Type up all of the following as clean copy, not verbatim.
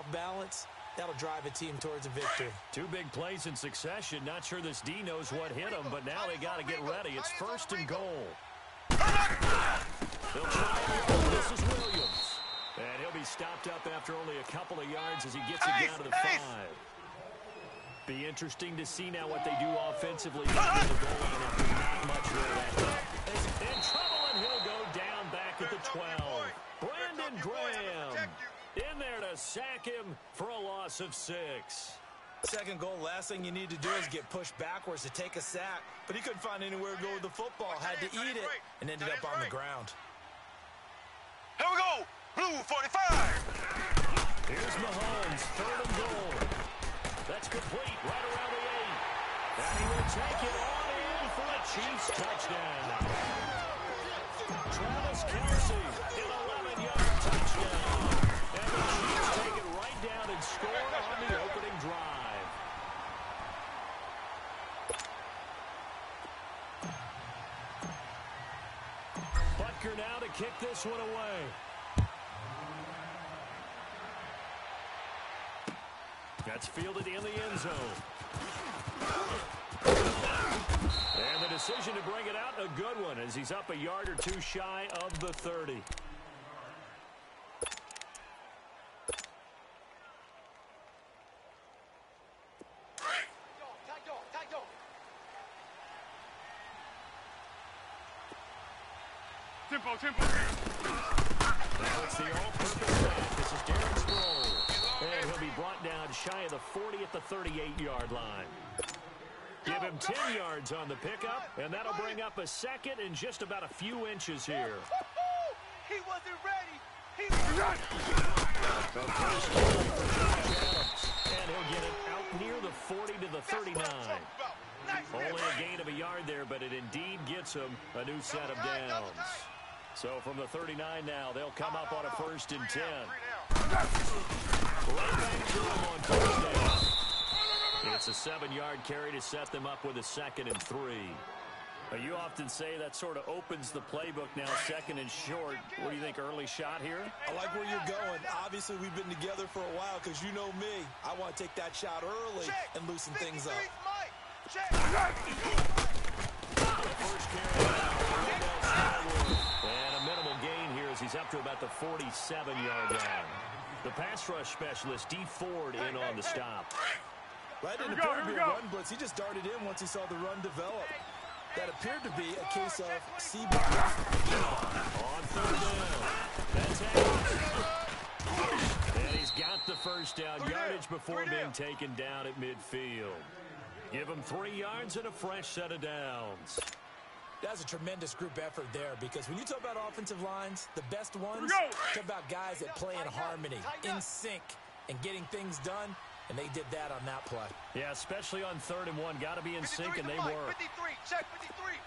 off balance, that'll drive a team towards a victory. Two big plays in succession. Not sure this D knows what hit him, but now they got to get ready. It's 1st and goal. They'll try it. This is Williams. And he'll be stopped up after only a couple of yards as he gets it down to the 5. Be interesting to see now what they do offensively. Not much really. In trouble, and he'll go down back at the 12. Brandon Graham in there to sack him for a loss of 6. Second goal, last thing you need to do is get pushed backwards to take a sack. But he couldn't find anywhere to go with the football. Had to eat it and ended up on the ground. Here we go. Blue 45. Here's Mahomes, 3rd and goal. That's complete right around the 8. And he will take it on in for a Chiefs touchdown. Travis Kelce, an 11-yard touchdown. And the Chiefs take it right down and score on the opening drive. Butker now to kick this one away. That's fielded in the end zone. And the decision to bring it out, a good one, as he's up a yard or 2 shy of the 30. Tempo. Now it's the all-purpose back. This is Darren Sproles. And he'll be brought down shy of the 40 at the 38-yard line. Give him 10 yards on the pickup, and that'll bring up a 2nd and just about a few inches here. He wasn't ready. He was ready. And he'll get it out near the 40 to the 39. Only a gain of a yard there, but it indeed gets him a new set of downs. So from the 39 now, they'll come up on a 1st and 10. Right back to him on 1st down. It's a 7-yard carry to set them up with a 2nd and 3. You often say that sort of opens the playbook now, 2nd and short. What do you think, early shot here? I like where you're going. Obviously, we've been together for a while because you know me. I want to take that shot early and loosen things up. First carry. And a minimal gain here as he's up to about the 47-yard line. The pass rush specialist, D. Ford, in on the stop. Right, didn't appear to be a run blitz. He just darted in once he saw the run develop. That appeared to be a case of C-block. On 3rd down. That's it. And he's got the 1st down yardage before being taken down at midfield. Give him 3 yards and a fresh set of downs. That's a tremendous group effort there because when you talk about offensive lines, the best ones talk about guys that play in harmony, in sync, and getting things done, and they did that on that play. Yeah, especially on 3rd and 1. Got to be in sync, and they were. 53, check 53.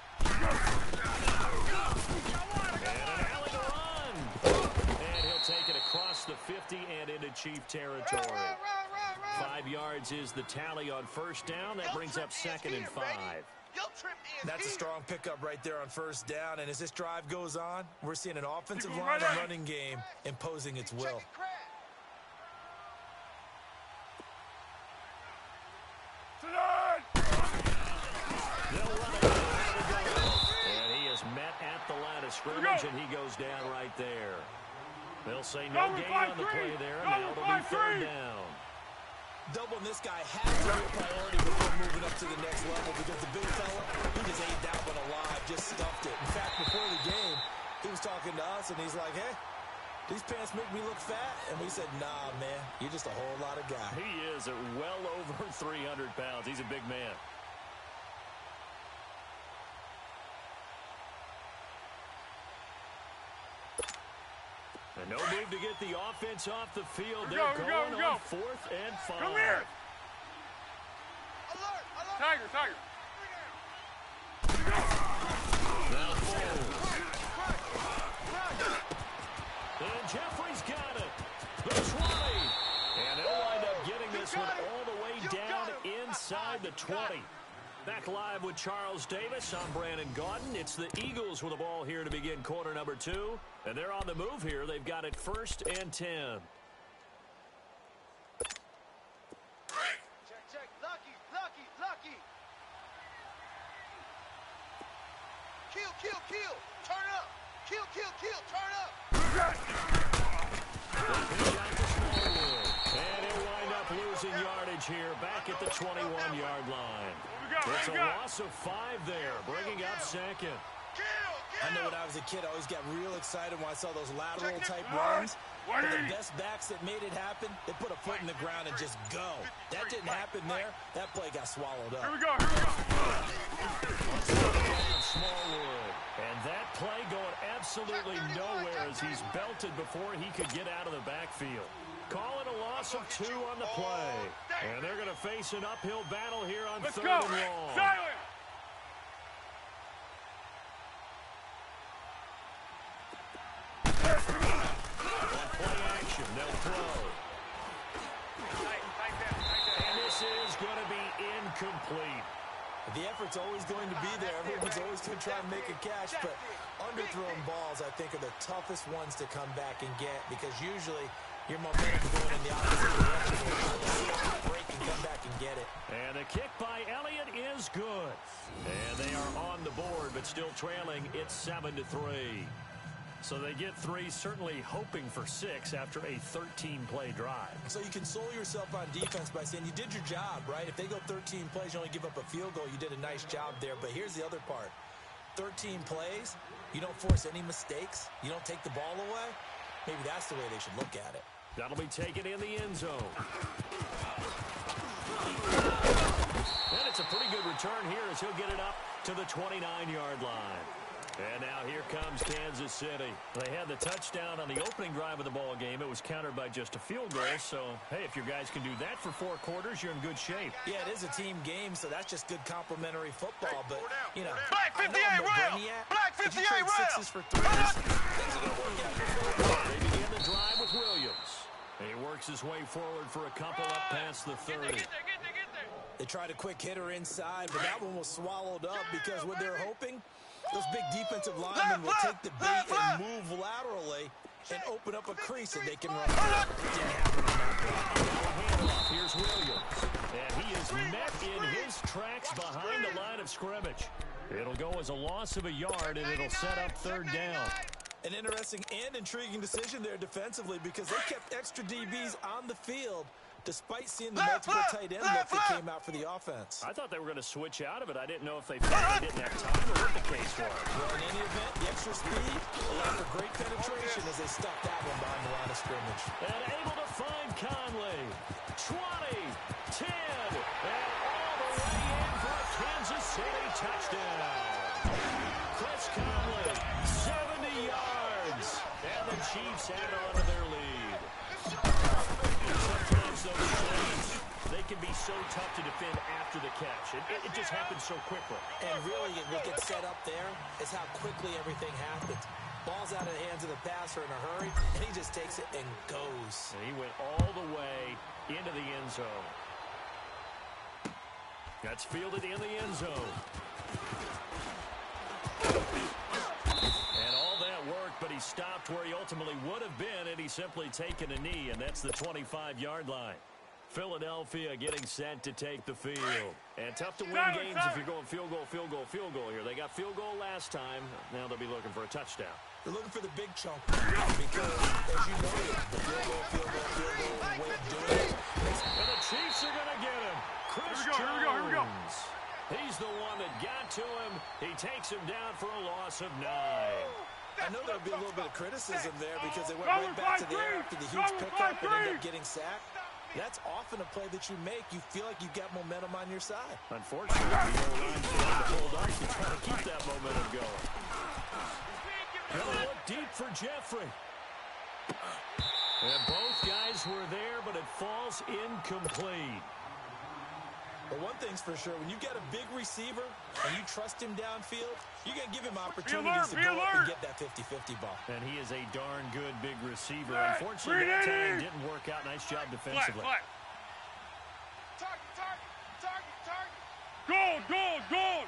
And an alley to run. And he'll take it across the 50 and into Chief territory. 5 yards is the tally on 1st down. That brings up 2nd and 5. That's a strong pickup right there on 1st down. And as this drive goes on, we're seeing an offensive line and running game imposing its will. And he is met at the line of scrimmage, and he goes down right there. They'll say no gain on the play there, and now it'll be 3rd down. Doubling this guy has to be a priority before moving up to the next level because the big fella, he just ate that one alive, just stuffed it. In fact, before the game, he was talking to us, and he's like, hey, these pants make me look fat. And we said, nah, man, you're just a whole lot of guy. He is at well over 300 pounds. He's a big man. And no move to get the offense off the field. They're going on 4th and 5. Come here. Tiger. Now Foles. And Jeffrey's got it. The 20. And they'll wind up getting this one all the way down inside the 20. Back live with Charles Davis. I'm Brandon Gaudin. It's the Eagles with the ball here to begin quarter number 2. And they're on the move here. They've got it 1st and 10. Kill, kill, kill. Turn up. Kill, kill, kill. Turn up. And he'll wind up losing yardage here back at the 21-yard line. It's a loss of 5 there, bringing up second. I know when I was a kid, I always got real excited when I saw those lateral-type runs. But the best backs that made it happen, they put a foot in the ground and just go. That didn't happen there. That play got swallowed up. Here we go, here we go. Smallwood. And that play going absolutely nowhere as he's belted before he could get out of the backfield. Call it a loss of 2 on the play. And they're going to face an uphill battle here on third and long. Silent. Play action, they'll throw. And this is going to be incomplete. The effort's always going to be there. Everyone's always going to try and make a catch, but underthrown balls, I think, are the toughest ones to come back and get because usually your momentum going in the opposite direction. You'll break and come back and get it. And the kick by Elliott is good. And they are on the board, but still trailing. It's 7-3. So they get 3, certainly hoping for 6 after a 13-play drive. So you console yourself on defense by saying you did your job, right? If they go 13 plays, you only give up a field goal, you did a nice job there. But here's the other part. 13 plays, you don't force any mistakes, you don't take the ball away. Maybe that's the way they should look at it. That'll be taken in the end zone. And it's a pretty good return here as he'll get it up to the 29-yard line. And now here comes Kansas City. They had the touchdown on the opening drive of the ball game. It was countered by just a field goal. So, hey, if your guys can do that for 4 quarters, you're in good shape. Yeah, it is a team game, so that's just good complimentary football. But, you know, Black 58 rail. Black 58 rail. 6s for 3s, things are going to work out for They begin the drive with Williams. He works his way forward for a couple up past the 30. Get there. They tried a quick hitter inside, but that one was swallowed up because what they're hoping, those big defensive linemen will take the bait and move laterally and open up a crease and they can run. Didn't happen on that play. Here's Williams. And he is met in his tracks behind the line of scrimmage. It'll go as a loss of a yard, and it'll set up third down. An interesting and intriguing decision there defensively because they kept extra DBs on the field despite seeing the multiple tight end look that came out for the offense. I thought they were going to switch out of it. I didn't know if they felt they didn't have time or what the case was. Well, in any event, the extra speed allowed for great penetration as they stuck that one behind the line of scrimmage. And able to find Conley. 20, 10, and all the way in for a Kansas City touchdown. Chris Conley, 70 yards. And the Chiefs add on to their lead. Sometimes those plays, they can be so tough to defend after the catch. It just happens so quickly. And really, what gets set up there is how quickly everything happens. Ball's out of the hands of the passer in a hurry, and he just takes it and goes. And he went all the way into the end zone. That's fielded in the end zone. And all that worked, but he stopped where he ultimately would have been had he simply taken a knee, and that's the 25-yard line. Philadelphia getting set to take the field. And tough to win games if you're going field goal here. They got field goal last time. Now they'll be looking for a touchdown. They're looking for the big chunk because, as you noted, the field goal, the way of doing it. And the Chiefs are going to get him. Chris Here we go. He's the one that got to him. He takes him down for a loss of 9. I know there'll be a little bit of criticism there because they went right back to the air after the huge pickup and ended up getting sacked. That's often a play that you make. You feel like you've got momentum on your side. Unfortunately, the O-line's going to hold up to try to keep that momentum going. Gonna look deep for Jeffrey. And both guys were there, but it falls incomplete. But one thing's for sure, when you get a big receiver and you trust him downfield, you're going to give him opportunities to go up and get that 50-50 ball. And he is a darn good big receiver. Unfortunately, that time didn't work out. Nice job defensively. Goal.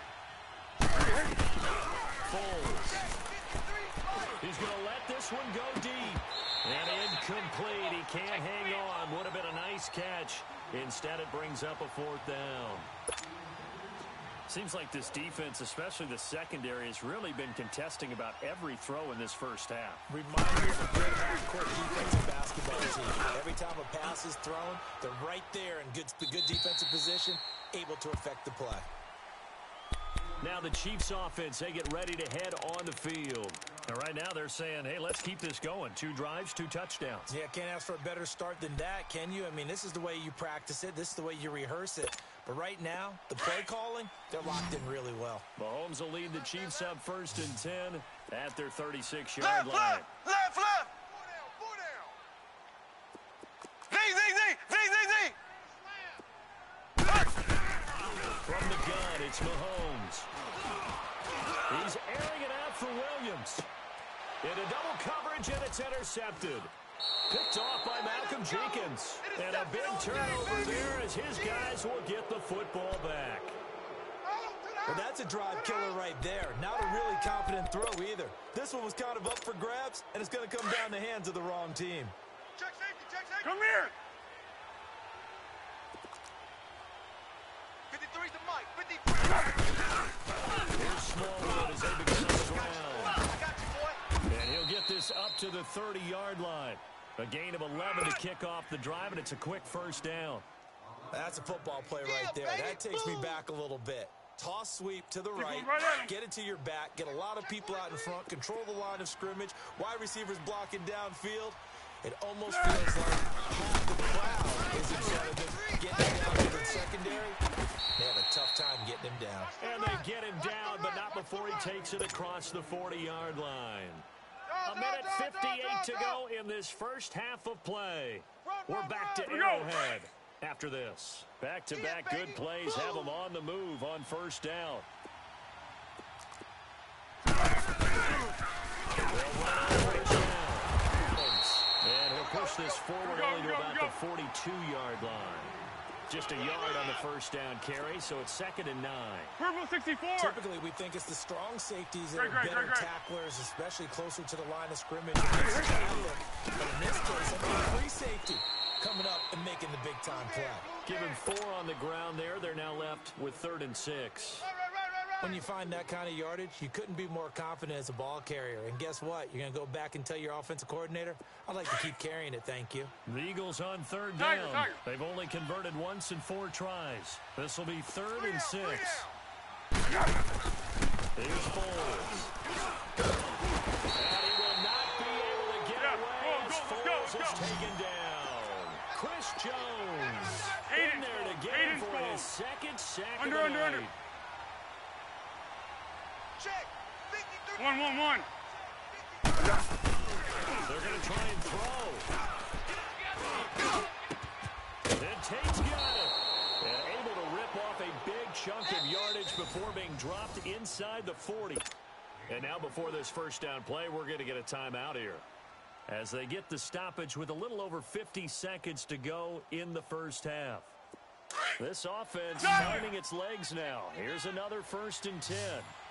Foles. He's going to let this one go deep. And incomplete. He can't hang on. Would have been a nice catch. Instead, it brings up a 4th down. Seems like this defense, especially the secondary, has really been contesting about every throw in this first half. Reminds me of a good half-court defensive basketball team. Every time a pass is thrown, they're right there in good defensive position, able to affect the play. Now the Chiefs offense, they get ready to head on the field. And right now they're saying, hey, let's keep this going. 2 drives, 2 touchdowns. Yeah, can't ask for a better start than that, can you? I mean, this is the way you practice it. This is the way you rehearse it. But right now, the play calling, they're locked in really well. Mahomes will lead the Chiefs up 1st and 10 at their 36-yard line. Left. Four down. From the gun, it's Mahomes. He's airing it out for Williams. Into double coverage, and it's intercepted. Picked off by Malcolm Jenkins. And a big turnover there as his guys will get the football back. Well, that's a drive killer right there. Not a really confident throw either. This one was kind of up for grabs, and it's going to come down the hands of the wrong team. Check safety. Come here. 53's the mic. 53. Here's Smallwood as they begin on the ground. I got you, boy. And he'll get this up to the 30-yard line. A gain of 11 to kick off the drive, and it's a quick first down. That's a football play right there. That takes me back a little bit. Toss sweep to the right, get it to your back, get a lot of people out in front, control the line of scrimmage, wide receivers blocking downfield. It almost feels like half the crowd is in front of him, getting down to the secondary. They have a tough time getting him down. And they get him down, but not before he takes it across the 40-yard line. A minute 58 to go in this first half of play. We're back to Arrowhead after this. Back-to-back good plays have them on the move on first down. And he'll push this forward only to about the 42-yard line. Just a yard on the first down carry, so it's 2nd and 9. Purple 64. Typically, we think it's the strong safeties that are better tacklers, especially closer to the line of scrimmage. But in this case, free safety coming up and making the big-time play. Given 4 on the ground there, they're now left with 3rd and 6. When you find that kind of yardage, you couldn't be more confident as a ball carrier. And guess what? You're going to go back and tell your offensive coordinator, I'd like to keep carrying it, thank you. The Eagles on 3rd down. They've only converted once in 4 tries. This will be 3rd and 6. Here's Foles. And he will not be able to get away as Foles is taken down. Chris Jones in there to get him for his 2nd sack of the night. Check. 1-1-1. They're going to try and throw. And Tate's got it. And able to rip off a big chunk of yardage before being dropped inside the 40. And now before this first down play, we're going to get a timeout here. As they get the stoppage with a little over 50 seconds to go in the first half. This offense finding its legs now. Here's another 1st and 10.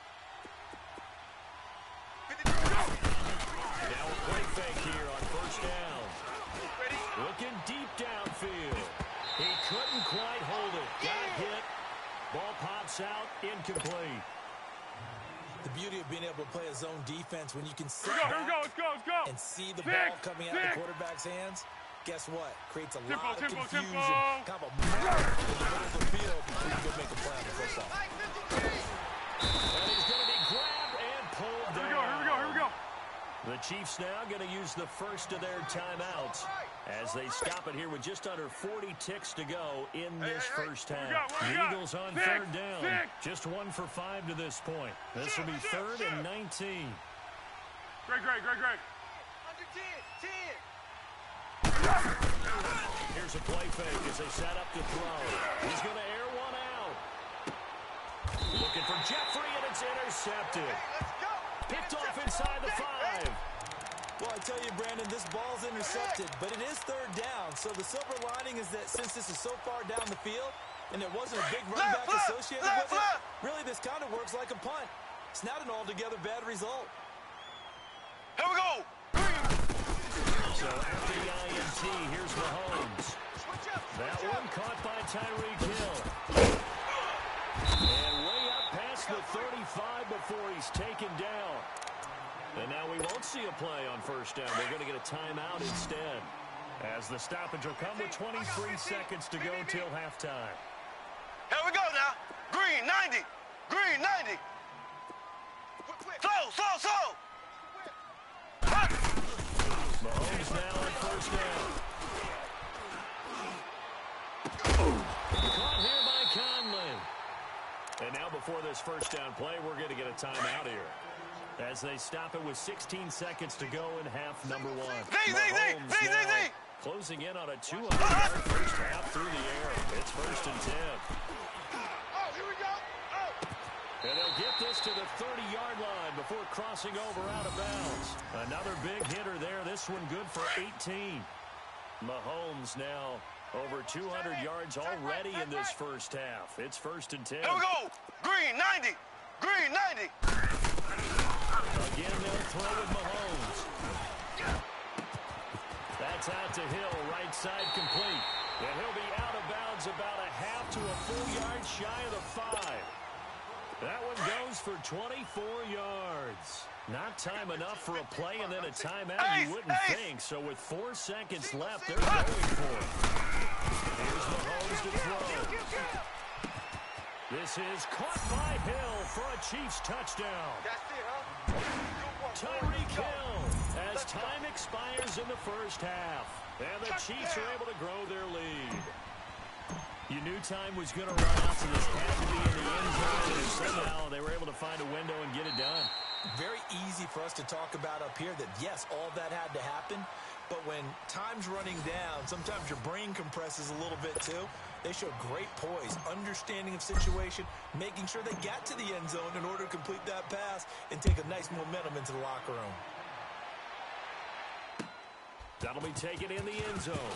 Now a play fake here on first down. Looking deep downfield. He couldn't quite hold it. Got hit. Ball pops out. Incomplete. The beauty of being able to play a zone defense when you can sit Let's back go. and see the ball coming out of the quarterback's hands, guess what? Creates a lot of confusion. Kind of a murder in the middle of the field where you can go make a play on the football. And he's going to be grabbed and pulled down. Here we go. The Chiefs now going to use the first of their timeouts as they stop it here with just under 40 ticks to go in this first half. The Eagles on 3rd down. Just 1 for 5 to this point. This will be 3rd and 19. Great. Under 10. Here's a play fake as they set up to throw. He's going to air one out. Looking for Jeffrey, and it's intercepted. Let's go. Picked off inside the 5. Well, I tell you, Brandon, this ball's intercepted, but it is 3rd down. So the silver lining is that since this is so far down the field and there wasn't a big run back associated with it, really this kind of works like a punt. It's not an altogether bad result. Here we go. So after the INT, here's Mahomes. That one caught by Tyreek Hill. And way 5 before he's taken down. And now we won't see a play on first down. We're going to get a timeout instead, as the stoppage will come with 23 seconds to go till halftime. Here we go now. Green, 90. Green, 90. Slow. Mahomes now on first down. Caught here by Conley. And now before this first down play, we're going to get a timeout here, as they stop it with 16 seconds to go in half number 1. Mahomes now closing in on a 200-yard first half through the air. It's 1st and 10. Here we go. And they'll get this to the 30-yard line before crossing over out of bounds. Another big hitter there. This one good for 18. Mahomes now over 200 yards already in this first half. It's 1st and 10. Here we go. Green, 90. Green, 90. Again, they'll throw with Mahomes. That's out to Hill, right side complete. And he'll be out of bounds about a half to a full yard shy of the 5. That one goes for 24 yards. Not time enough for a play and then a timeout, you wouldn't think. So with 4 seconds left, they're going for it. Here's Mahomes to throw. This is caught by Hill for a Chiefs touchdown. That's it, huh? Tyreek Hill, as time expires in the first half. And the Chiefs are able to grow their lead. You knew time was going to run out, so this had to be in the end zone, and somehow they were able to find a window and get it done. Very easy for us to talk about up here that, yes, all that had to happen, but when time's running down, sometimes your brain compresses a little bit too. They showed great poise, understanding of situation, making sure they got to the end zone in order to complete that pass and take a nice momentum into the locker room. That'll be taken in the end zone.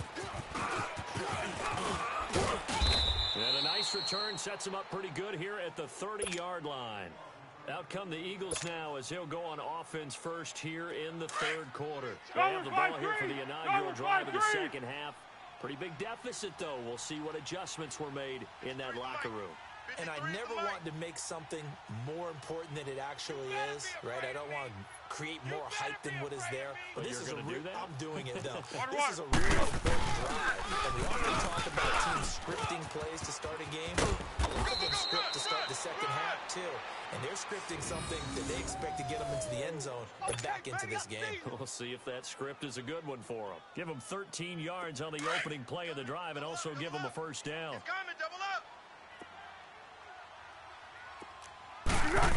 And a nice return sets him up pretty good here at the 30-yard line. Out come the Eagles now as he'll go on offense first here in the third quarter. They have the ball here for the inaugural drive of the second half. Pretty big deficit, though. We'll see what adjustments were made in that locker room. And I never want to make something more important than it actually is, right? I don't want to create more hype than what is there. But this is a real, I'm doing it, though. This is a really important drive. And we often talk about teams scripting plays to start a game. A lot of them script to start the second half, too. And they're scripting something that they expect to get them into the end zone and back into this game. We'll see if that script is a good one for them. Give them 13 yards on the opening play of the drive and also give them a first down. They run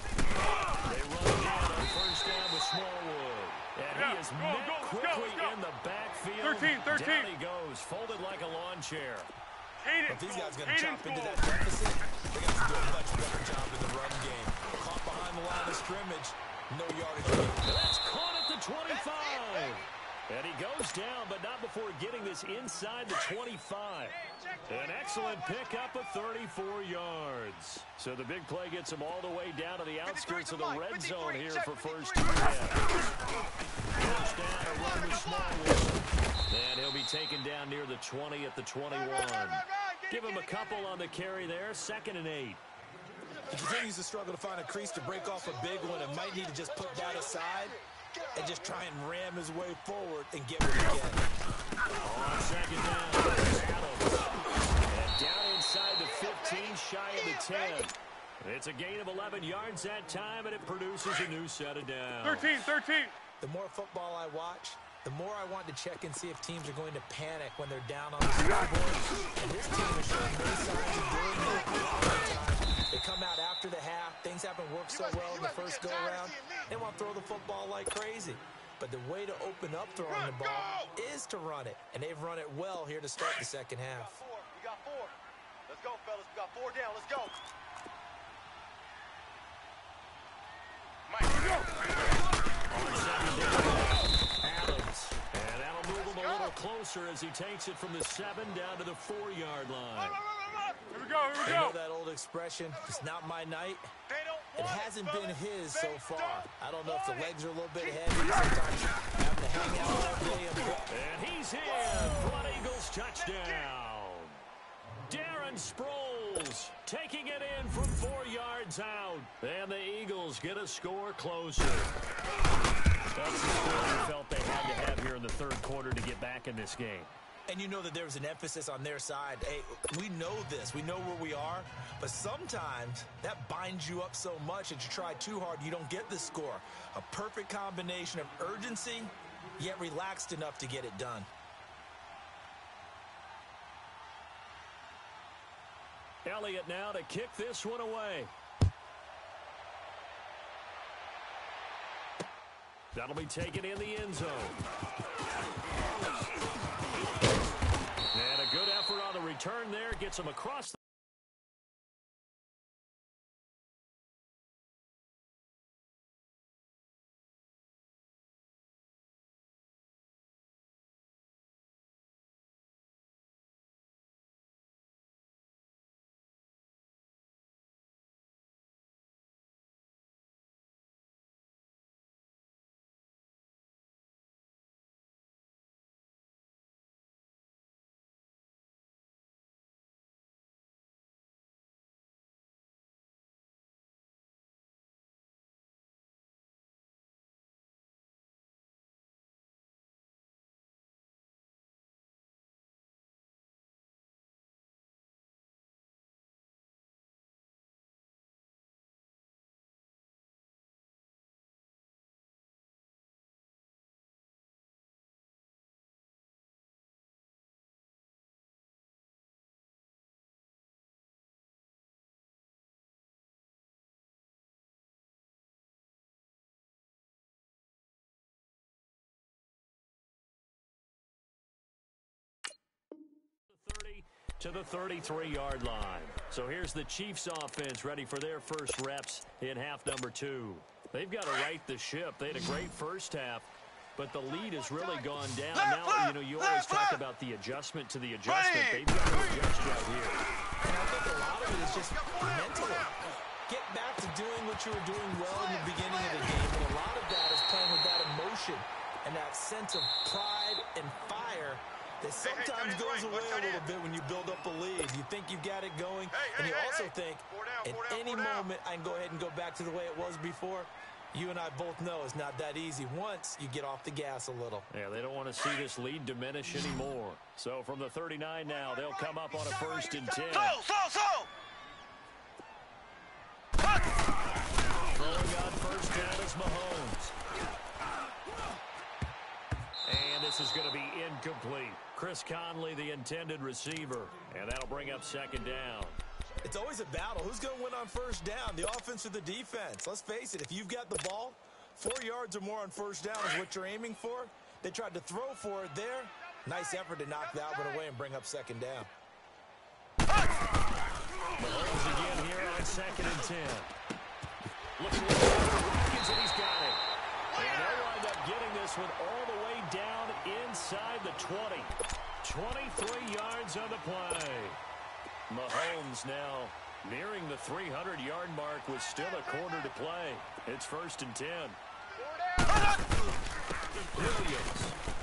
again on first down with Smallwood. And he is met quickly in the backfield. 13. Down he goes, folded like a lawn chair. If these guys are going to chop into that deficit, they're going to have to do a much better job in the run game. Caught behind the line of scrimmage, no yardage. That's caught at the 25. And he goes down, but not before getting this inside the 25. An excellent pickup of 34 yards. So the big play gets him all the way down to the outskirts of the red zone here for first and 10. First down, a run with Smallwood. And he'll be taken down near the 20 at the 21. Give him a couple on the carry there, 2nd and 8. He continues to struggle to find a crease to break off a big one and might need to just put that aside and just try and ram his way forward and get what he can. On second down, Adams. And down inside the 15, shy of the 10. It's a gain of 11 yards that time, and it produces a new set of downs. 13. The more football I watch, the more I want to check and see if teams are going to panic when they're down on the scoreboard. And this team is showing no signs of doing that. They come out after the half. Things haven't worked so well in the first go-around. They want to throw the football like crazy. But the way to open up throwing the ball is to run it. And they've run it well here to start the second half. We got 4. Let's go, fellas. We got 4 down. Let's go. Adams. And that'll move him a little closer as he takes it from the 7 down to the 4-yard line. Here we go. You know that old expression, it's not my night. It hasn't been his so far. I don't know if the legs are a little bit heavy. Sometimes having to hang out all day. And he's in for an Eagles touchdown. Darren Sproles Eagles taking it in from 4 yards out. And the Eagles get a score closer. That's the score we felt they had to have here in the third quarter to get back in this game. And you know that there was an emphasis on their side. Hey, we know this. We know where we are. But sometimes that binds you up so much that you try too hard, you don't get the score. A perfect combination of urgency, yet relaxed enough to get it done. Elliott now to kick this one away. That'll be taken in the end zone. And a good effort on the return there. Gets him across the to the 33-yard line. So here's the Chiefs offense ready for their first reps in half number 2. They've got to right the ship. They had a great first half, but the lead has really gone down. Now, you always talk about the adjustment to the adjustment. They've got to adjust right here. And I think a lot of it is just mentally. Get back to doing what you were doing well in the beginning of the game. And a lot of that is playing with that emotion and that sense of pride and fire that sometimes goes away a little bit when you build up a lead. You think you've got it going, and you also think at any moment I can go ahead and go back to the way it was before. You and I both know it's not that easy once you get off the gas a little. Yeah, they don't want to see this lead diminish anymore. So from the 39 now, they'll come up on a 1st and 10. Throwing on first down is Mahomes. And this is going to be incomplete. Chris Conley, the intended receiver. And that'll bring up 2nd down. It's always a battle. Who's going to win on first down, the offense or the defense? Let's face it, if you've got the ball, 4 yards or more on first down is what you're aiming for. They tried to throw for it there. Nice effort to knock that one away and bring up 2nd down. Mahomes again here on 2nd and 10. Looks like Watkins, and he's got it. And they'll wind up getting this one all the way down inside the 20. 23 yards on the play. Mahomes now nearing the 300-yard mark with still a quarter to play. It's 1st and 10. Williams.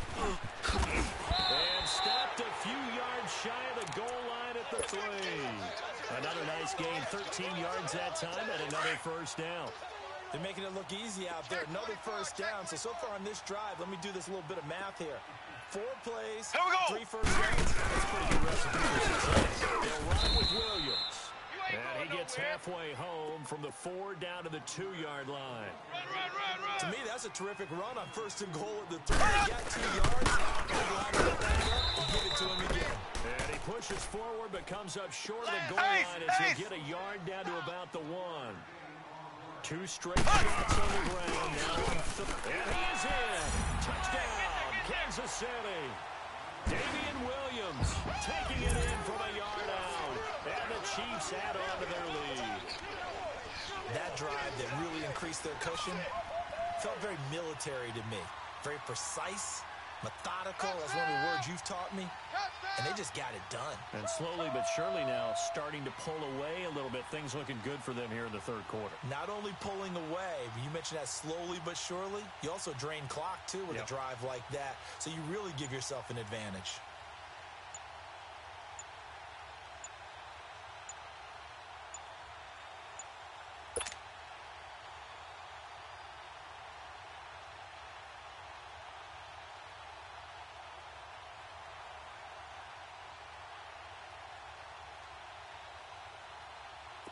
And stopped a few yards shy of the goal line at the 3. Another nice gain, 13 yards that time, and another first down. They're making it look easy out there. Another first down. So far on this drive, let me do this little bit of math here. 4 plays, 3 first downs. That's a pretty good recipe for success. They'll run with Williams. And he gets halfway home from the 4 down to the 2-yard line. To me, that's a terrific run on 1st and goal at the 3. He got 2 yards. Line it up and give it to him again. And he pushes forward but comes up short of the goal line as he'll get a yard down to about the 1. 2 straight shots on the ground now. And he is in. Touchdown, Kansas City. Damian Williams taking it in from a yard out. And the Chiefs add on to their lead. That drive that really increased their cushion felt very military to me. Very precise, methodical. That's one of the words you've taught me. And they just got it done. And slowly but surely now starting to pull away a little bit. Things looking good for them here in the third quarter. Not only pulling away, but you mentioned that slowly but surely. You also drain clock, too, with a drive like that. So you really give yourself an advantage.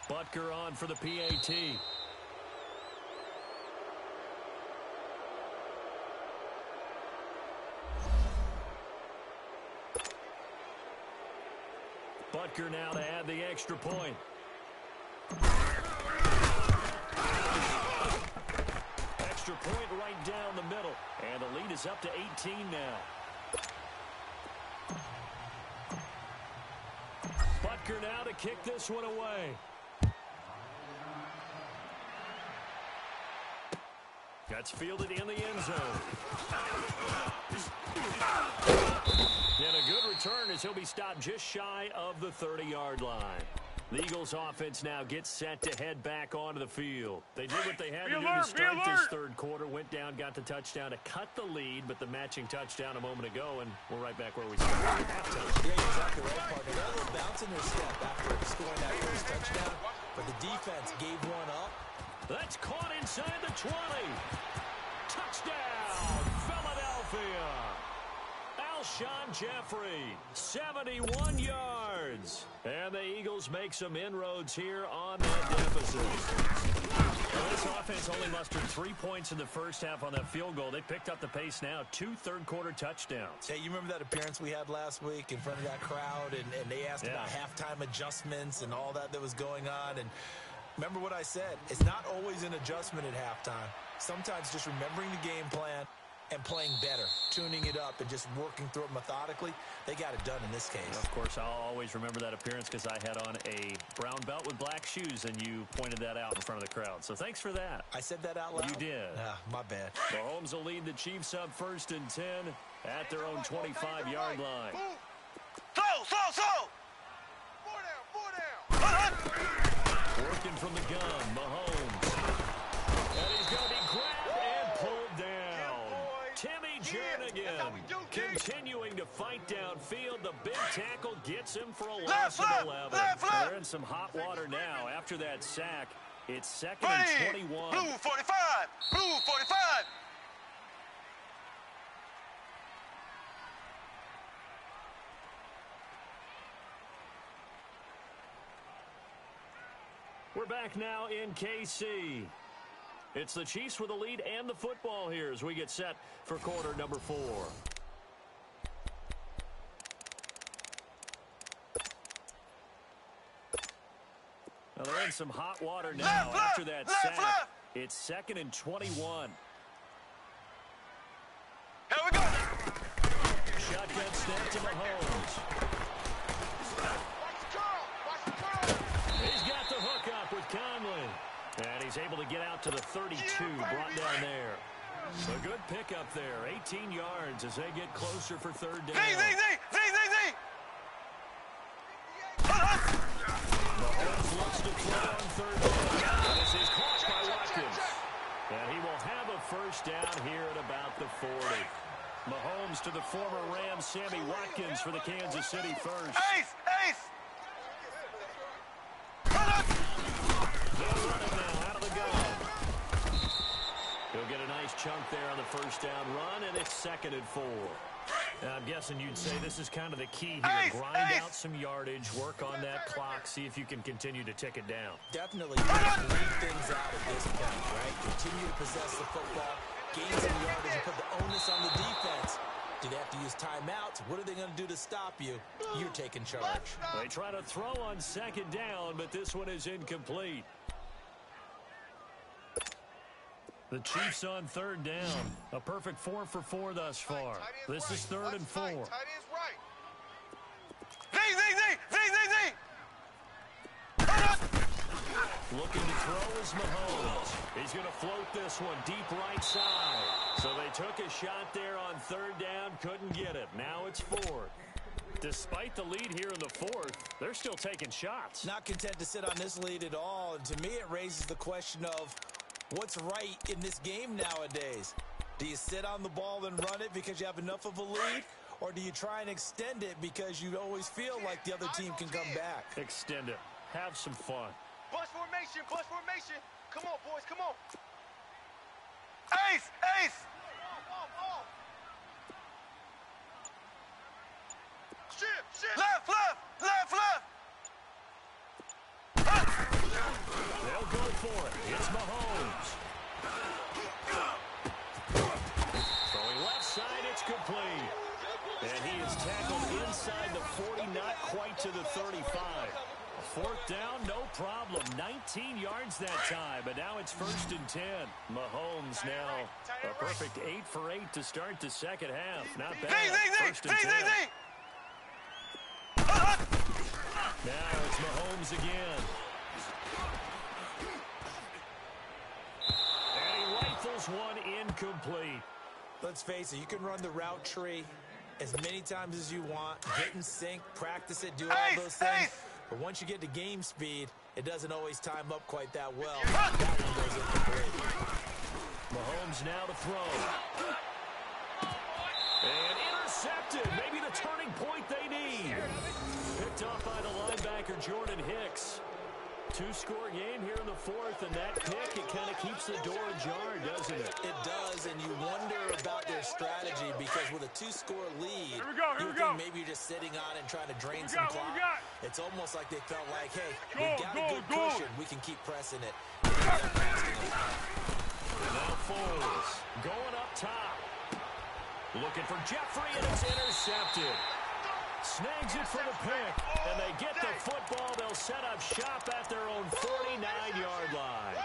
Butker on for the PAT. Butker now to add the extra point. Extra point right down the middle. And the lead is up to 18 now. Butker now to kick this one away. That's fielded in the end zone. And a good return as he'll be stopped just shy of the 30-yard line. The Eagles offense now gets set to head back onto the field. They did what they had to do to start this third quarter. Went down, got the touchdown to cut the lead, but the matching touchdown a moment ago, and we're right back where we started. Yeah, exactly right, partner. They had a little bounce in their step after scoring that first touchdown, but the defense gave one up. That's caught inside the 20. Touchdown, Philadelphia. Alshon Jeffrey, 71 yards. And the Eagles make some inroads here on that deficit. Well, this offense only mustered 3 points in the first half on that field goal. They picked up the pace now, 2 third-quarter touchdowns. Hey, you remember that appearance we had last week in front of that crowd, and they asked about halftime adjustments and all that was going on, and remember what I said. It's not always an adjustment at halftime. Sometimes just remembering the game plan and playing better, tuning it up, and just working through it methodically. They got it done in this case. Of course, I'll always remember that appearance because I had on a brown belt with black shoes, and you pointed that out in front of the crowd. So thanks for that. I said that out loud? You did. My bad. Mahomes will lead the Chiefs up 1st and 10 at their own 25-yard line. Slow! 4 down! Working from the gun, Mahomes. And he's going to be grabbed and pulled down. Timmy Jernigan continuing to fight downfield. The big tackle gets him for a loss of 11. They're in some hot water now after that sack. It's 2nd and 21. Blue 45! Blue 45! We're back now in KC. It's the Chiefs with the lead and the football here as we get set for quarter number 4. Now they're in some hot water now after that sack. It's 2nd and 21. Here we go! Shotgun snap to Mahomes. He's got the hook up with Conley. And he's able to get out to the 32, brought down there. A good pickup there, 18 yards as they get closer for 3rd down. Mahomes looks to throw on 3rd down. And this is caught by Watkins. And he will have a 1st down here at about the 40. Mahomes to the former Ram, Sammy Watkins for the Kansas City first. Ace! He'll get a nice chunk there on the 1st down run, and it's 2nd and 4. Now, I'm guessing you'd say this is kind of the key here. Grind out some yardage, work on that clock, see if you can continue to tick it down. Definitely. You have to leave things out at this point, right? Continue to possess the football, gain some yardage, and put the onus on the defense. Do they have to use timeouts? What are they going to do to stop you? You're taking charge. They try to throw on 2nd down, but this one is incomplete. The Chiefs on 3rd down. A perfect 4 for 4 thus far. This is 3rd and 4. Looking to throw is Mahomes. He's going to float this one deep right side. So they took a shot there on 3rd down, couldn't get it. Now it's 4th. Despite the lead here in the 4th, they're still taking shots. Not content to sit on this lead at all. And to me, it raises the question of what's right in this game nowadays. Do you sit on the ball and run it because you have enough of a lead? Or do you try and extend it because you always feel like the other team can come back? Extend it. Have some fun. Bus formation! Come on, boys, come on! Ace! Shift! Left! He'll go for it. It's Mahomes. Throwing left side, it's complete. And he is tackled inside the 40, not quite to the 35. Fourth down, no problem. 19 yards that time, but now it's 1st and 10. Mahomes now a perfect 8 for 8 to start the second half. Not bad. 1st and 10. Now it's Mahomes again. And he rifles one incomplete. Let's face it, you can run the route tree as many times as you want, get in sync, practice it, do all those things. But once you get to game speed, it doesn't always time up quite that well. That one goes incomplete. Mahomes now to throw. And intercepted. Maybe the turning point they need. Picked off by the linebacker, Jordan Hicks. 2-score game here in the 4th, and that pick, it kind of keeps the door ajar, doesn't it? It does, and you wonder about their strategy because with a 2-score lead, here we go. think maybe you're just sitting on it and trying to drain some clock. It's almost like they felt like, hey, we've got a good cushion. We can keep pressing it. Now Foles going up top. Looking for Jeffrey, and it's intercepted. Snags it for the pick, and they get the football. They'll set up shop at their own 49-yard line.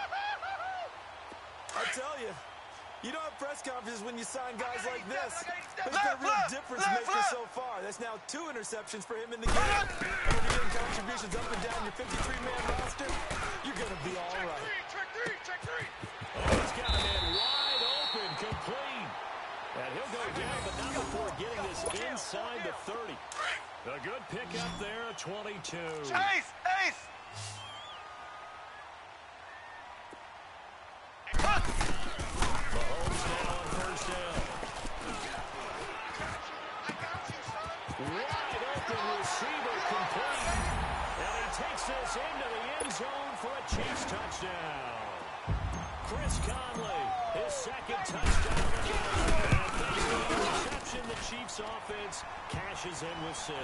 I tell you, you don't have press conferences when you sign guys like this. There's been a real difference maker so far. That's now 2 interceptions for him in the game. And when you're getting contributions up and down your 53-man roster, you're going to be all right. Check three. Oh, he's got a man wide open, complete. And he'll go down, but not before getting this inside the 30. A good pickup there, 22. Ace! Mahomes now on 1st down. Wide open receiver, complete. And he takes this into the end zone for a Chiefs touchdown. Chris Conley, his 2nd touchdown. Interception, the Chiefs offense cashes in with 6.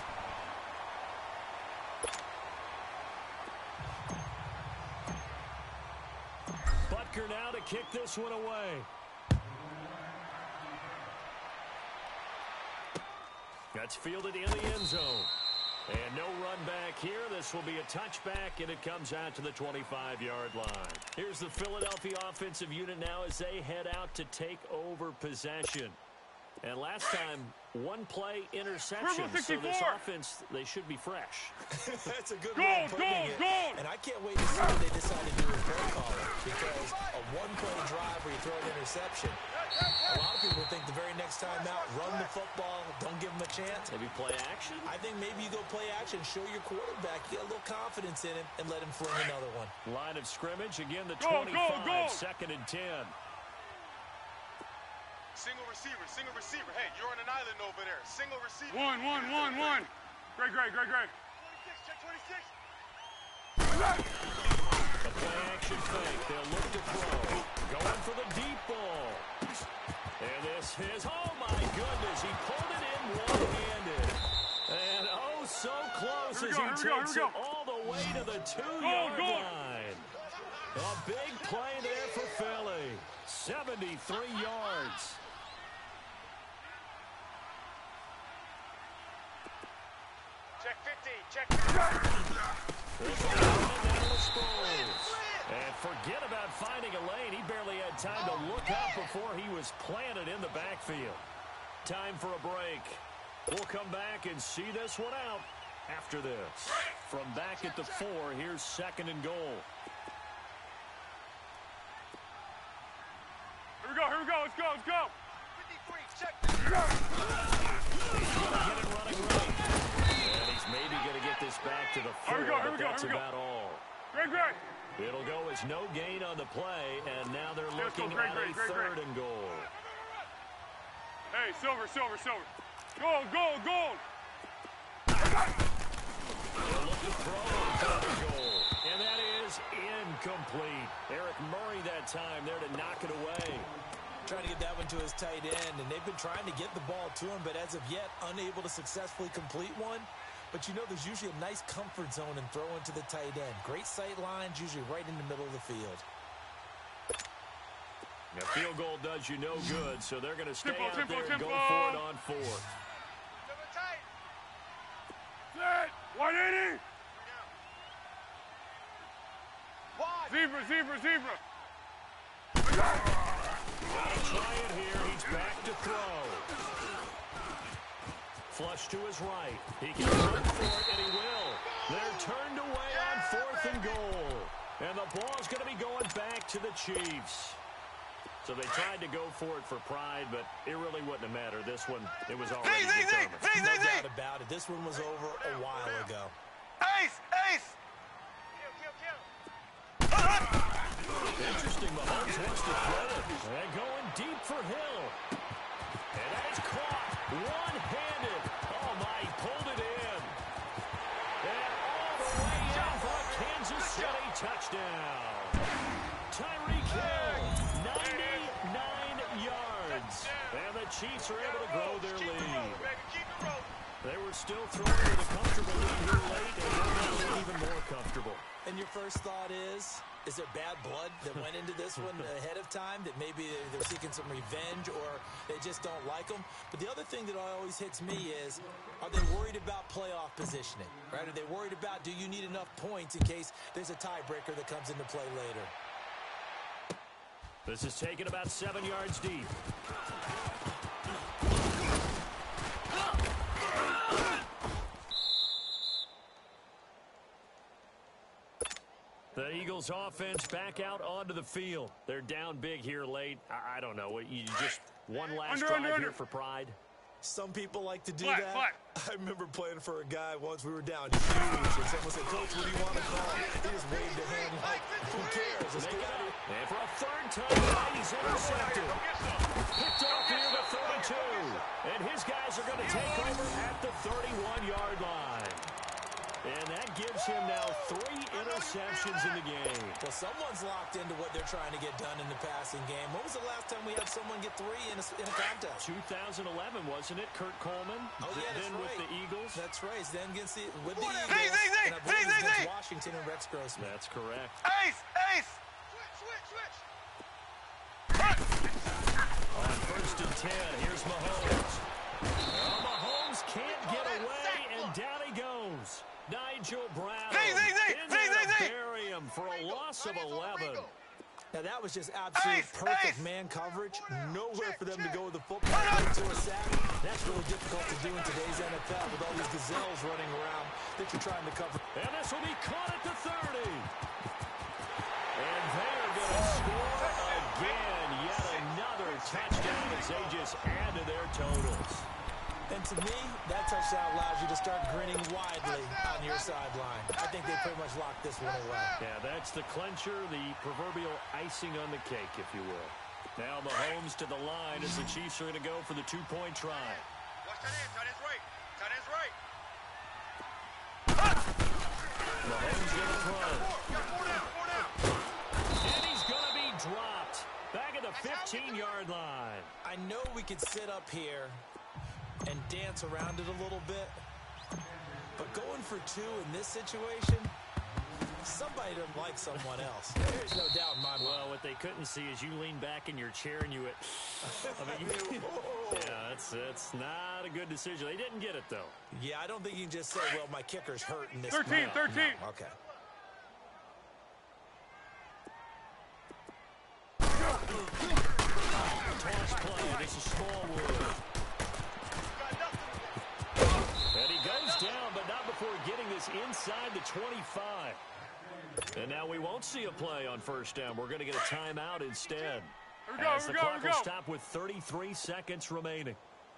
Butker now to kick this one away. That's fielded in the end zone. And no run back here. This will be a touchback, and it comes out to the 25-yard line. Here's the Philadelphia offensive unit now as they head out to take over possession. And last time, 1-play interception. So this offense, they should be fresh. That's a good way of putting it. And I can't wait to see what they decide to do with play calling. Because a 1-play drive where you throw an interception, a lot of people think the very next time out, run the football, don't give them a chance. Maybe play action? I think maybe you go play action, show your quarterback, get a little confidence in him, and let him fling another one. Line of scrimmage, again the 25, 2nd and 10. Single receiver. Hey, you're on an island over there. Single receiver. One. Great. 26, check 26. A play action fake. They'll look to throw. Going for the deep ball. And this is, oh my goodness, he pulled it in one-handed. And oh, so close as he takes it all the way to the 2-yard line. A big play there for Philly. 73 yards. Check 50, check. And forget about finding a lane. He barely had time to look up before he was planted in the backfield. Time for a break. We'll come back and see this one out after this. From back at the 4, here's 2nd and goal. Here we go. Let's go. 53, check. He's going to get it running right. And he's maybe going to get this back to the 4, but that's about all. Great. It'll go as no gain on the play, and now they're looking at a 3rd and goal. Hey, silver. Goal. They'll look to throw on 3rd and goal. And that is incomplete. Eric Murray that time there to knock it away. Trying to get that one to his tight end, and they've been trying to get the ball to him, but as of yet, unable to successfully complete one. But you know there's usually a nice comfort zone in throwing to the tight end. Great sight lines, usually right in the middle of the field. A field goal does you no good, so they're going to stay out there and tempo. go for it on fourth. Set. 180. Zebra. Gotta try it here. He's back to throw. Flush to his right. He can run for it, and he will. They're turned away on fourth and goal. And the ball's going to be going back to the Chiefs. So they tried to go for it for pride, but it really wouldn't have mattered. This one, it was already determined. No doubt about it. This one was over a while ago. Ace! Interesting, Mahomes wants to throw it. And going deep for Hill. And that is caught. One-handed. Oh, my, he pulled it in. And all the way in for a Kansas City touchdown. Tyreek Hill, 99 yards. And the Chiefs are able to grow their lead. They were still throwing with a comfortable lead here late, and they're even more comfortable. And your first thought is there bad blood that went into this one ahead of time, that maybe they're seeking some revenge or they just don't like them? But the other thing that always hits me is, are they worried about playoff positioning, right? Are they worried about, do you need enough points in case there's a tiebreaker that comes into play later? This is taken about 7 yards deep. The Eagles offense back out onto the field. They're down big here late. I don't know. You just one last drive here for pride. Some people like to do Flat. I remember playing for a guy once we were down huge, and someone said, "Coach, what do you want to call?" He just waved a hand like, who cares? Let's get out of here. And for a third time, he's intercepted. Picked off near the 32. And his guys are going to take over at the 31-yard line. And that gives him now 3 interceptions in the game. Well, someone's locked into what they're trying to get done in the passing game. When was the last time we had someone get 3 in a contest? 2011, wasn't it? Kurt Coleman. Oh, yeah, that's then right. with the Eagles. That's right. Then against the Eagles. Zing, And I believe it was against Washington and Rex Grossman. That's correct. Ace! Switch! On first and 10, here's Mahomes. Well, Mahomes can't get away, and down he goes. Nigel Brown in there to bury him for a loss of 11. Now, that was just absolute perfect man coverage. Nowhere for them to go with the football into a sack. That's really difficult to do in today's NFL with all these gazelles running around that you're trying to cover. And this will be caught at the 30. And they're going to score again. Yet another touchdown as they just add to their totals. And to me, that touchdown allows you to start grinning widely on your sideline. I think they pretty much locked this one away. Yeah, that's the clincher, the proverbial icing on the cake, if you will. Now Mahomes to the line as the Chiefs are going to go for the 2-point try. Watch that end, tight end's right. Mahomes going to throw. Four down. And he's going to be dropped. Back at the 15-yard line. I know we could sit up here and dance around it a little bit, but going for 2 in this situation, somebody doesn't like someone else. There's no doubt in my mind. Well, what they couldn't see is you lean back in your chair and you yeah, it's not a good decision. They didn't get it, though. Yeah, I don't think you can just say, well, my kicker's hurt in this 13. No. Okay. Toss play. This is Smallwood. And he goes down, but not before getting this inside the 25. And now we won't see a play on first down. We're going to get a timeout instead. As the clock will stop with 33 seconds remaining.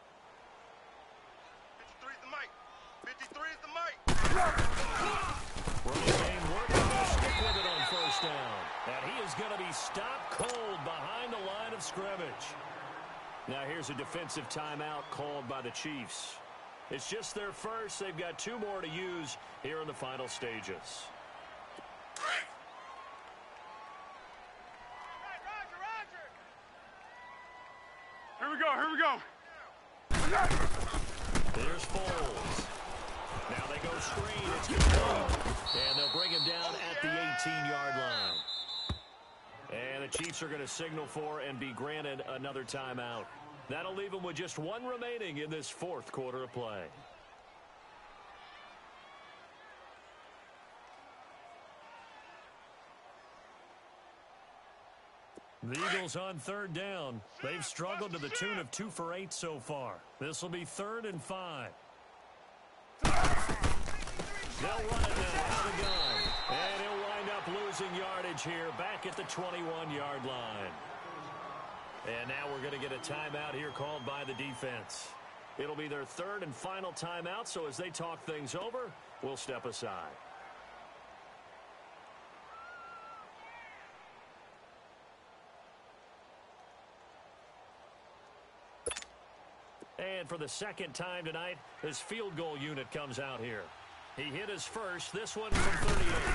53 is the mic. Running game working to stick with it on first down. And he is going to be stopped cold behind the line of scrimmage. Now here's a defensive timeout called by the Chiefs. It's just their first. They've got 2 more to use here in the final stages. Here we go. Here's Foles. Now they go screen. It's complete. And they'll bring him down at the 18-yard line. And the Chiefs are going to signal for and be granted another timeout. That'll leave them with just one remaining in this fourth quarter of play. The Eagles on third down. They've struggled to the tune of 2 for 8 so far. This will be 3rd and 5. They'll run it now out of the gun. And he'll wind up losing yardage here back at the 21-yard line. And now we're going to get a timeout here called by the defense. It'll be their 3rd and final timeout, so as they talk things over, we'll step aside. And for the second time tonight, his field goal unit comes out here. He hit his first, this one from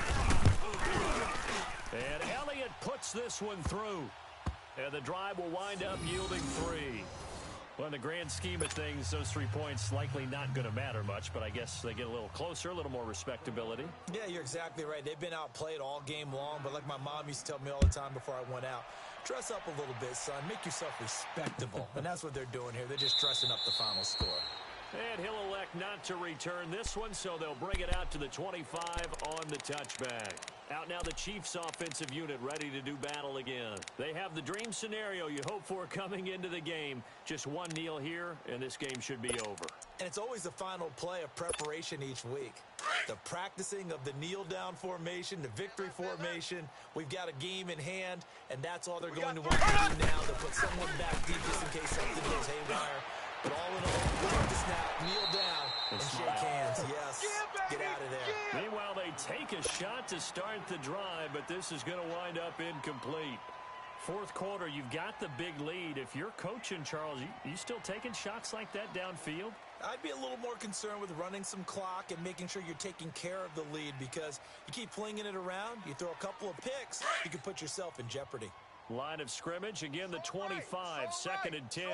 38. And Elliott puts this one through. And the drive will wind up yielding 3. Well, in the grand scheme of things, those 3 points likely not going to matter much, but I guess they get a little closer, a little more respectability. Yeah, you're exactly right. They've been outplayed all game long, but like my mom used to tell me all the time before I went out, dress up a little bit, son. Make yourself respectable. And that's what they're doing here. They're just dressing up the final score. And he'll elect not to return this one, so they'll bring it out to the 25 on the touchback. Out now the Chiefs offensive unit ready to do battle again. They have the dream scenario you hope for coming into the game. Just one kneel here, and this game should be over. And it's always the final play of preparation each week. The practicing of the kneel-down formation, the victory formation. We've got a game in hand, and that's all they're going to want to do now. To put someone back deep just in case something goes haywire. But all in all, take the snap, kneel down, and shake hands. Yes, get out of there. Meanwhile, they take a shot to start the drive, but this is going to wind up incomplete. Fourth quarter, you've got the big lead. If you're coaching, Charles, you still taking shots like that downfield? I'd be a little more concerned with running some clock and making sure you're taking care of the lead, because you keep flinging it around, you throw a couple of picks, you can put yourself in jeopardy. Line of scrimmage, again the 25, 2nd and 10.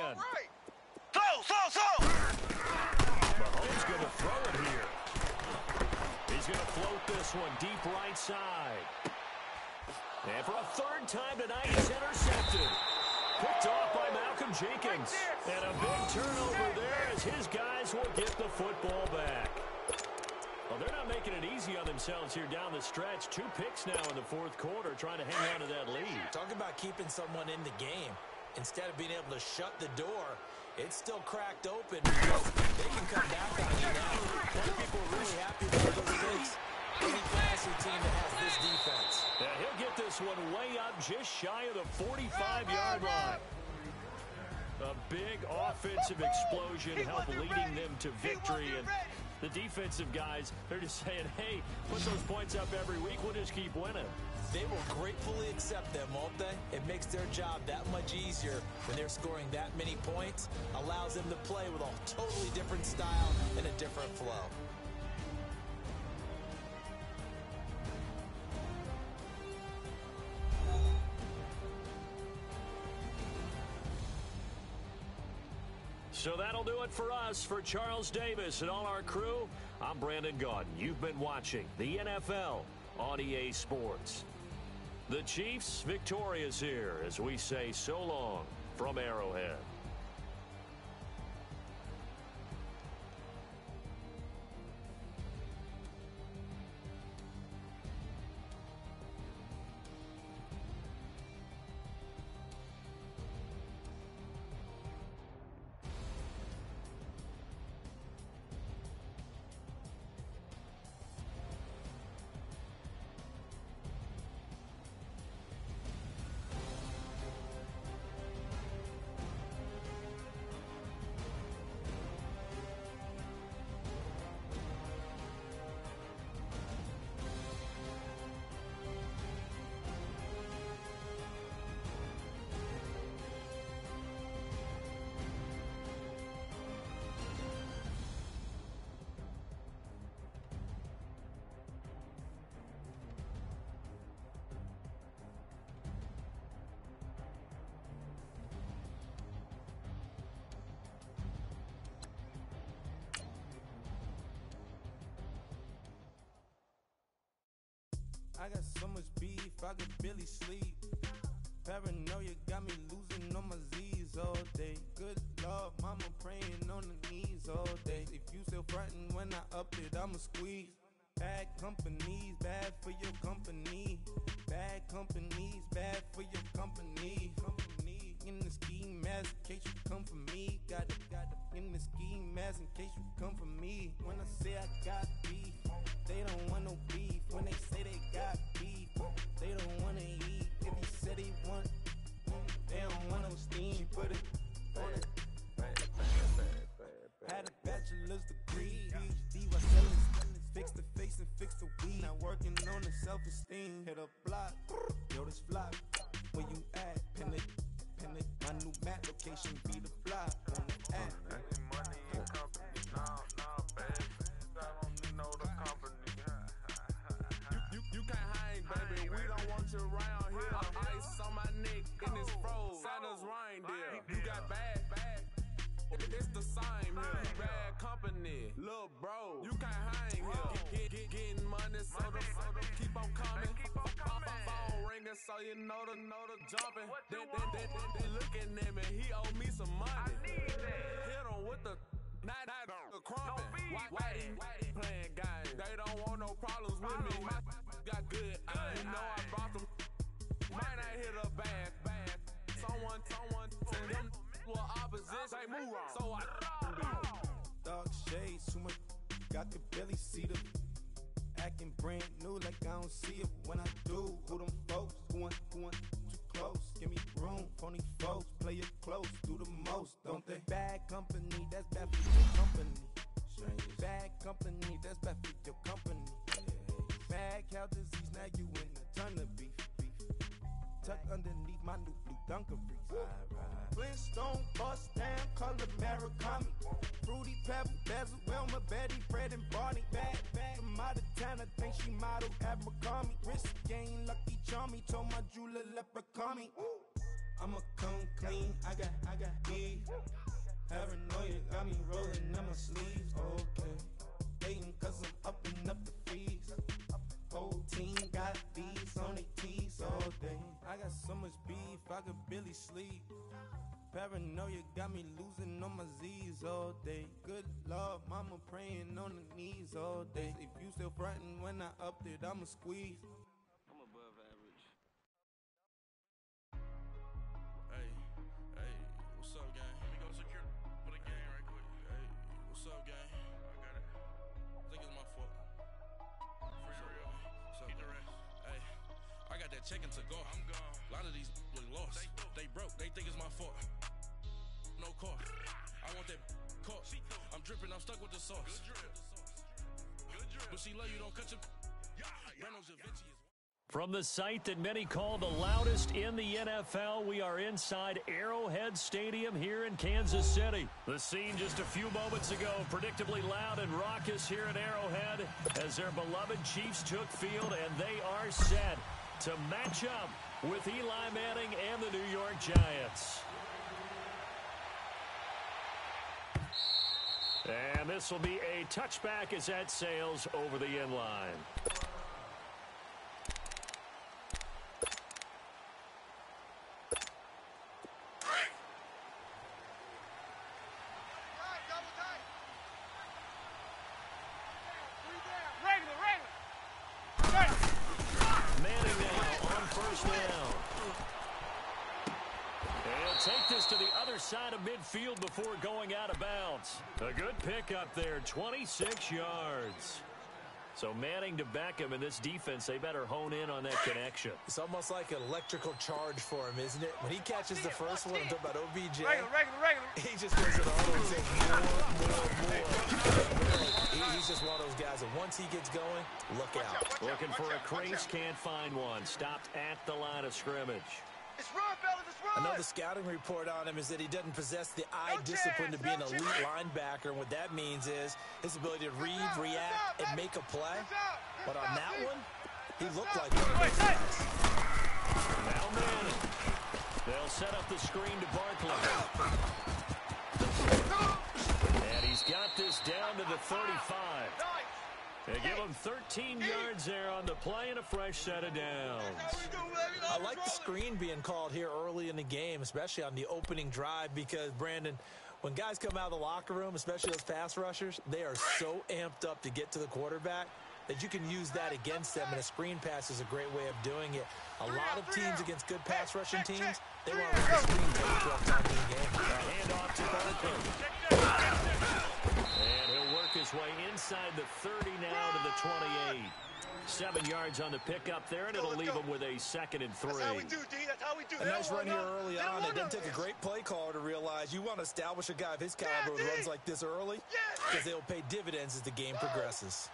Mahomes going to throw it here. He's going to float this one deep right side. And for a 3rd time tonight, he's intercepted. Picked off by Malcolm Jenkins. And a big turnover there as his guys will get the football back. Well, they're not making it easy on themselves here down the stretch. 2 picks now in the fourth quarter trying to hang on to that lead. Talk about keeping someone in the game. Instead of being able to shut the door, it's still cracked open because they can come back on you now. A lot of people are really happy with those picks. Any fantasy team that has this defense. Yeah, he'll get this one way up just shy of the 45-yard line. A big offensive explosion helped leading them to victory. And the defensive guys, they're just saying, hey, put those points up every week. We'll just keep winning. They will gratefully accept them, won't they? It makes their job that much easier when they're scoring that many points. Allows them to play with a totally different style and a different flow. So that'll do it for us. For Charles Davis and all our crew, I'm Brandon Gaudin. You've been watching the NFL on EA Sports. The Chiefs victorious here as we say so long from Arrowhead. I could barely sleep. Paranoia got me losing on my Z's all day. Good Lord, mama praying on the knees all day. If you still frontin' when I up it, I'ma squeeze. Bad companies, bad for your company. Bad companies, bad for your company. Company in the ski mask in case you come for me. Got it in the ski mask in case you come for me. When I say I got beef, they don't want no beef. When they say they got beef, they don't wanna eat. If you said they want, they don't want no steam. Put it on it. Had a bachelor's degree. PhD while selling, fix the face and fix the weed. Now working on the self-esteem. Hit a block, yo this flock. Where you at? Pin it. My new map location be the block on the app. Money and company, nah, baby. I don't need no the company. You can't hang, baby. We don't want you around here. Ice on my neck and it's froze. Santa's reindeer. You got bad. It's the same here. You bad company, little bro. You can't hang here. Getting money, so the keep on coming. Phone ringing, so you know the jumping. They looking at me. He owe me some money. Hit him with the night crumping. Whitey playing games. They don't want no problems with me. Got good. I know I brought them. Might not hit a bad. Someone tell them well opposition. They move wrong. So I Dark shades, too much. I could barely see them. Acting brand new like I don't see it when I do. Who them folks? Who want too close? Give me room, phony folks. Play it close, do the most, don't they? Bad company, that's bad for your company. Bad company, that's bad for your company. Mad cow disease, now you in a ton of beef. Tuck underneath my new blue Dunkaroos. Flintstone, bust down, color Murakami. Fruity Pebble, Basil, Wilma, Betty, Fred, and Barney. Bad from out of town, I think she model Abercrombie. Wrist game, Lucky Charmy, told my jeweler leprechaun. I'ma come clean, I got beef. Paranoia got me rolling in my sleeves. Okay, hating cause I'm upping up the fees. Whole team got beats on their teeth all day. I got so much beef, I could barely sleep. Paranoia got me losing on my Z's all day. Good Lord, mama praying on the knees all day. If you still frontin' when I up it, I'ma squeeze. I'm above average. Hey, what's up, gang? Let me go secure for the game right quick. Hey, what's up, gang? I got it. I think it's my fault. For real. What's up, the rest? Hey, I got that check-in to go. I'm gone. A lot of these look lost. They broke. They think it's my fault. No car. I want that caught. I'm dripping. I'm stuck with the sauce. Good drip. But she love you. Don't cut your. Reynolds Da Vinci is. From the site that many call the loudest in the NFL, we are inside Arrowhead Stadium here in Kansas City. The scene just a few moments ago, predictably loud and raucous here at Arrowhead as their beloved Chiefs took field, and they are set to match up with Eli Manning and the New York Giants. And this will be a touchback as that sails over the end line. Manning now on first down. He'll take this to the other side of midfield before going out of bounds. A good pickup there, 26 yards. So Manning to Beckham in this defense, they better hone in on that connection. It's almost like an electrical charge for him, isn't it? When he catches the first one, I'm talking about OBJ. Regular. He just goes it all and says more. He's just one of those guys that once he gets going, look out. Looking for a crease, can't find one. Stopped at the line of scrimmage. It's run, fellas, it's run! Another scouting report on him is that he doesn't possess the eye discipline to be an elite linebacker, and what that means is his ability to read, react, and make a play. But on that one, he looked like one of those guys. Now Manning. They'll set up the screen to Barkley. And he's got this down to the 35. They give them 13 yards there on the play and a fresh set of downs. I like the screen being called here early in the game, especially on the opening drive, because, Brandon, when guys come out of the locker room, especially those pass rushers, they are so amped up to get to the quarterback that you can use that against them, and a screen pass is a great way of doing it. A lot of teams against good pass rushing teams, they want to run the screen play 12 times in the game. Handoff to Barkley. And he'll work his way inside the 30 now to the 28. 7 yards on the pickup there, and it'll leave him with a 2nd and 3. That's how we do, D. That's how we do. A nice run here early on. It didn't take a great play caller to realize you want to establish a guy of his caliber with runs like this early, because they'll pay dividends as the game progresses.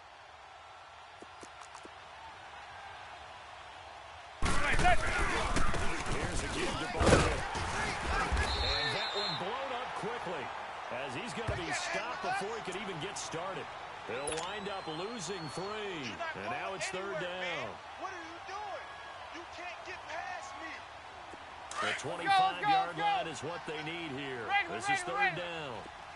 Here's a give to Barkley. And that one blown up quickly, as he's going to be stopped before he could even get started. They'll wind up losing 3, and now it's 3rd down. What are you doing? You can't get past me. The 25-yard line is what they need here. This is 3rd down.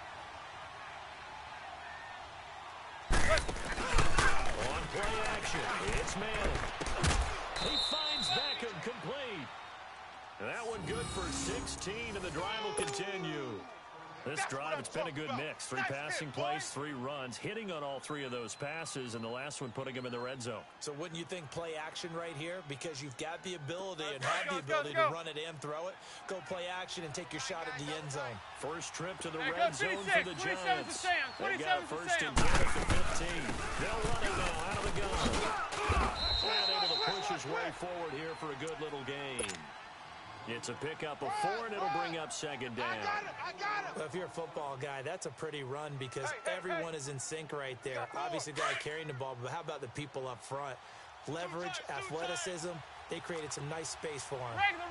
On play action, it's Manning. He finds Beckham complete. And that one good for 16, and the drive will continue. This drive, it's been a good mix. 3 passing plays, 3 runs, hitting on all 3 of those passes, and the last one putting him in the red zone. So wouldn't you think play action right here? Because you've got the ability and have the ability to run it and throw it. Go play action and take your shot at the end zone. First trip to the red zone for the Giants. They got a 1st and 10 at the 15. They'll run it now out of the gun. And able to push his way forward here for a good little gain. It's a pickup of 4, and it'll bring up 2nd down. I got him. Well, if you're a football guy, that's a pretty run because everyone is in sync right there. Obviously, the guy carrying the ball, but how about the people up front? Leverage, athleticism, they created some nice space for him. Regular.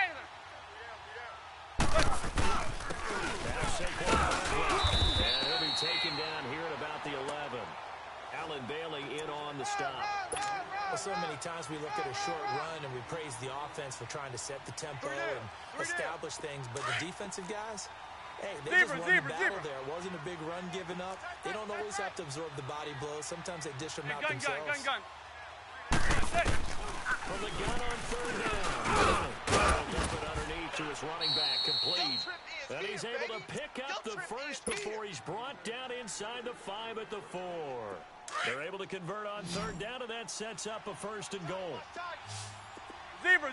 Now Saquon Barkley, and he'll be taken down here at about the 11. Allen Bailey in on the stop. Well, so many times we look at a short run and we praise the offense for trying to set the tempo and establish things, but the defensive guys, hey, they just won the battle there. It wasn't a big run given up. They don't always have to absorb the body blows. Sometimes they dish them out themselves. Gun. From the gun on 3rd down. Dump it underneath to his running back, complete. And he's able to pick up the first before he's brought down inside the 5 at the 4. They're able to convert on 3rd down, and that sets up a 1st and goal. Zebra.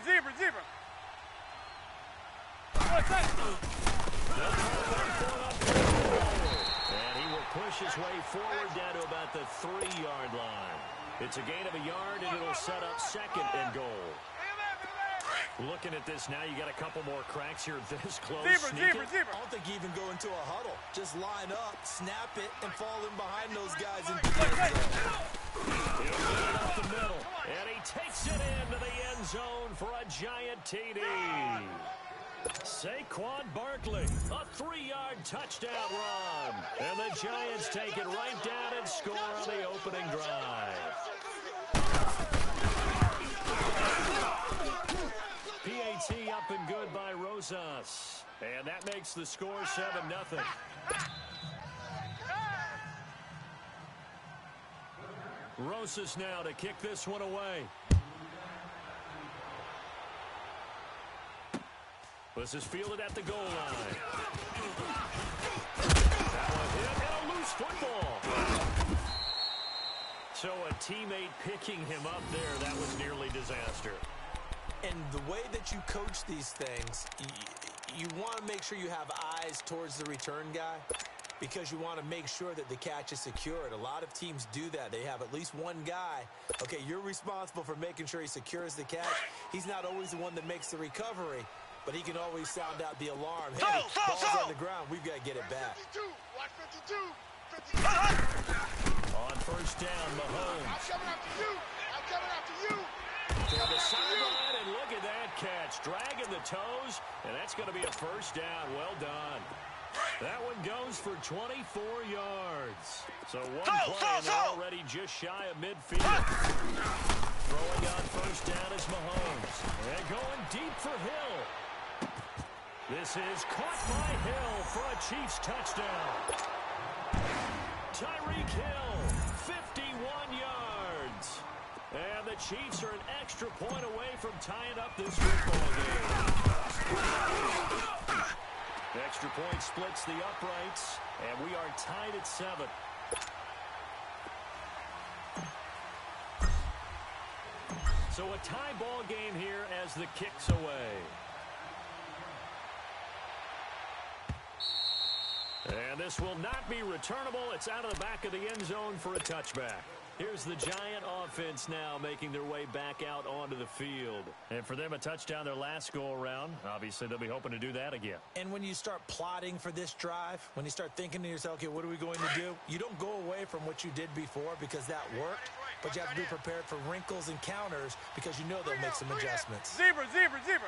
And he will push his way forward down to about the 3-yard line. It's a gain of a yard, and it'll set up 2nd and goal. Looking at this now, you got a couple more cracks here this close. Zebra. I don't think you even go into a huddle. Just line up, snap it, and fall in behind those guys into the end zone. He'll get it up the middle, and he takes it into the end zone for a giant TD. Saquon Barkley, a 3-yard touchdown run. And the Giants take it right down and score on the opening drive. PAT up and good by Rosas. And that makes the score 7-0. Rosas now to kick this one away. This is fielded at the goal line. That one hit and a loose football. So a teammate picking him up there, that was nearly disaster. And the way that you coach these things, you want to make sure you have eyes towards the return guy because you want to make sure that the catch is secured. A lot of teams do that. They have at least one guy. Okay, you're responsible for making sure he secures the catch. He's not always the one that makes the recovery, but he can always sound out the alarm. Hey, ball's on the ground. We've got to get it back. 52. Watch 52. On 1st down, Mahomes. I'm coming after you. To the sideline, and look at that catch. Dragging the toes, and that's going to be a 1st down. Well done. That one goes for 24 yards. So one play, and they're already just shy of midfield. Throwing on 1st down is Mahomes. And going deep for Hill. This is caught by Hill for a Chiefs touchdown. Tyreek Hill, 51 Chiefs are an extra point away from tying up this football game. Extra point splits the uprights, and we are tied at 7. So a tie ball game here as the kick's away. And this will not be returnable. It's out of the back of the end zone for a touchback. Here's the Giant offense now making their way back out onto the field. And for them, a touchdown their last go-around. Obviously, they'll be hoping to do that again. And when you start plotting for this drive, when you start thinking to yourself, okay, what are we going to do? You don't go away from what you did before because that worked, but you have to be prepared for wrinkles and counters because you know they'll make some adjustments. Zebra, zebra, zebra.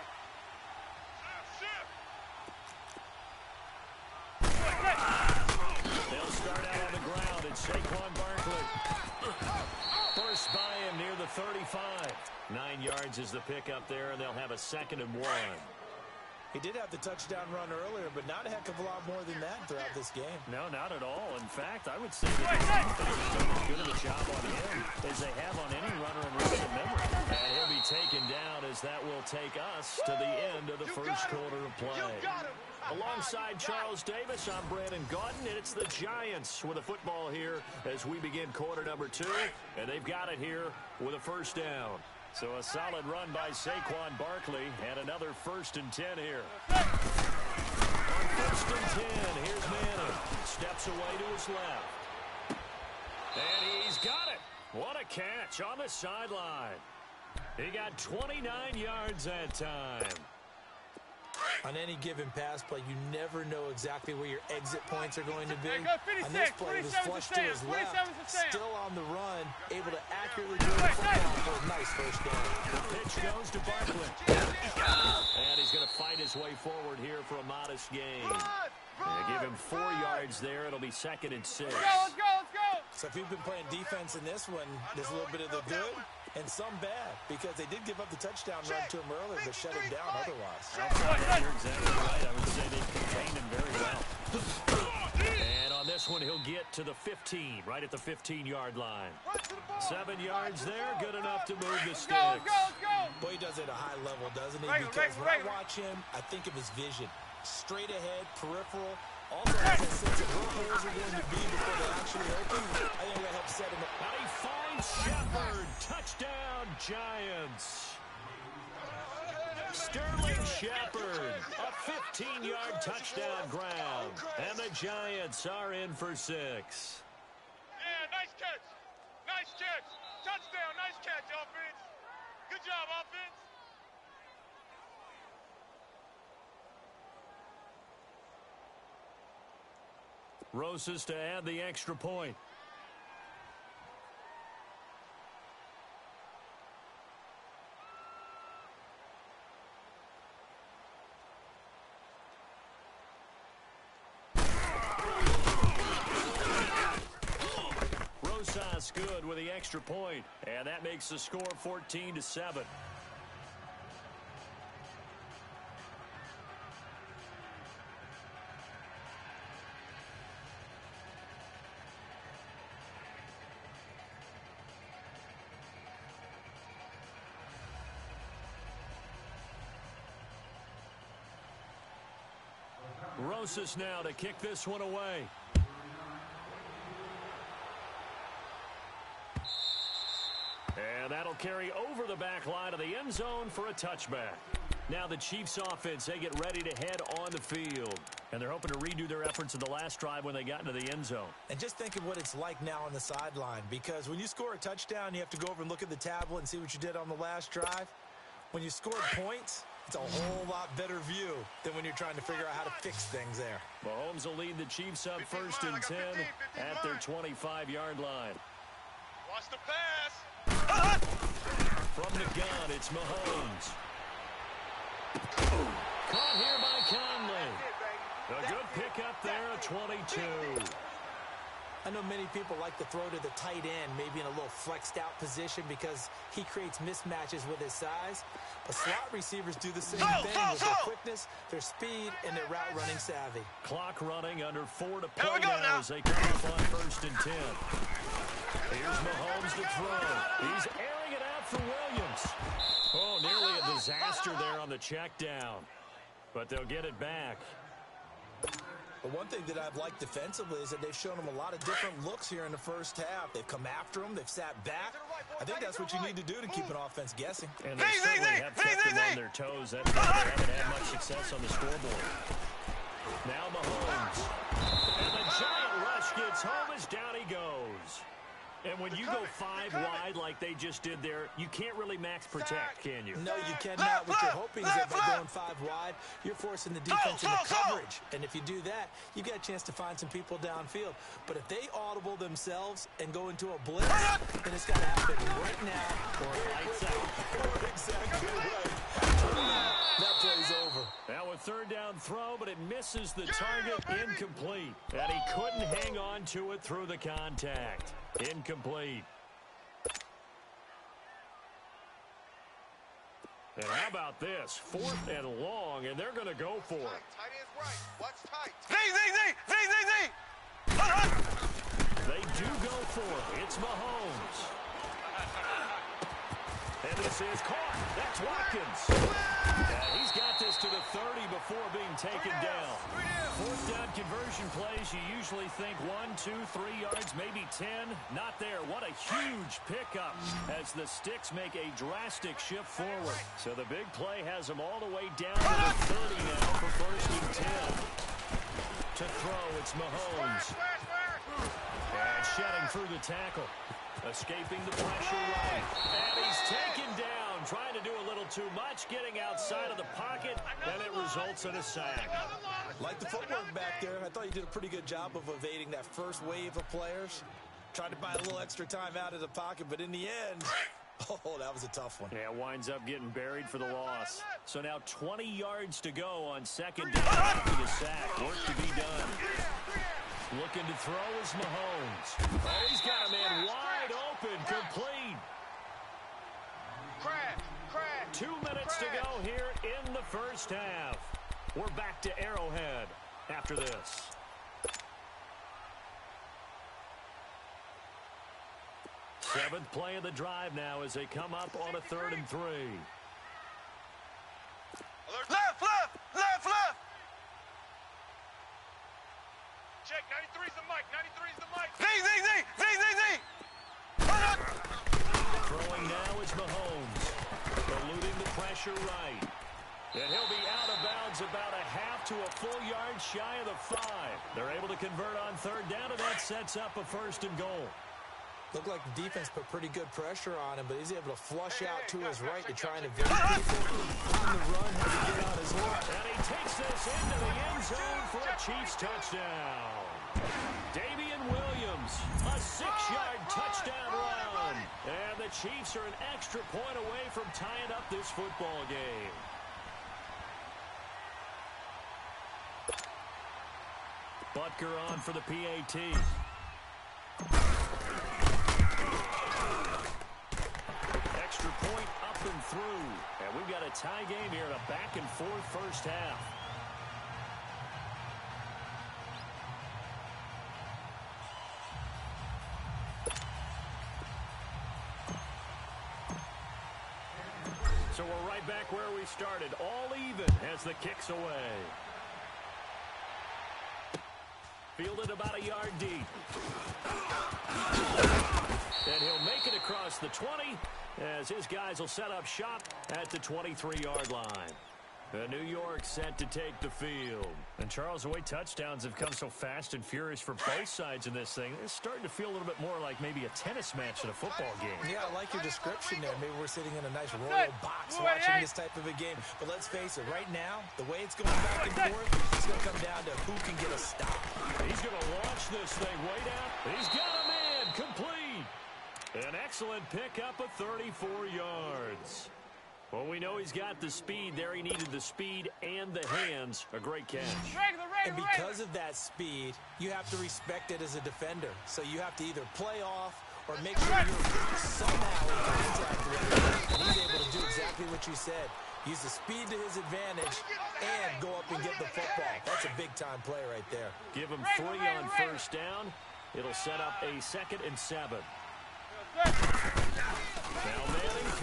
They'll start out on the ground. It's Saquon Barkley. First by him near the 35. 9 yards is the pickup there, and they'll have a 2nd and 1. He did have the touchdown run earlier, but not a heck of a lot more than that throughout this game. No, not at all. In fact, I would say that the defense has done as good of a job on him as they have on any runner in recent memory. And he'll be taken down as that will take us to the end of the first quarter of play. Alongside Charles Davis, I'm Brandon Gaudin, and it's the Giants with a football here as we begin quarter number 2, and they've got it here with a first down. So a solid run by Saquon Barkley, and another 1st and 10 here. On 1st and 10, here's Manning. Steps away to his left. And he's got it. What a catch on the sideline. He got 29 yards that time. On any given pass play, you never know exactly where your exit points are going to be. Go, On this play, it was flushed to his left, 27%. still on the run, able to accurately do the football for a nice first down. The pitch goes to Barkley. And he's going to fight his way forward here for a modest gain. Give him 4 yards there. It'll be 2nd and 6. Let's go, let's go, let's go. So if you've been playing defense in this one, there's a little bit of the good and some bad, because they did give up the touchdown run to him earlier, but shut him down otherwise. You're exactly right. I would say they contained him very well. And on this one, he'll get to the 15, right at the 15-yard line. 7 yards there, good enough to move the sticks. Let's go, let's go. Boy, he does it at a high level, doesn't he? Regular, Because when regular. I watch him, I think of his vision. Straight ahead, peripheral. Also has a sense of where holes are going to be before they actually open. I think that helps set him up. And he finds Shepard. Touchdown, Giants. Sterling Shepard, a 15-yard touchdown ground. And the Giants are in for 6. Yeah, nice catch. Nice catch. Touchdown. Nice catch, offense. Good job, offense. Rosas to add the extra point. Rosas good with the extra point, and that makes the score 14-7. Rosas now to kick this one away. And that'll carry over the back line of the end zone for a touchback. Now the Chiefs offense, they get ready to head on the field. And they're hoping to redo their efforts of the last drive when they got into the end zone. And just think of what it's like now on the sideline, because when you score a touchdown, you have to go over and look at the tablet and see what you did on the last drive. When you scored points, it's a whole lot better view than when you're trying to figure out how to fix things there. Mahomes will lead the Chiefs up 1st and 10 at their 25-yard line. Watch the pass. From the gun, it's Mahomes. Caught here by Conley. A good pickup there at 22. I know many people like to throw to the tight end, maybe in a little flexed out position because he creates mismatches with his size. But slot receivers do the same thing with their quickness, their speed, and their route running savvy. Clock running under 4 to play now as they come up on 1st and 10. Here's Mahomes to throw. He's airing it out enough for Williams. Oh, nearly a disaster there on the check down. But they'll get it back. But one thing that I've liked defensively is that they've shown them a lot of different looks here in the first half. They've come after them. They've sat back. I think that's what you need to do to keep an offense guessing. And they certainly have kept them on their toes. That's why they haven't had much success on the scoreboard. Now Mahomes. And the giant rush gets home as down he goes. And when you go 5 wide like they just did there, you can't really max protect, can you? No, you cannot. What you're hoping is that by going 5 wide, you're forcing the defense into coverage. And if you do that, you get a chance to find some people downfield. But if they audible themselves and go into a blitz, then it's got to happen right now. Or lights out. Exactly right. That play's over. Now a third down throw, but it misses the target. Incomplete. And he couldn't hang on to it through the contact. Incomplete. And how about this? 4th and long, and they're going to go for it. Tight end's right. Watch tight. They do go for it. It's Mahomes. And this is caught. That's Watkins. And he's got this to the 30 before being taken down. 4th down conversion plays, you usually think 1, 2, 3 yards, maybe 10. Not there. What a huge pickup as the Sticks make a drastic shift forward. So the big play has them all the way down to the 30 now for 1st and 10. To throw, it's Mahomes. And shedding through the tackle. Escaping the pressure right. And he's taken down. Trying to do a little too much. Getting outside of the pocket. And it results in a sack. Like the footwork back there, I thought you did a pretty good job of evading that first wave of players. Tried to buy a little extra time out of the pocket, but in the end, oh, that was a tough one. Yeah, winds up getting buried for the loss. So now 20 yards to go on 2nd down after the sack. Work to be done. Looking to throw is Mahomes. Oh, he's got a man wide open, complete. 2 minutes to go here in the first half. We're back to Arrowhead after this. Seventh play of the drive now as they come up on a 3rd and 3. Left. Check, 93's the mic, 93's the mic. Throwing now is Mahomes. Eluding the pressure right. And he'll be out of bounds about a half to a full yard shy of the 5. They're able to convert on 3rd down, and that sets up a 1st and goal. Looked like the defense put pretty good pressure on him, but he's able to flush out to his right to try and evade people. On the run, has to get on his left. And he takes this into the end zone for a Chiefs touchdown. Damian Williams, a 6-yard touchdown run. And the Chiefs are an extra point away from tying up this football game. Butker on for the PAT. Extra point up and through. And we've got a tie game here in a back-and-forth first half. So we're right back where we started. All even as the kick's away. Fielded about a yard deep. And he'll make it across the 20 as his guys will set up shop at the 23-yard line. New York set to take the field. And Charles, the way touchdowns have come so fast and furious for both sides in this thing, it's starting to feel a little bit more like maybe a tennis match in a football game. Yeah, I like your description there. Maybe we're sitting in a nice royal box watching this type of a game. But let's face it, right now, the way it's going back and forth, it's going to come down to who can get a stop. He's going to launch this thing way down. He's got a man complete. An excellent pickup of 34 yards. Well, we know he's got the speed there. He needed the speed and the hands. A great catch. And because of that speed, you have to respect it as a defender. So you have to either play off or make sure you're somehow in contact with him. And he's able to do exactly what you said. Use the speed to his advantage and go up and get the football. That's a big-time play right there. Give him 3 on first down. It'll set up a 2nd and 7. Now Manning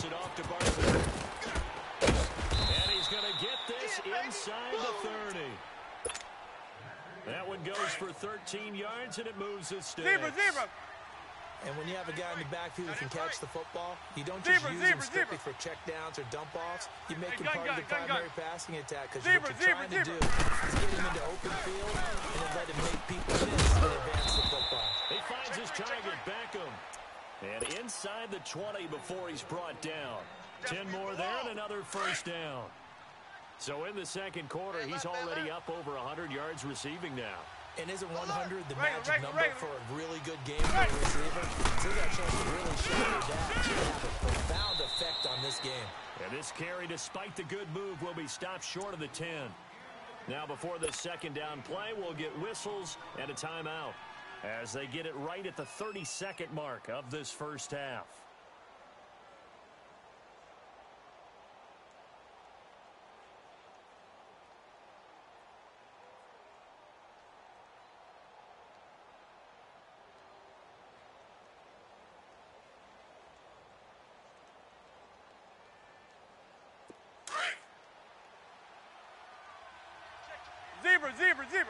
it off to Barkley. And he's going to get this inside the 30. That one goes for 13 yards, and it moves his sticks. Zebra. And when you have a guy in the backfield who can catch the football, you don't just use him strictly for checkdowns or dump-offs. You make him part of the primary passing attack, because what you're trying to do is get him into open field and then let him make people miss and advance the football. He finds his target, Beckham. And inside the 20 before he's brought down. 10 more there and another first down. So in the second quarter, he's already up over 100 yards receiving now. And isn't 100 the magic number for a really good game for a receiver? So they got a chance to really show their dad to have a profound effect on this game. And this carry, despite the good move, will be stopped short of the 10. Now before this second down play, we'll get whistles and a timeout as they get it right at the 32nd mark of this first half. Zebra.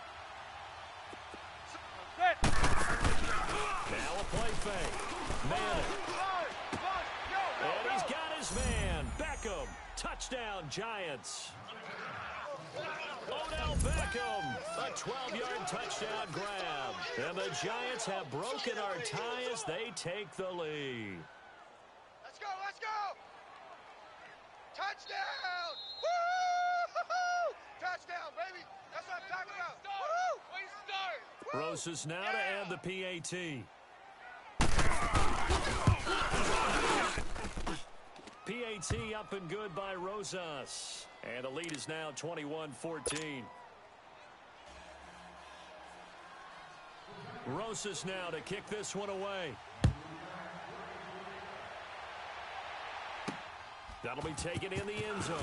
Set. Now a play fake. Man. And he's got his man. Beckham. Touchdown, Giants. Odell Beckham. A 12-yard touchdown grab. And the Giants have broken our tie as they take the lead. Let's go. Touchdown. Woo! Touchdown, baby. That's what I'm talking about. Woo! Rosas now to add the PAT. PAT up and good by Rosas. And the lead is now 21-14. Rosas now to kick this one away. That'll be taken in the end zone.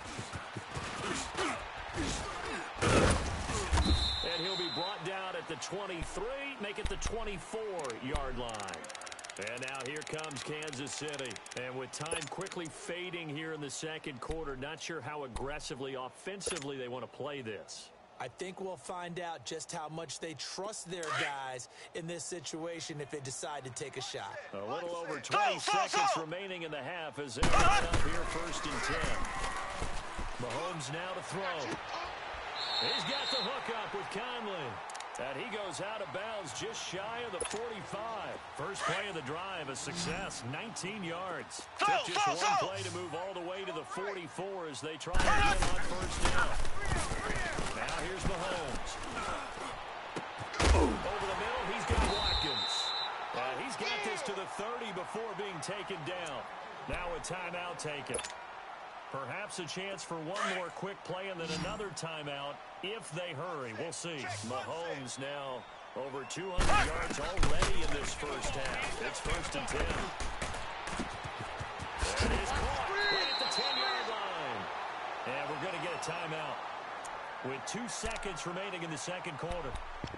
And he'll be brought down at the 23, make it the 24-yard line. And now here comes Kansas City. And with time quickly fading here in the second quarter, not sure how aggressively, offensively they want to play this. I think we'll find out just how much they trust their guys in this situation if they decide to take a shot. A little over 20 seconds remaining in the half as they're up here first and 10. Mahomes now to throw. He's got the hook up with Conley. And he goes out of bounds just shy of the 45. First play of the drive, a success, 19 yards. Took just one play to move all the way to the 44 as they try again on first down. Now here's Mahomes. Over the middle, he's got Watkins. And he's got this to the 30 before being taken down. Now a timeout taken. Perhaps a chance for one more quick play and then another timeout if they hurry. We'll see. Mahomes now over 200 yards already in this first half. It's first and 10. There it is, caught right at the 10-yard line. And we're going to get a timeout with 2 seconds remaining in the second quarter.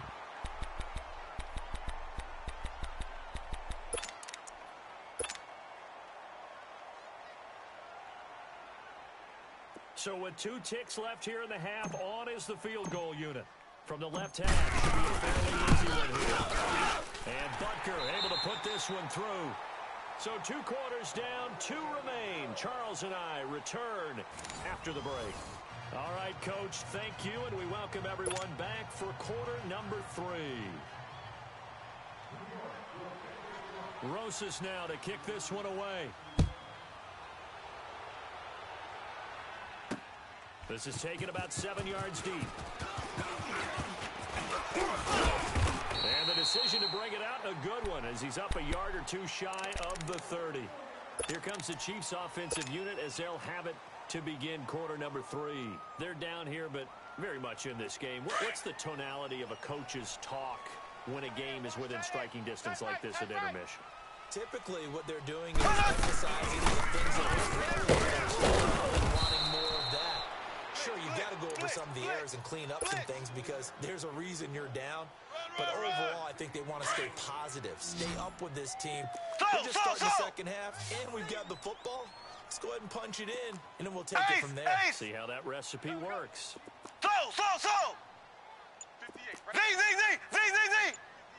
So with 2 ticks left here in the half, on is the field goal unit. From the left half, should be a fairly easy one here. And Butker able to put this one through. So 2 quarters down, 2 remain. Charles and I return after the break. All right, Coach, thank you, and we welcome everyone back for quarter number 3. Rosas now to kick this one away. This is taken about 7 yards deep. And the decision to bring it out, a good one, as he's up a yard or 2 shy of the 30. Here comes the Chiefs offensive unit as they'll have it to begin quarter number 3. They're down here, but very much in this game. What's the tonality of a coach's talk when a game is within striking distance like this at intermission? Typically, what they're doing is emphasizing the things that are really and wanting more of that. Sure, you've got to go over some of the errors and clean up some things because there's a reason you're down. But overall, I think they want to stay positive, stay up with this team. We're just starting the second half, and we've got the football. Let's go ahead and punch it in, and then we'll take it from there. See how that recipe works. Slow. 58. Z.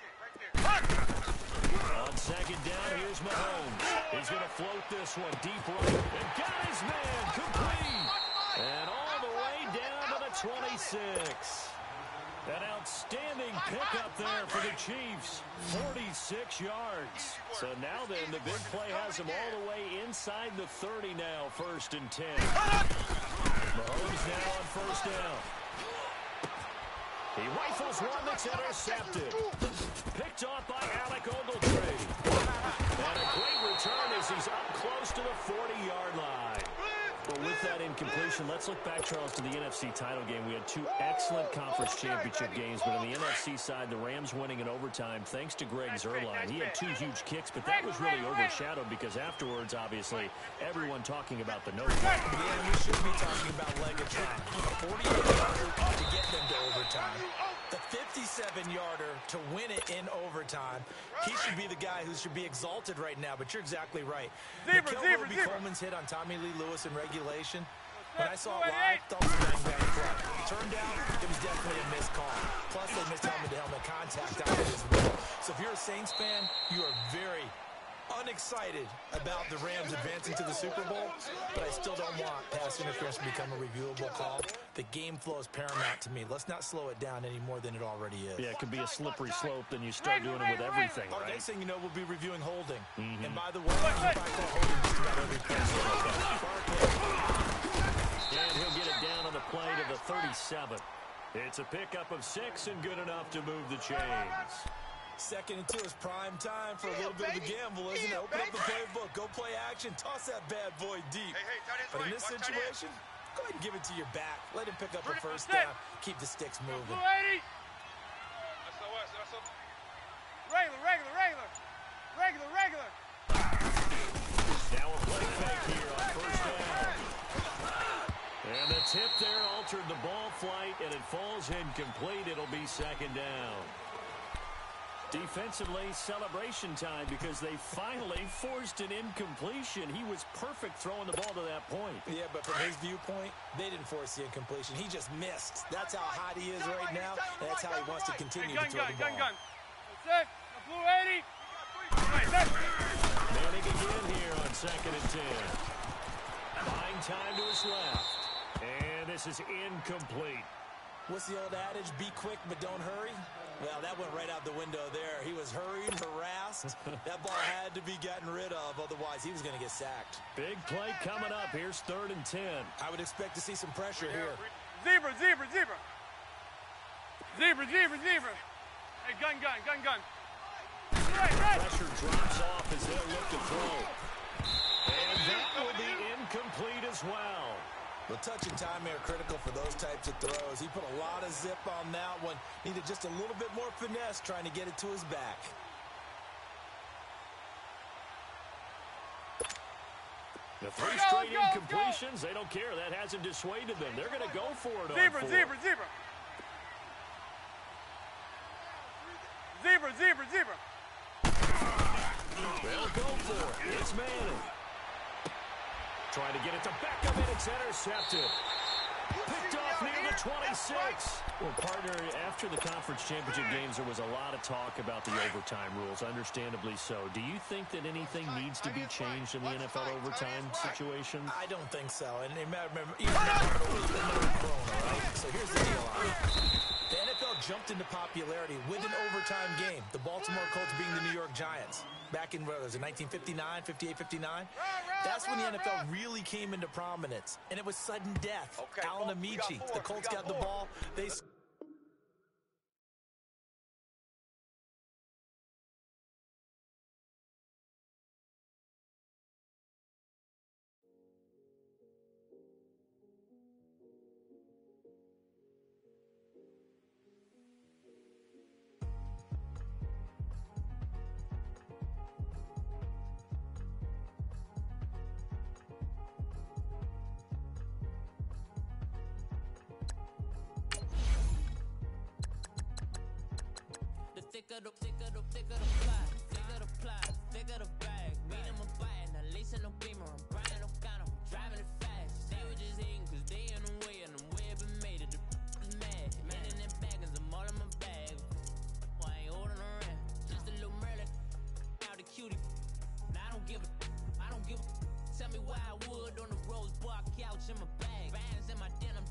On second down, here's Mahomes. He's going to float this one deep right. And got his man complete. And all the way down to the 26. An outstanding pickup there for the Chiefs. 46 yards. So now then, the big play has him all the way inside the 30 now, 1st and 10. Mahomes now on 1st down. He rifles one that's intercepted. Picked off by Alec Ogletree. And a great return as he's up close to the 40-yard line. Well, with that incompletion, let's look back, Charles, to the NFC title game. We had 2 excellent conference championship games, but on the NFC side, the Rams winning in overtime thanks to Greg Zuerlein. He had 2 huge kicks, but that was really overshadowed because afterwards, obviously, everyone talking about the no. Yeah, we should be talking about Legatron. 48-yarder to get them to overtime. The 57-yarder to win it in overtime. He should be the guy who should be exalted right now, but you're exactly right. Zebra. Coleman's hit on Tommy Lee Lewis in regulation. When I saw it live, thought it was a bang play. Turned out, it was definitely a missed call. Plus, they missed helmet-to-helmet contact on it as well. So if you're a Saints fan, you are very unexcited about the Rams advancing to the Super Bowl, but I still don't want pass interference to become a reviewable call. The game flow is paramount to me. Let's not slow it down any more than it already is. Yeah, it could be a slippery slope, then you start doing it with everything, right? Next thing you know, we'll be reviewing holding. And by the way, you probably call holding just about every play. And he'll get it down on the play to the 37. It's a pickup of 6 and good enough to move the chains. 2nd and 2 is prime time for a little bit of a gamble, isn't it? Open up the playbook, go play action, toss that bad boy deep. But in this situation, go ahead and give it to your back. Let him pick up a 1st down. Keep the sticks moving. Regular. Now a play fake here on 1st down. And the tip there altered the ball flight, and it falls incomplete. It'll be 2nd down. Defensively, celebration time because they finally forced an incompletion. He was perfect throwing the ball to that point. Yeah, but from his viewpoint, they didn't force the incompletion. He just missed. That's how hot he is right now, and that's how he wants to continue to throw the ball. Gun. That's it. The blue 80. Manning again here on 2nd and 10. Buying time to his left. And this is incomplete. What's the old adage? Be quick, but don't hurry. Well, that went right out the window there. He was hurried, harassed. That ball had to be gotten rid of, otherwise he was going to get sacked. Big play coming up. Here's 3rd and 10. I would expect to see some pressure here. Zebra. Hey, gun. Right. Pressure drops off as they'll look to throw. And that will be incomplete as well. The touch and time are critical for those types of throws. He put a lot of zip on that one. Needed just a little bit more finesse trying to get it to his back. The 3 straight incompletions, they don't care. That hasn't dissuaded them. They're going to go for it on 4th. Zebra. They'll go for it. It's Manning. Trying to get it to Beckham, and it's intercepted. Picked off near the 26. Well, partner, after the conference championship games, there was a lot of talk about the overtime rules, understandably so. Do you think that anything needs to be changed in the NFL overtime situation? I don't think so. And remember, right? So here's the deal. The NFL jumped into popularity with an overtime game. The Baltimore Colts being the New York Giants. Back in, what was it, 1959, 58, 59? That's when the NFL really came into prominence. And it was sudden death. Alan Amici, the Colts got the ball. They thicker the plot, thicker the plot, thicker the bag. Mean I'm a bite, at least in no beamer. I'm grinding, I'm counting, I'm driving it fast. They were just hating cause they in the way, and the way I've been made it. The is mad. Man in that bag, cause I'm all in my bag. I ain't holding around. Just a little Merlin, out the cutie. Now I don't give a. Tell me why I would on the rose bar couch in my bag. Bands in my denim.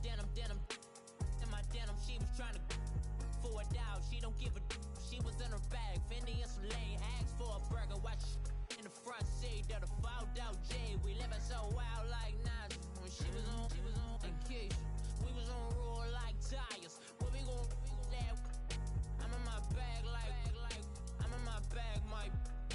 In my denim, she was trying to for a doubt. She don't give a. She was in her bag. Fendi and some lane. Asked for a burger. Watch in the front seat of the fouled out J. We living so wild like Nas. When she was on vacation. We was on roll like tires. Where we gon' that? I'm in my bag like I'm in my bag, my.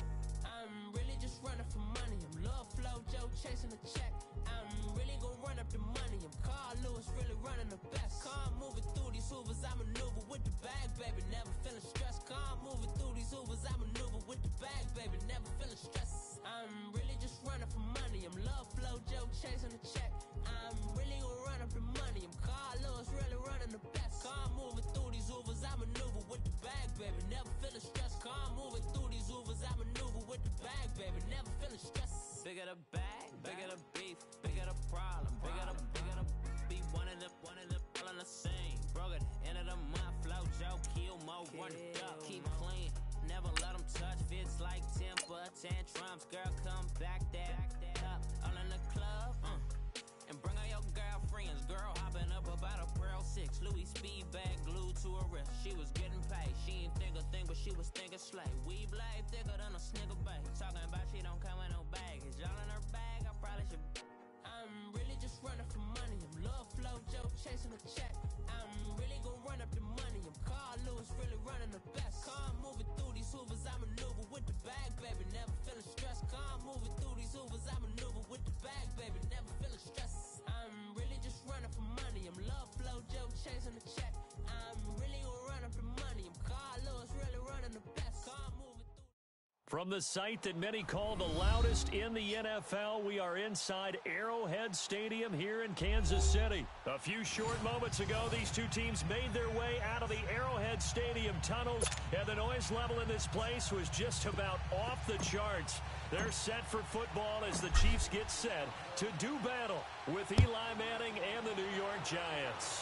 I'm really just running for money. I'm love flow, Joe chasing the check. I'm really gon' run up the money. I'm Carl Lewis, really running the best. Car moving through these hoovers, I maneuver with the bag, baby. Never feeling stressed. Car moving through these hoovers, I maneuver with the bag, baby. Never feeling stressed. I'm really just running for money. I'm love flow, Joe chasing the check. I'm really gon' run up the money. I'm Carl Lewis, really running the best. Car moving through these hoovers, I maneuver with the bag, baby. Never feeling stressed. Car moving through these hoovers, I maneuver with the bag, baby. Never feeling stressed. Bigger the bag, bigger the beef, bigger the problem, bigger the be one of the all in the same. Broke at the end of the month, flow Joe, kill mo, run it up, keep clean. Never let them touch, fits like temper tantrums. Girl, come back that up, all in the club, and bring all your girlfriends. Girl hopping up about a Pearl 6, Louis speed bag glued to her wrist. She was getting paid, she ain't think a thing, but she was thinking slay. We blade thicker than a snigger bag. Talking about she don't come with no baggage. Y'all in her bag, I probably should. I'm really just running for money. I'm love flow, Joe chasing the check. I'm really gon' run up the money. I'm Carl Lewis, really running the best. Car moving through these hoovers, I maneuver with the bag, baby. Never feeling stressed. Car moving through these hoovers, I maneuver with the bag, baby. Never feeling stressed. I'm really just running for money. I'm love flow, Joe chasing the check. I'm really gon' run up the money. I'm Carl Lewis, really running the best. Car moving through. From the site that many call the loudest in the NFL, we are inside Arrowhead Stadium here in Kansas City. A few short moments ago, these two teams made their way out of the Arrowhead Stadium tunnels, and the noise level in this place was just about off the charts. They're set for football as the Chiefs get set to do battle with Eli Manning and the New York Giants.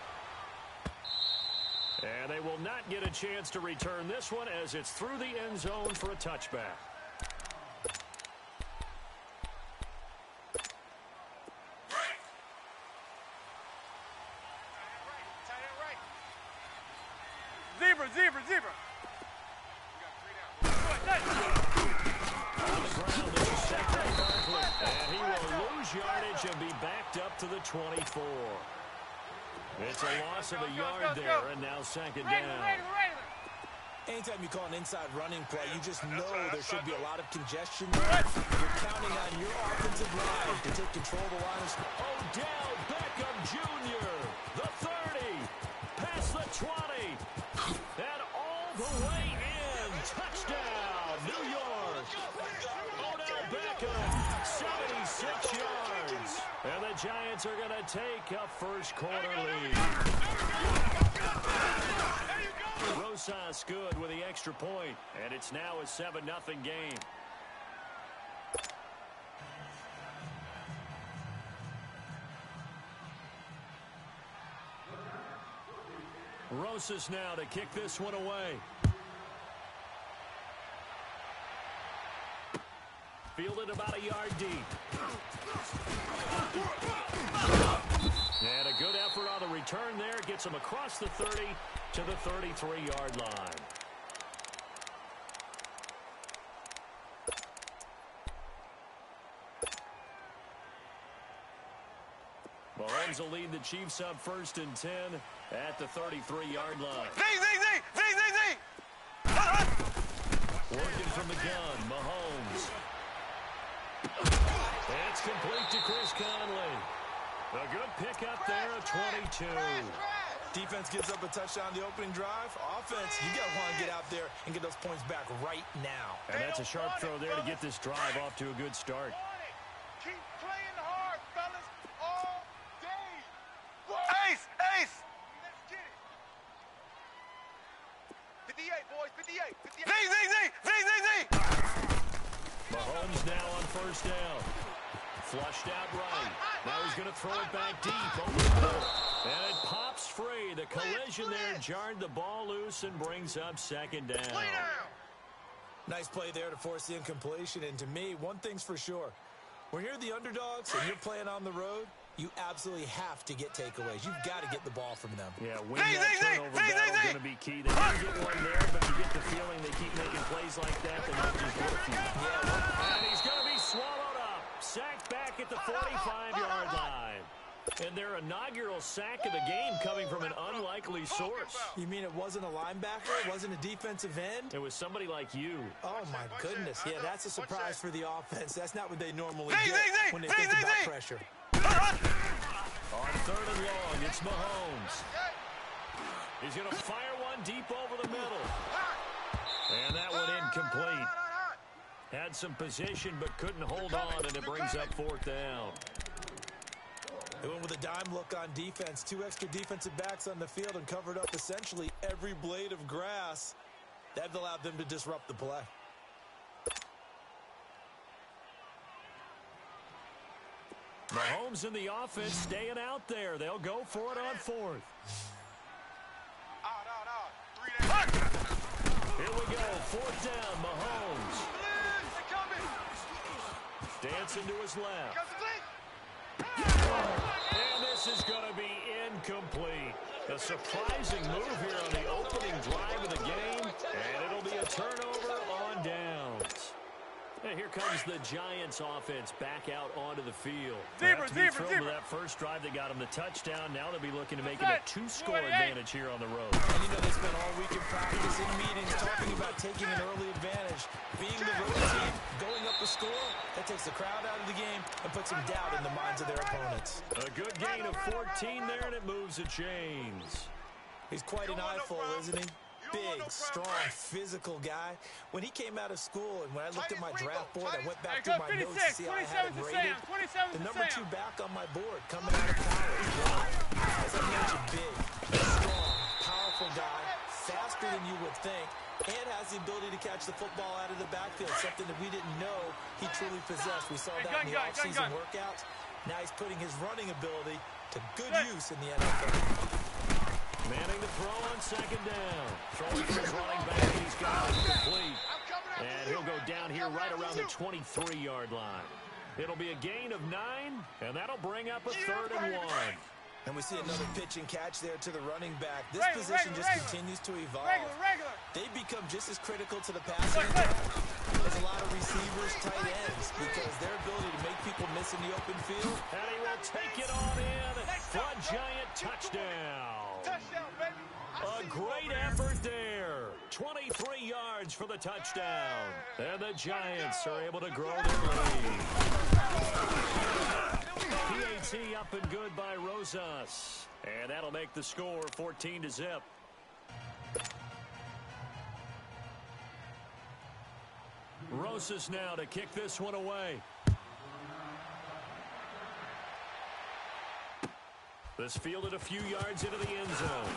And they will not get a chance to return this one as it's through the end zone for a touchback. Zebra. On the ground, this is Saquon Barkley. And he will lose yardage and be backed up to the 24. It's a loss of a yard there, and now second down. Anytime you call an inside running play, you just know there should be a lot of congestion there. You're counting on your offensive line to take control of the line of scrimmage. Odell Beckham Jr., the 30, past the 20, and all the way in. Touchdown, New York. Odell Beckham, 76 yards. And the Giants are going to take a first quarter lead. Rosas good with the extra point, and it's now a 7-0 game. Rosas now to kick this one away. Fielded about a yard deep. And a good effort on the return there. Gets him across the 30 to the 33-yard line. Mahomes will lead the Chiefs up 1st and 10 at the 33-yard line. Z! Working from the gun, Mahomes. It's complete to Chris Conley. A good pickup there at 22. Defense gives up a touchdown the opening drive. Offense, you got to want to get out there and get those points back right now. And that's a sharp throw there to get this drive off to a good start. Keep playing hard, fellas, all day. Ace! Let's get it. 58, boys, 58. Mahomes now on first down. Flushed out right. Now he's going to throw it back deep over the middle. And it pops free. The collision there jarred the ball loose and brings up second down. Nice play there to force the incompletion. And to me, one thing's for sure. When you're the underdogs and you're playing on the road, you absolutely have to get takeaways. You've got to get the ball from them. Yeah, win that turnover battle is going to be key. They didn't get one there, but you get the feeling they keep making plays like that. They might just work for you. Yeah, and he's going to be swallowed up. Sacked back at the 45-yard line. And their inaugural sack of the game coming from an unlikely source. You mean it wasn't a linebacker? It wasn't a defensive end? It was somebody like you. Oh, my goodness. Yeah, that's a surprise for the offense. That's not what they normally get when they think about pressure. On third and long, it's Mahomes. He's going to fire one deep over the middle. And that one incomplete. Had some position but couldn't hold on, and it brings up fourth down. They went with a dime look on defense. 2 extra defensive backs on the field and covered up essentially every blade of grass. That allowed them to disrupt the play. Mahomes in the offense staying out there. They'll go for it on fourth. Here we go. Fourth down, Mahomes. Dancing to his left. And this is going to be incomplete. A surprising move here on the opening drive of the game. And it'll be a turnover on downs. And here comes the Giants offense back out onto the field. After being thrilled with that first drive that got them the touchdown, now they'll be looking to make it a 2-score advantage here on the road. And you know they spent all week in practice in meetings talking about taking an early advantage. Being the road team, going up a score, that takes the crowd out of the game and puts some doubt in the minds of their opponents. A good gain of 14 there, and it moves the chains. He's quite an eyeful, isn't he? Big, strong, physical guy. When he came out of school and when I looked at my draft board, I went back through my notes to see how I had him rated. The number 2 back on my board coming out of college. As I mentioned, big, strong, powerful guy, faster than you would think, and has the ability to catch the football out of the backfield, something that we didn't know he truly possessed. We saw that in the offseason workouts. Now he's putting his running ability to good use in the NFL. Manning to throw on second down. Throwing for his running back, he's got it complete. And he'll go down here right around the 23-yard line. It'll be a gain of 9, and that'll bring up a 3rd and 1. And we see another pitch and catch there to the running back. This position just continues to evolve. They become just as critical to the passing attack as a lot of receivers, tight ends, because their ability to make people miss in the open field. And he will take it on in for a Giant touchdown. A great effort there. 23 yards for the touchdown. And the Giants are able to grow their lead. PAT up and good by Rosas. And that'll make the score 14-0. Rosas now to kick this one away. This fielded a few yards into the end zone.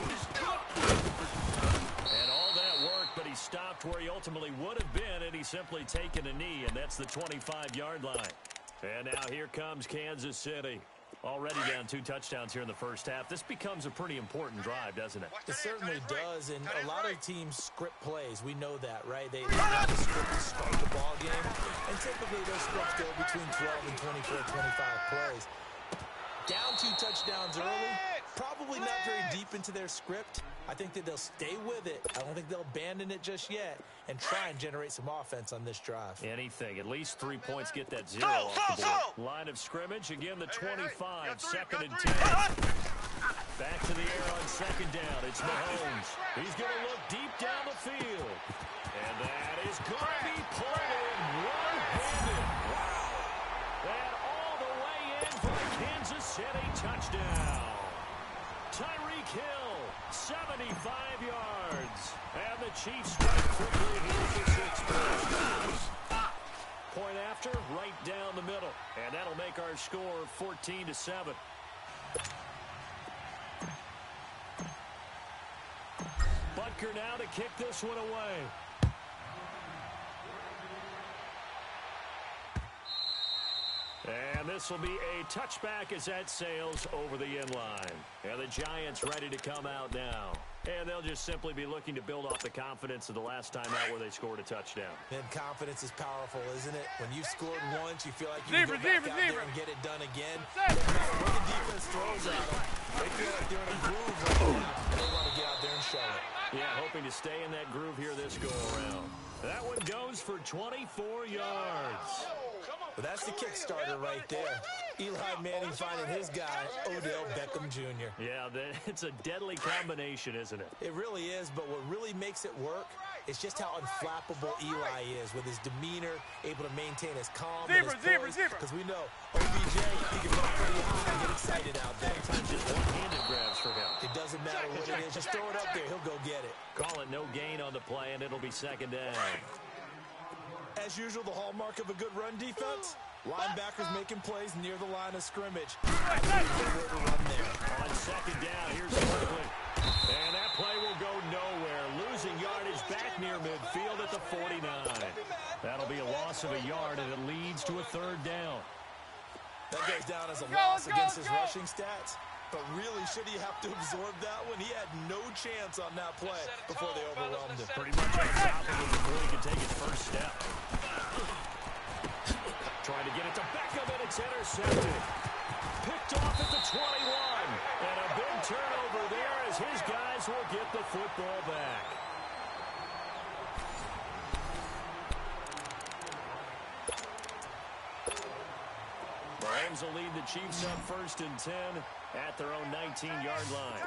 And all that work, but he stopped where he ultimately would have been, and he's simply taken a knee, and that's the 25-yard line. And now here comes Kansas City. Already down 2 touchdowns here in the first half. This becomes a pretty important drive, doesn't it? It certainly does, and a lot of teams script plays. We know that, right? They have a script to start the ball game, and typically those scripts go between 12 and 24, 25 plays. Down 2 touchdowns early, probably not very deep into their script. I think that they'll stay with it. I don't think they'll abandon it just yet and try and generate some offense on this drive. Anything. At least 3 points get that 0 off the board. Line of scrimmage, again the 25, 2nd and 10. Back to the air on second down. It's Mahomes. He's going to look deep down the field. And that is going to be played in one-handed. Wow. And all the way in for the Kansas City touchdown. Tyreek Hill, 75 yards. And the Chiefs strike quickly here for 6 points. Point after, right down the middle. And that'll make our score 14-7. But Baker now to kick this one away. And this will be a touchback as that sails over the end line. And the Giants ready to come out now. And they'll just simply be looking to build off the confidence of the last time out where they scored a touchdown. And confidence is powerful, isn't it? When you've scored once, you feel like you can go back out there and get it done again. No matter what the defense throws at them, they feel like they're in a groove right now, and they want to get out there and show it. Yeah, hoping to stay in that groove here this go-around. That one goes for 24 yards. But that's the Kickstarter right there. Eli Manning finding his guy, Odell Beckham Jr. Yeah, it's a deadly combination, isn't it? It really is, but what really makes it work is just how unflappable Eli is with his demeanor, able to maintain his calm and his poise. Because we know OBJ, he can go pretty high and get excited out there. Sometimes just one-handed grabs for him. It doesn't matter what it is. Just throw it up there. He'll go get it. Call it no gain on the play, and it'll be second down. As usual, the hallmark of a good run defense, linebackers making plays near the line of scrimmage. Where to run there. On second down, here's Barkley. And that play will go nowhere. Losing yardage back near midfield at the 49. That'll be a loss of a yard, and it leads to a third down. That goes down as a loss against his rushing stats. But really, should he have to absorb that one? He had no chance on that play before they overwhelmed him. Pretty much on top of him before he could take his first step. Trying to get it to Beckham, and it's intercepted. Picked off at the 21. And a big turnover there as his guys will get the football back. Mahomes will lead the Chiefs up 1st and 10 at their own 19-yard line.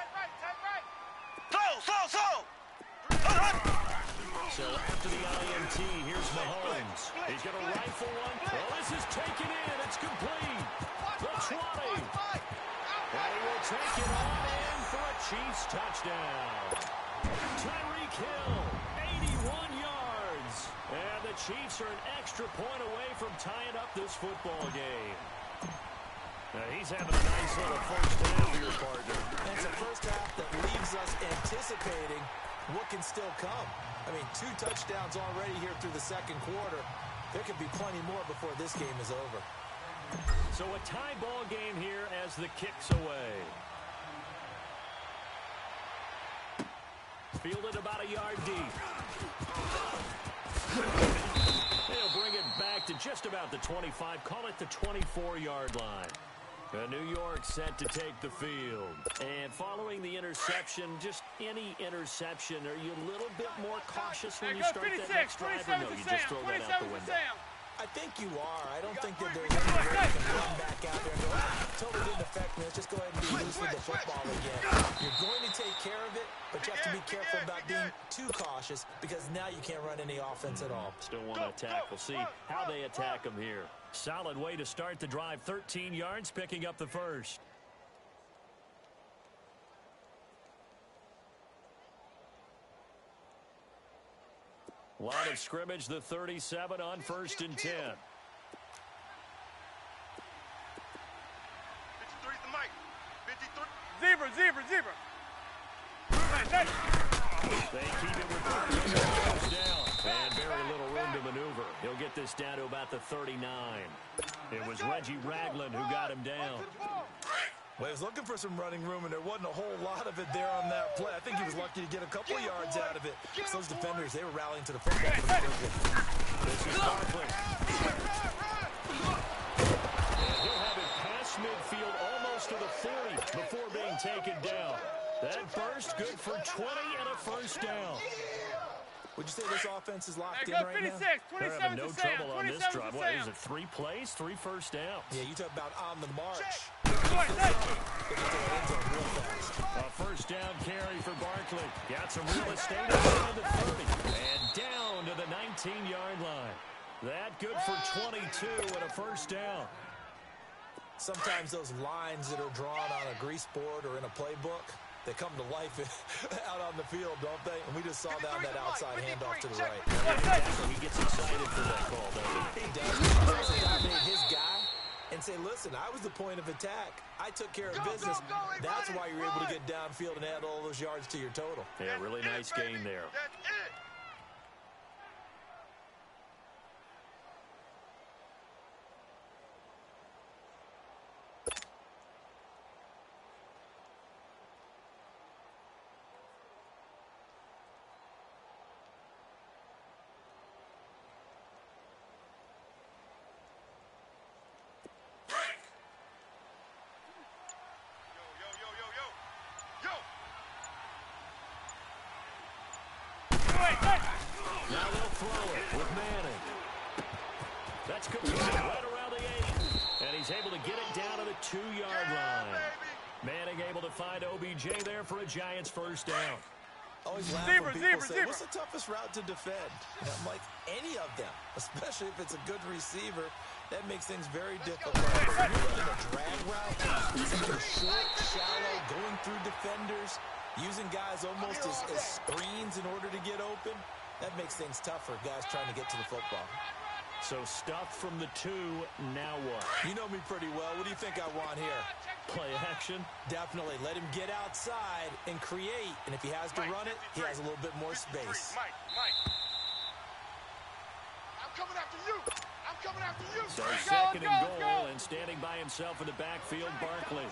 So after the INT, here's Mahomes. He's going to rifle one. Well, this is taken in. It's complete. The 20. And he will take it on in for a Chiefs touchdown. Tyreek Hill, 81 yards. And the Chiefs are an extra point away from tying up this football game. Now he's having a nice little first half here, partner. And it's a first half that leaves us anticipating what can still come. I mean, 2 touchdowns already here through the second quarter. There could be plenty more before this game is over. So a tie ball game here as the kick's away. Fielded about a yard deep. They'll bring it back to just about the 25. Call it the 24-yard line. New York set to take the field. And following the interception, just any interception, are you a little bit more cautious when you start that next drive, or no, you just throw that out the window? I think you are. I don't think that there's any way you can run back out there and go, totally didn't affect me. Let's just go ahead and be loose with the football again. You're going to take care of it, but you have to be careful about being too cautious because now you can't run any offense at all. Still want to attack. We'll see how they attack them here. Solid way to start the drive. 13 yards, picking up the first. Line of scrimmage, the 37 on 1st and 10. 53's the mic. 53. Zebra. They keep it with Barkley. Down. And very little room to maneuver. He'll get this down to about the 39. It was Reggie Ragland who got him down. Well, he was looking for some running room, and there wasn't a whole lot of it there on that play. I think he was lucky to get a couple of yards out of it. So those defenders, they were rallying to the football pretty quickly. This is Barkley. And he'll have it past midfield almost to the 40 before being taken down. That burst good for 20 and a first down. Would you say this offense is locked in Go right 56, now? 27 They're having no to Sam, trouble on this drive. What is it, 3 plays, 3 first downs? Yeah, you talk about on the march. A first down carry for Barkley. Got some real estate around the 30. And down to the 19-yard line. That good for 22 and a first down. Sometimes those lines that are drawn on a grease board or in a playbook, they come to life out on the field, don't they? And we just saw that on that outside handoff to the right. Exactly. He gets excited for that call, doesn't he? He does. He does dominate his guy, and and say, listen, I was the point of attack. I took care of business. That's why you're able to get downfield and add all those yards to your total. Yeah, really nice gain there. That's it. Now they'll throw it with Manning. That's good. Right around the 8. And he's able to get it down to the 2-yard line. Manning able to find OBJ there for a Giants first down. Always laugh when people say, what's the toughest route to defend? And I'm like, any of them, especially if it's a good receiver. That makes things very difficult. But when you're running a drag route, something short, shallow, going through defenders, using guys almost as screens in order to get open, that makes things tough for guys trying to get to the football. So stuff from the 2, now what? You know me pretty well. What do you think I want here? Play action? Definitely. Let him get outside and create. And if he has to run it, he has a little bit more space. Mike. I'm coming after you. I'm coming after you. So second and goal, and standing by himself in the backfield, Barkley.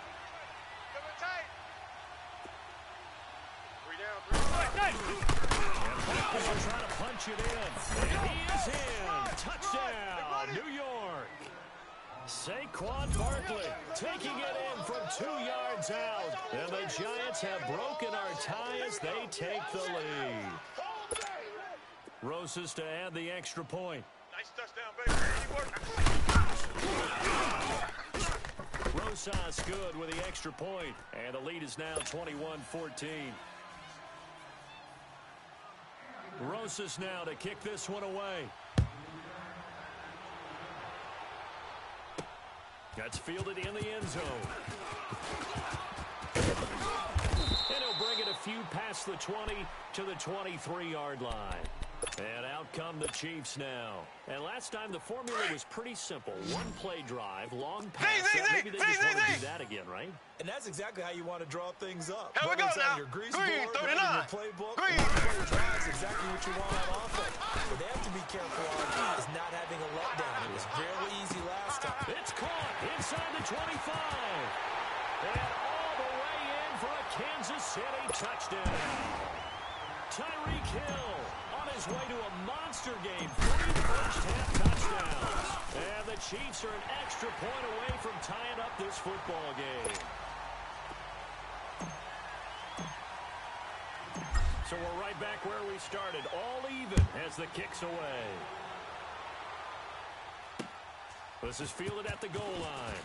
Barkley's trying to punch it in. And he is in. Touchdown, New York. Saquon Barkley taking it in from 2 yards out. And the Giants have broken our tie as they take the lead. Rosas to add the extra point. Nice touchdown, baby. Rosas good with the extra point. And the lead is now 21-14. Rosas now to kick this one away. That's fielded in the end zone. And he'll bring it a few past the 20 to the 23-yard line. And out come the Chiefs now. And last time the formula was pretty simple. One-play drive, long pass. Maybe they just want to do that again, right? And that's exactly how you want to draw things up. Here we go now. Your grease board, in your playbook, your drive is exactly what you want on offense. What they have to be careful of is not having a letdown. It was fairly easy last time. It's caught inside the 25. And all the way in for a Kansas City touchdown. Tyreek Hill on his way to a monster game. 3 first-half touchdowns. And the Chiefs are an extra point away from tying up this football game. So we're right back where we started. All even as the kick's away. This is fielded at the goal line.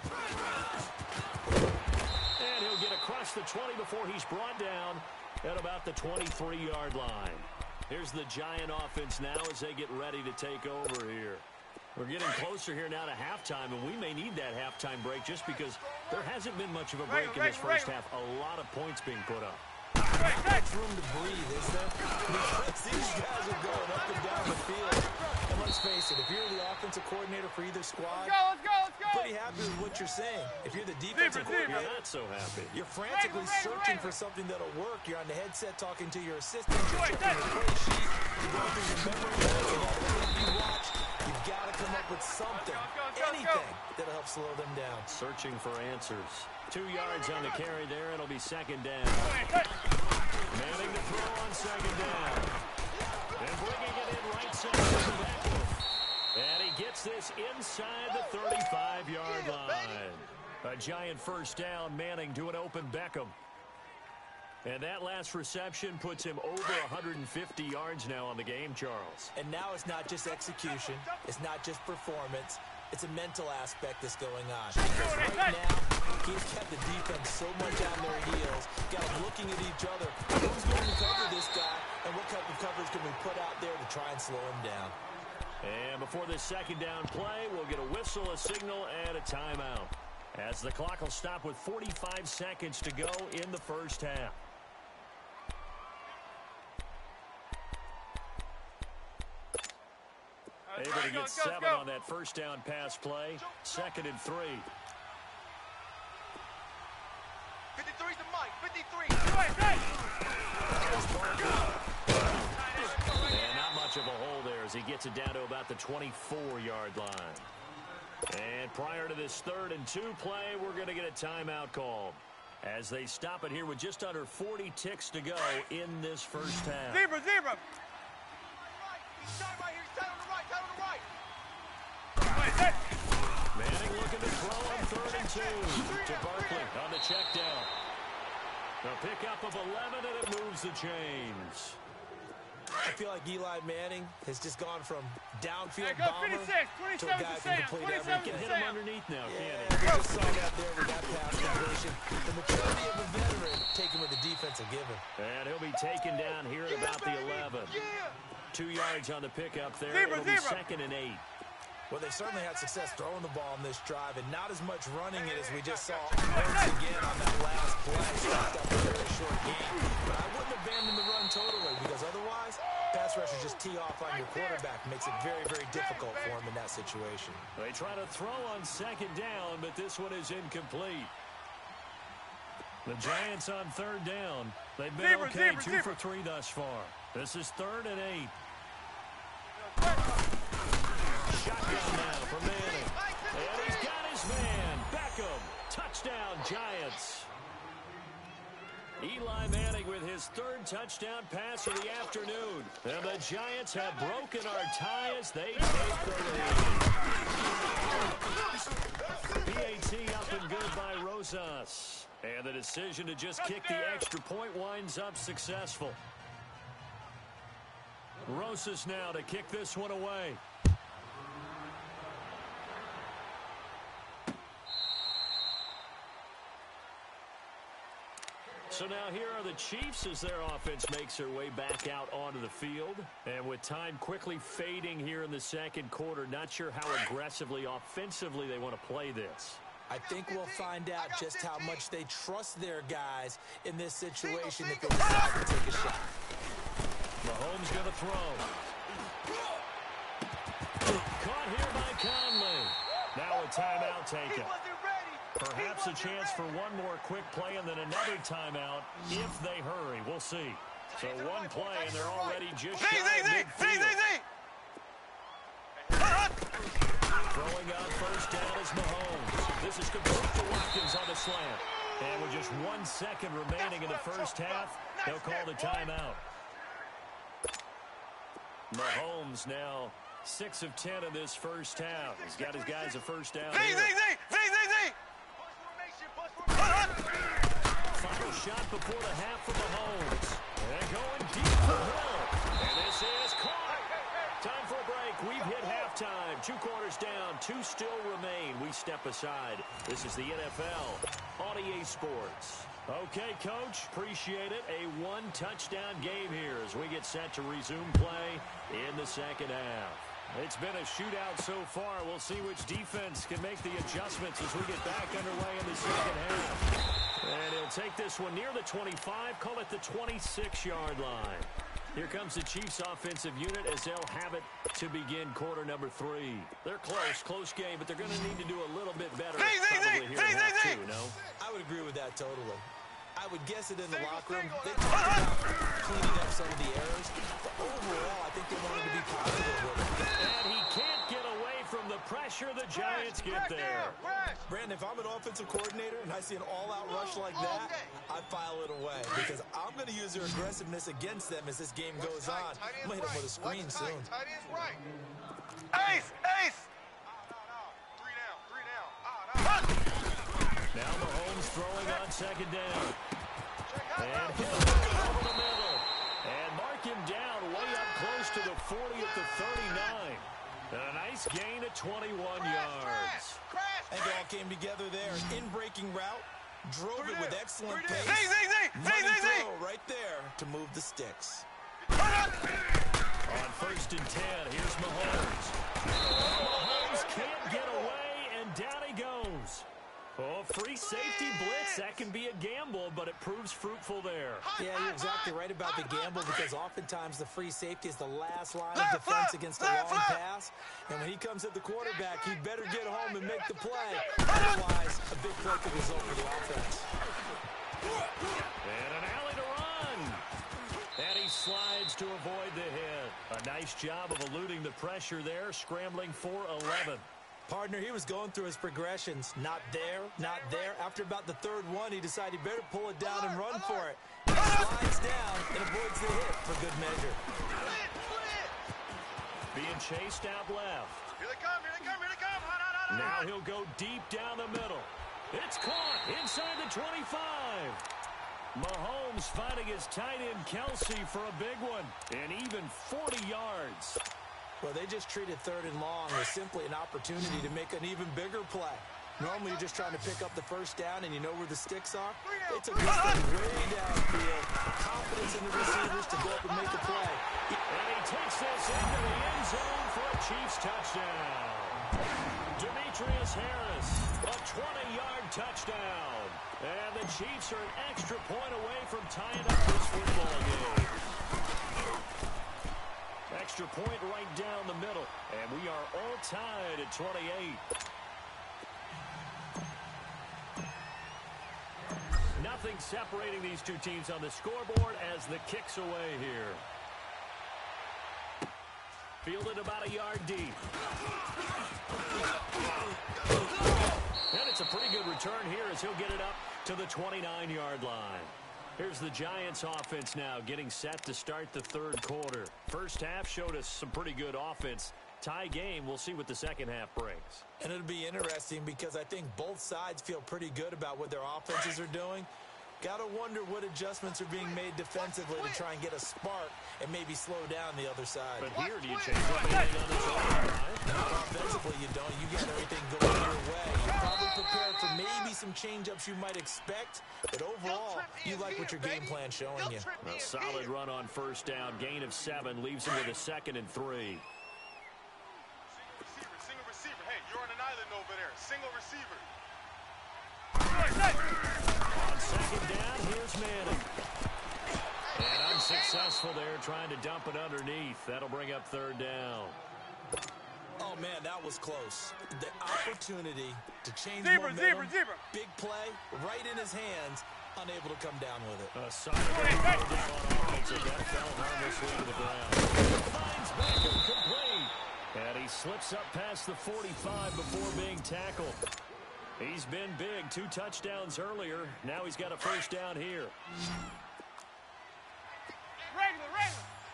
And he'll get across the 20 before he's brought down at about the 23-yard line. Here's the Giant offense now as they get ready to take over here. We're getting closer here now to halftime, and we may need that halftime break just because there hasn't been much of a break in this first half. A lot of points being put up. Not much room to breathe, is there? Because these guys are going up and down the field. And let's face it, if you're the offensive coordinator for either squad, Let's go. pretty happy with what you're saying. If you're the defensive coordinator, You're not so happy. you're frantically searching for something that'll work. You're on the headset talking to your assistant. You're checking your play sheet. You're going through your memory notes of all the tape you watch. You've got to come up with something, anything that'll help slow them down. Searching for answers. 2 yards on the carry there. It'll be second down. Manning to throw on second down. And bringing it in right side to Beckham. And he gets this inside the 35-yard line. A Giant first down. Manning to an open Beckham. And that last reception puts him over 150 yards now on the game, Charles. And now it's not just execution. It's not just performance. It's a mental aspect that's going on. Because right now, he's kept the defense so much on their heels, got them looking at each other. Who's going to cover this guy, and what type of coverage can we put out there to try and slow him down? And before this second down play, we'll get a whistle, a signal, and a timeout. As the clock will stop with 45 seconds to go in the first half. Able to get 7 on that first down pass play. 2nd and 3. 53's the mic. 53. And not much of a hole there as he gets it down to about the 24-yard line. And prior to this 3rd and 2 play, we're going to get a timeout called as they stop it here with just under 40 ticks to go in this first half. Zebra. He's tight right here. He's tight on the right. Tight on the right. Manning looking to throw on 3rd and 2 to Barkley on the check down. The pickup of 11, and it moves the chains. I feel like Eli Manning has just gone from downfield Hey, go bomber 26, to a guy who can complete 27 everything. Hit him underneath now, Yeah, can't we just saw that there with that pass completion. The maturity of a veteran taking what the defense will give him. And he'll be taken down here at about the 11. 2 yards on the pickup there. Zebra, It'll be zebra. 2nd and 8. Well, they certainly had success throwing the ball in this drive, and not as much running it as we just saw once again on that last play. Stopped up a very short game. But I wouldn't abandon the run totally, because otherwise, pass rushers just tee off on your quarterback. Makes it very, very difficult for him in that situation. They try to throw on 2nd down, but this one is incomplete. The Giants on 3rd down. They've been okay, 2 for 3 thus far. This is 3rd and 8. Shotgun now for Manning. And he's got his man. Beckham. Touchdown, Giants. Eli Manning with his 3rd touchdown pass of the afternoon. And the Giants have broken our tie as they take the lead. PAT up and good by Rosas. And the decision to just kick the extra point winds up successful. Rosas now to kick this one away. So now here are the Chiefs as their offense makes their way back out onto the field. And with time quickly fading here in the 2nd quarter, not sure how aggressively, offensively they want to play this. I think we'll find out just how much they trust their guys in this situation if they decide to take a shot. Mahomes going to throw. Caught here by Conley. Now a timeout taken. Perhaps a chance for one more quick play and then another timeout if they hurry. We'll see. So one play and they're already just shy of midfield. Throwing on 1st down is Mahomes. This is complete to Watkins on the slant. And with just 1 second remaining in the first half, they'll call the timeout. Mahomes now 6 of 10 in this first half. He's got his guys a first down here. Final shot before the half for Mahomes. And going deep for Hill. And this is caught. Time for a break. We've hit halftime. 2 quarters down. 2 still remain. We step aside. This is the NFL on EA Sports. Okay, Coach. Appreciate it. A 1-touchdown game here as we get set to resume play in the 2nd half. It's been a shootout so far. We'll see which defense can make the adjustments as we get back underway in the 2nd half. And he'll take this one near the 25, call it the 26-yard line. Here comes the Chiefs offensive unit as they'll have it to begin quarter number 3. They're close game, but they're going to need to do a little bit better probably here in half 2, no? I would agree with that totally. I would guess it in the locker room. They talked about cleaning up some of the errors. But overall, I think they wanted to be positive with it. And he can't get away from the pressure the Giants get there. Brandon, if I'm an offensive coordinator and I see an all-out rush like that, I file it away because I'm going to use their aggressiveness against them as this game goes on. I'm going to hit them with a screen soon. Ace! Now Mahomes throwing on 2nd down. And Hill over the middle. And mark him down way up close to the 40 at the 39. And a nice gain of 21 yards. I think it all came together there. In-breaking route. Drove it with excellent pace. Money throw right there to move the sticks. On 1st and 10, here's Mahomes. Mahomes can't get away, and down he goes. Oh, free safety blitz, that can be a gamble, but but it proves fruitful there. Yeah, you're exactly right about the gamble because oftentimes the free safety is the last line of defense against a long pass. And when he comes at the quarterback, he better get home and make the play. Otherwise, a big play could result for the offense. And an alley to run. And he slides to avoid the hit. A nice job of eluding the pressure there, scrambling for 11. Partner, he was going through his progressions. Not there, not there. After about the third one, he decided he better pull it down and run for it. He slides down and avoids the hit for good measure. Being chased out left. Here they come, here they come, here they come. Now he'll go deep down the middle. It's caught inside the 25. Mahomes finding his tight end Kelsey for a big one. And even 40 yards. Well, they just treated third and long as simply an opportunity to make an even bigger play. Normally, you're just trying to pick up the first down, and you know where the sticks are. They took this thing way downfield. Confidence in the receivers to go up and make the play. And he takes this into the end zone for a Chiefs touchdown. Demetrius Harris, a 20-yard touchdown. And the Chiefs are an extra point away from tying up this football game. Extra point right down the middle. And we are all tied at 28. Nothing separating these two teams on the scoreboard as the kick's away here. Fielded about a yard deep. And it's a pretty good return here as he'll get it up to the 29-yard line. Here's the Giants offense now getting set to start the third quarter. First half showed us some pretty good offense. Tie game, we'll see what the second half brings. And it'll be interesting because I think both sides feel pretty good about what their offenses are doing. Got to wonder what adjustments are being made defensively to try and get a spark and maybe slow down the other side. But here, do you change anything on this line? No, offensively you don't. You got everything going your way. You're probably prepared for maybe some change-ups you might expect, but overall, you like what your game plan's showing you. A solid run on first down. Gain of 7 leaves him with a 2nd and 3. Single receiver. Hey, you're on an island over there. Single receiver. On second down, here's Manning. And unsuccessful there, trying to dump it underneath. That'll bring up third down. Oh, man, that was close. The opportunity to change Zebra, momentum, zebra. big play, right in his hands, unable to come down with it. A solid run down on offense, and that fell harmlessly to the ground. Finds Beckham complete. And he slips up past the 45 before being tackled. He's been big, 2 touchdowns earlier. Now he's got a first down here. Regular.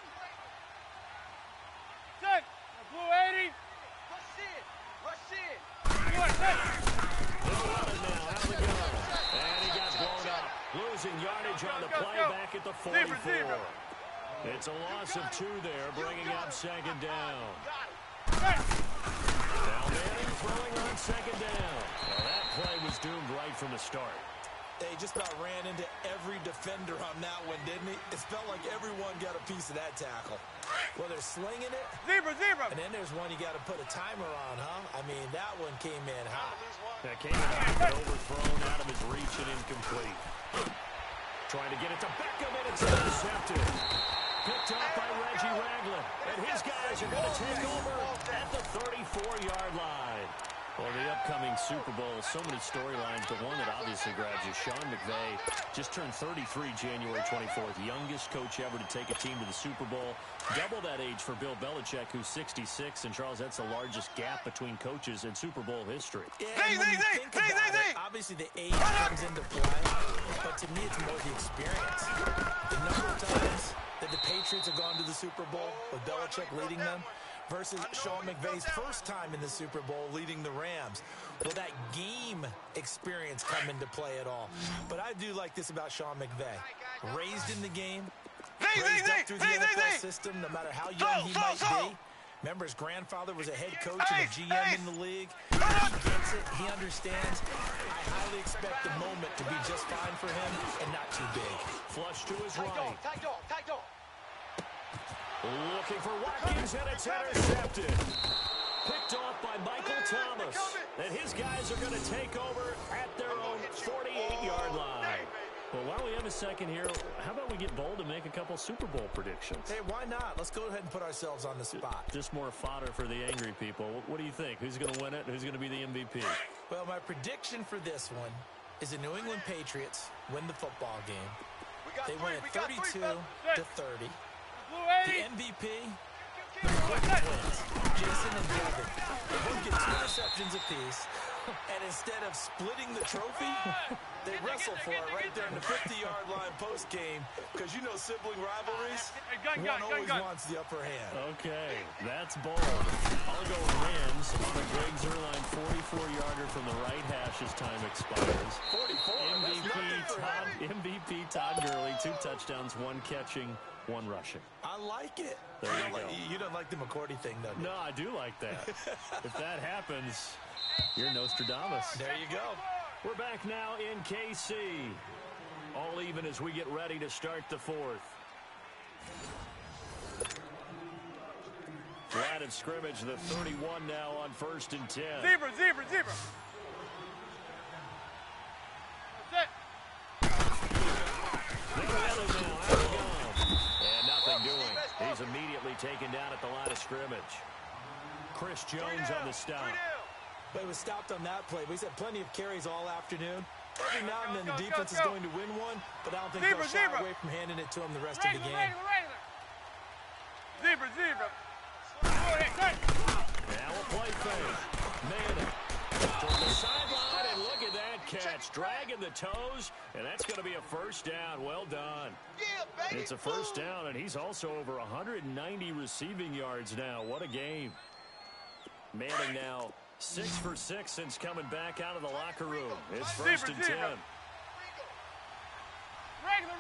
Set. Blue 80. Rush in. They'll run it now out of the gun. And he got blown up. Losing yardage on the play back at the 44. It's a loss of 2 there, bringing up second down. Now Manning throwing on second down. Well, that play was doomed right from the start. They just about ran into every defender on that one, didn't he? It felt like everyone got a piece of that tackle. Well, they're slinging it. Zebra. And then there's one you got to put a timer on, huh? I mean, that one came in hot. That came in but overthrown out of his reach and incomplete. Trying to get it to Beckham, and it's intercepted. Picked up by Reggie Ragland. And his guys are going to take over at the 34-yard line. Well, the upcoming Super Bowl, so many storylines, but one that obviously grabs you. Sean McVay just turned 33 January 24th, youngest coach ever to take a team to the Super Bowl. Double that age for Bill Belichick, who's 66. And, Charles, that's the largest gap between coaches in Super Bowl history. Yeah, when you think about it, obviously the age comes into play, but to me it's more the experience. The number of times that the Patriots have gone to the Super Bowl with Belichick leading them versus Sean McVay's first time in the Super Bowl leading the Rams. Will that game experience come into play at all? But I do like this about Sean McVay. Raised in the game, raised up through the NFL system, no matter how young he might be. Remember, his grandfather was a head coach and a GM in the league. He gets it. He understands. I highly expect the moment to be just fine for him and not too big. Flush to his right. Looking for Watkins, and it's intercepted. Picked off by Michael Thomas. And his guys are going to take over at their own 48-yard line. Well, while we have a second here, how about we get bold and make a couple Super Bowl predictions? Hey, why not? Let's go ahead and put ourselves on the spot. Just more fodder for the angry people. What do you think? Who's going to win it? Who's going to be the MVP? Well, my prediction for this one is the New England Patriots win the football game. They win it 32-30. The MVP, the Brooklyn wins. Jason and Devin. They both get 2 interceptions apiece. And instead of splitting the trophy, they wrestle for it right there in the 50-yard line post-game. Because you know sibling rivalries, one always wants the upper hand. Okay, that's bold. I'll go Rams on a Greg Zuerlein 44-yarder from the right hash as time expires. 44, MVP Todd Gurley, 2 touchdowns, 1 catching, 1 rushing. I like it. There you go. You don't like the McCourty thing, though, do you? No, I do like that. If that happens, you're Nostradamus. There you go. We're back now in KC. All even as we get ready to start the 4th. Line of scrimmage, the 31 now on 1st and 10. Zebra. That's it. And nothing doing. He's immediately taken down at the line of scrimmage. Chris Jones on the stop. But he was stopped on that play. But he's had plenty of carries all afternoon. Every now and then the defense is going to win one, but I don't think they'll shy away from handing it to him the rest of the game. Zebra. Now a play fake. Manning from the sideline, and look at that catch. Dragging the toes, and that's going to be a first down. Well done. It's a first down, and he's also over 190 receiving yards now. What a game. Manning now 6 for 6 since coming back out of the locker room. It's 1st and 10. Regular.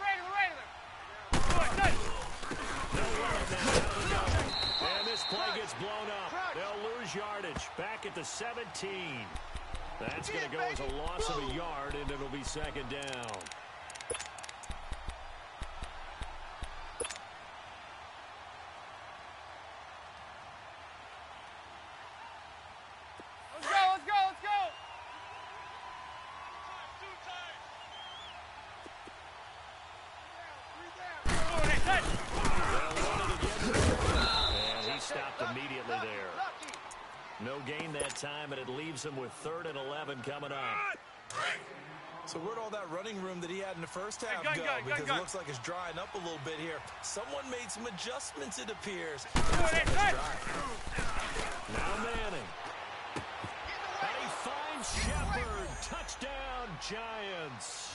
No running now. And this play gets blown up. They'll lose yardage. Back at the 17. That's going to go as a loss of a yard, and it'll be 2nd down. Let's go. And he stopped immediately there. No gain that time, and it leaves him with 3rd and 11 coming up. So where'd all that running room that he had in the first half go? Because it looks like it's drying up a little bit here. Someone made some adjustments, it appears. Now Manning. And he finds Shepard. Touchdown, Giants.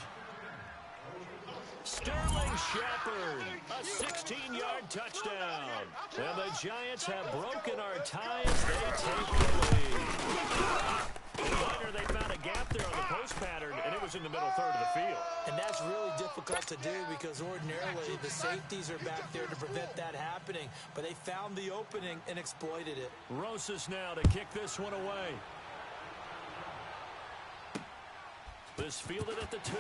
Sterling Shepard, a 16-yard touchdown. And the Giants have broken our ties. They take the lead. Later, they found a gap there on the post pattern, and it was in the middle 3rd of the field. And that's really difficult to do because ordinarily the safeties are back there to prevent that happening. But they found the opening and exploited it. Rosas now to kick this one away. This fielded at the 2.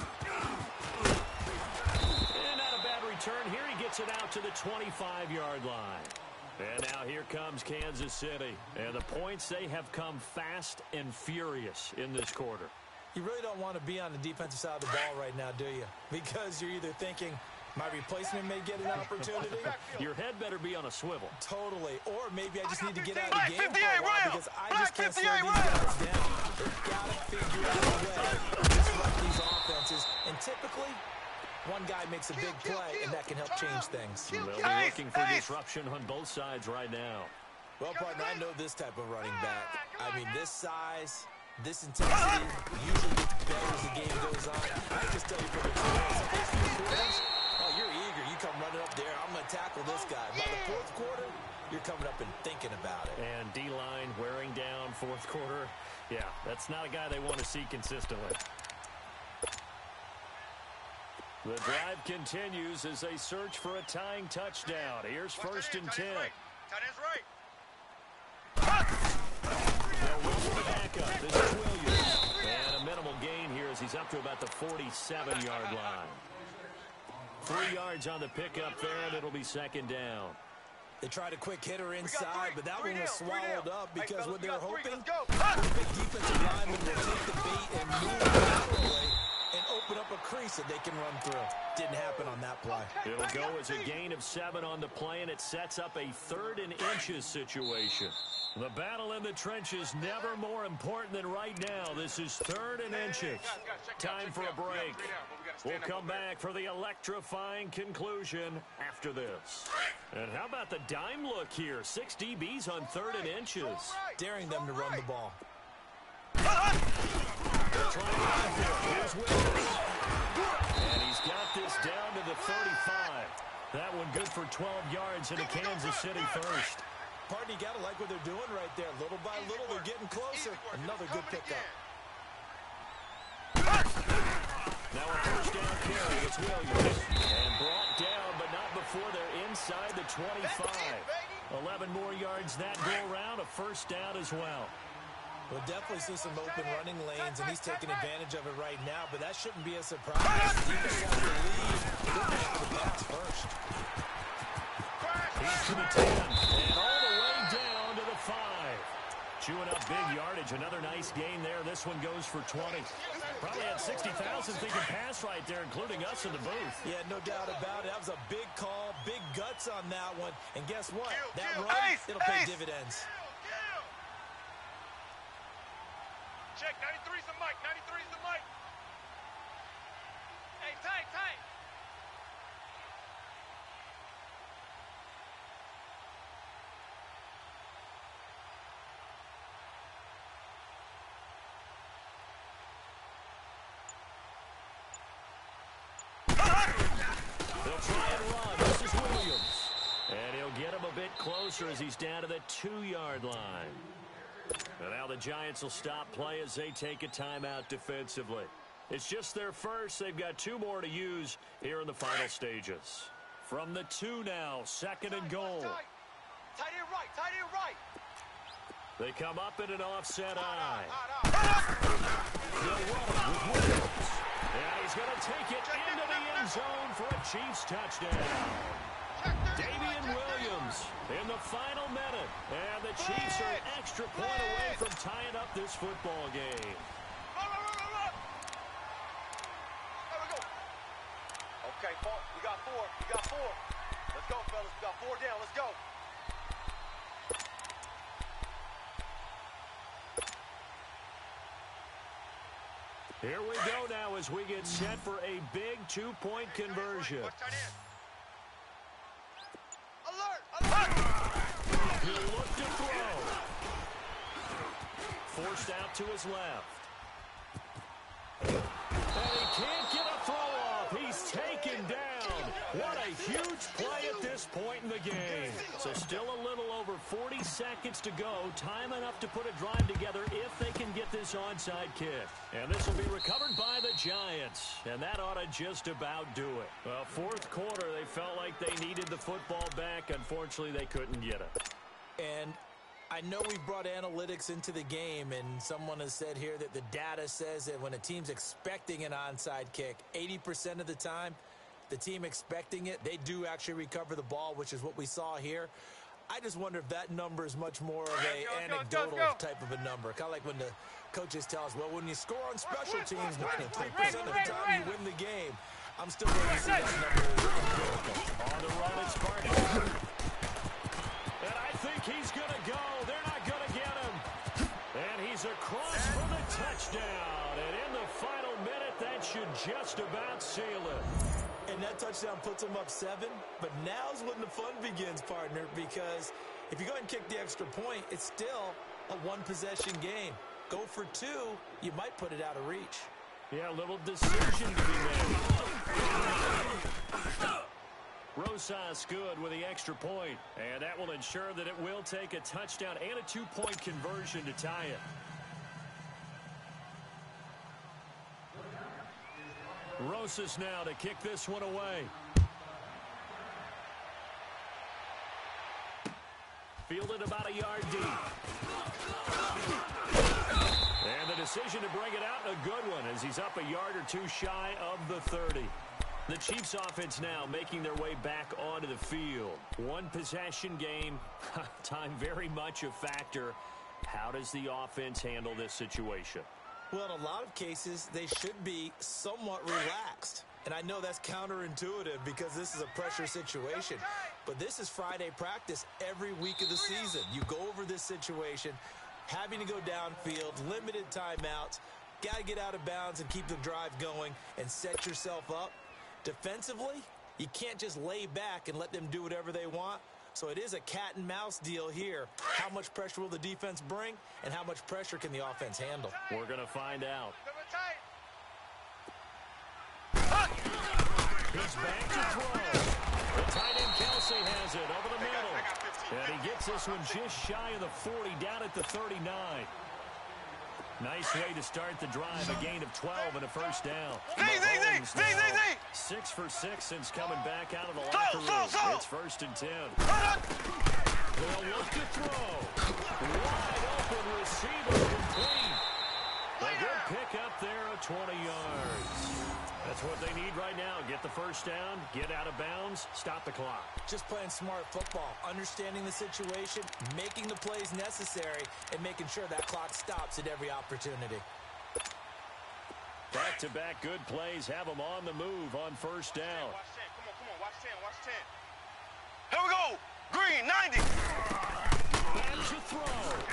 And not a bad return here. He gets it out to the 25-yard line. And now here comes Kansas City. And the points, they have come fast and furious in this quarter. You really don't want to be on the defensive side of the ball right now, do you? Because you're either thinking, my replacement may get an opportunity. Your head better be on a swivel. Totally. Or maybe I just need to get out of the game for a while because I just can't slow these guys down. They've got to figure out a way to disrupt these offenses. And typically, one guy makes a big play, and that can help change things. They'll be looking for disruption on both sides right now. Well, partner, I know this type of running back. I mean, this size, this intensity usually gets better as the game goes on. I can just tell you from experience, the first few quarters, oh, you're eager. You come running up there. I'm going to tackle this guy. By the 4th quarter, you're coming up and thinking about it. And D-line wearing down 4th quarter. Yeah, that's not a guy they want to see consistently. The drive continues as they search for a tying touchdown. Here's 1st and 10. Tight end's right. They'll run the backup. This is Williams. And a minimal gain here as he's up to about the 47-yard line. 3 yards on the pickup there, and it'll be 2nd down. They tried a quick hitter inside, but that one was swallowed up because what they were hoping, the big defensive lineman will take the bait and move the away. and open up a crease that they can run through. Didn't happen on that play. It'll go as a gain of 7 on the play, and it sets up a 3rd and inches situation. The battle in the trenches never more important than right now. This is 3rd and inches. Time for a break. We'll come back for the electrifying conclusion after this. And how about the dime look here? 6 DBs on 3rd and inches. Daring them to run the ball. They're trying to run for it. Here's Williams. And he's got this down to the 35. That one good for 12 yards and a Kansas City first. Pardon, you got to like what they're doing right there. Little by little, they're getting closer. Another good pickup. Now a first down carry. It's Williams. And brought down, but not before they're inside the 25. 11 more yards that go around. A first down as well. We'll definitely see some open running lanes, and he's taking advantage of it right now, but that shouldn't be a surprise. He just has to lead. They're going to have the pass first. He's to the 10, and all the way down to the 5. Chewing up big yardage. Another nice gain there. This one goes for 20. Probably had 60,000 thinking pass right there, including us in the booth. Yeah, no doubt about it. That was a big call, big guts on that one. And guess what? That run, it'll pay dividends. Check, 93's the mic, 93's the mic. Hey, tight. They'll try and run. This is Williams. And he'll get him a bit closer as he's down to the 2-yard line. And now the Giants will stop play as they take a timeout defensively. It's just their first. They've got 2 more to use here in the final stages. From the 2 now, 2nd and goal. Tight end right. They come up in an offset eye. They'll run with Williams. And he's going to take it into the end zone for a Chiefs touchdown. Damian Williams in the final minute. And the Chiefs are an extra point away from tying up this football game. Run. There we go. Okay, Paul, we got 4. Let's go, fellas. We got 4 down. Let's go. Here we go now as we get set for a big 2-point conversion. Alert! He'll look to throw. Forced out to his left. And he can't get a throw off. He's taken down. What a huge play at this point in the game. So still a little over 40 seconds to go. Time enough to put a drive together if they can get this onside kick. And this will be recovered by the Giants. And that ought to just about do it. Well, 4th quarter, they felt like they needed the football back. Unfortunately, they couldn't get it. And I know we brought analytics into the game, and someone has said here that the data says that when a team's expecting an onside kick, 80% of the time, the team expecting it, they do actually recover the ball, which is what we saw here. I just wonder if that number is much more of a anecdotal type of a number. Kind of like when the coaches tell us, well, when you score on special teams, 93% of the time you win the game. I'm still going to see that number empirical. On the run, it's Barton. And I think he's going to go. They're not going to get him. And he's across for the touchdown. And in the final minute, that should just about seal it. And that touchdown puts them up 7. But now's when the fun begins, partner, because if you go ahead and kick the extra point, it's still a 1-possession game. Go for 2, you might put it out of reach. Yeah, a little decision to be made. Rosas good with the extra point, and that will ensure that it will take a touchdown and a 2-point conversion to tie it. Rosas now to kick this one away. Fielded about a yard deep. And the decision to bring it out, a good one, as he's up a yard or 2 shy of the 30. The Chiefs offense now making their way back onto the field. 1-possession game, time very much a factor. How does the offense handle this situation? Well, in a lot of cases, they should be somewhat relaxed. And I know that's counterintuitive because this is a pressure situation. But this is Friday practice every week of the season. You go over this situation, having to go downfield, limited timeouts, got to get out of bounds and keep the drive going and set yourself up. Defensively, you can't just lay back and let them do whatever they want. So it is a cat and mouse deal here. How much pressure will the defense bring and how much pressure can the offense handle? We're going to find out. He's back to throw. The tight end Kelsey has it over the middle. And he gets this one just shy of the 40, down at the 39. Nice way to start the drive, a gain of 12 and a first down. Mahomes now 6 for 6 since coming back out of the locker room. It's 1st and 10. They'll look to throw. Wide open receiver complete. A good pick up there of 20 yards. That's what they need right now. Get the first down, get out of bounds, stop the clock. Just playing smart football, understanding the situation, making the plays necessary, and making sure that clock stops at every opportunity. Back-to-back good plays have them on the move on first down. Watch 10. Come on. Watch 10. Watch 10. Here we go. Green, 90. Back to throw.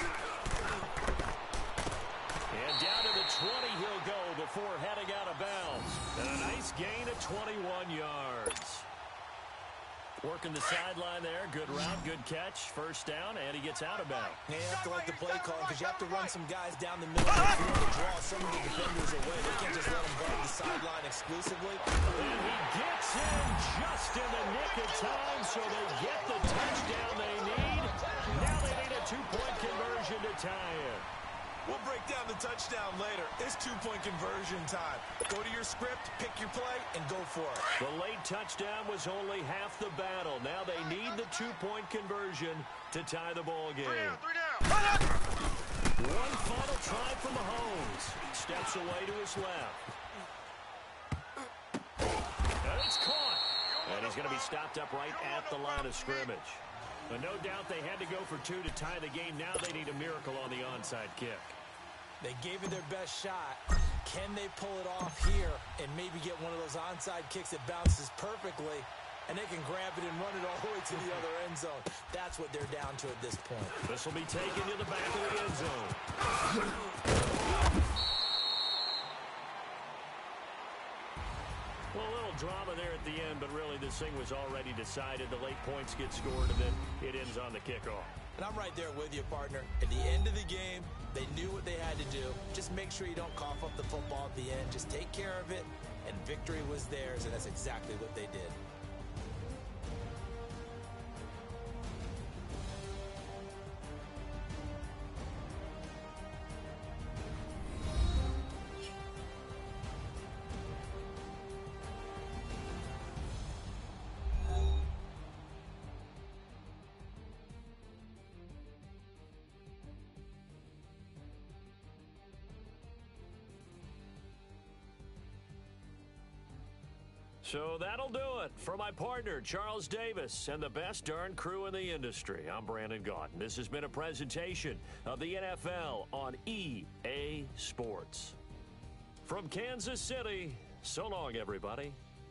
And down to the 20 he'll go before heading out of bounds. And a nice gain of 21 yards. Working the sideline there. Good route, good catch. First down, and he gets out of bounds. You have to like the play call because you have to run some guys down the middle of the field to draw some of the defenders away. They can't just let them guard the sideline exclusively. And he gets in just in the nick of time, so they get the touchdown they need. Now they need a two-point conversion to tie it. We'll break down the touchdown later. It's two-point conversion time. Go to your script, pick your play, and go for it. The late touchdown was only half the battle. Now they need the two-point conversion to tie the ball game. 3 down. One final try from Mahomes. Steps away to his left. And it's caught. And he's going to be stopped up right at the line of scrimmage. But no doubt they had to go for 2 to tie the game. Now they need a miracle on the onside kick. They gave it their best shot. Can they pull it off here and maybe get one of those onside kicks that bounces perfectly and they can grab it and run it all the way to the other end zone? That's what they're down to at this point. This will be taken to the back of the end zone. Well, a little drama there at the end, but really this thing was already decided. The late points get scored, and then it ends on the kickoff. And I'm right there with you, partner. At the end of the game, they knew what they had to do. Just make sure you don't cough up the football at the end. Just take care of it, and victory was theirs, and that's exactly what they did. So that'll do it for my partner, Charles Davis, and the best darn crew in the industry. I'm Brandon Gaudin. This has been a presentation of the NFL on EA Sports. From Kansas City, so long, everybody.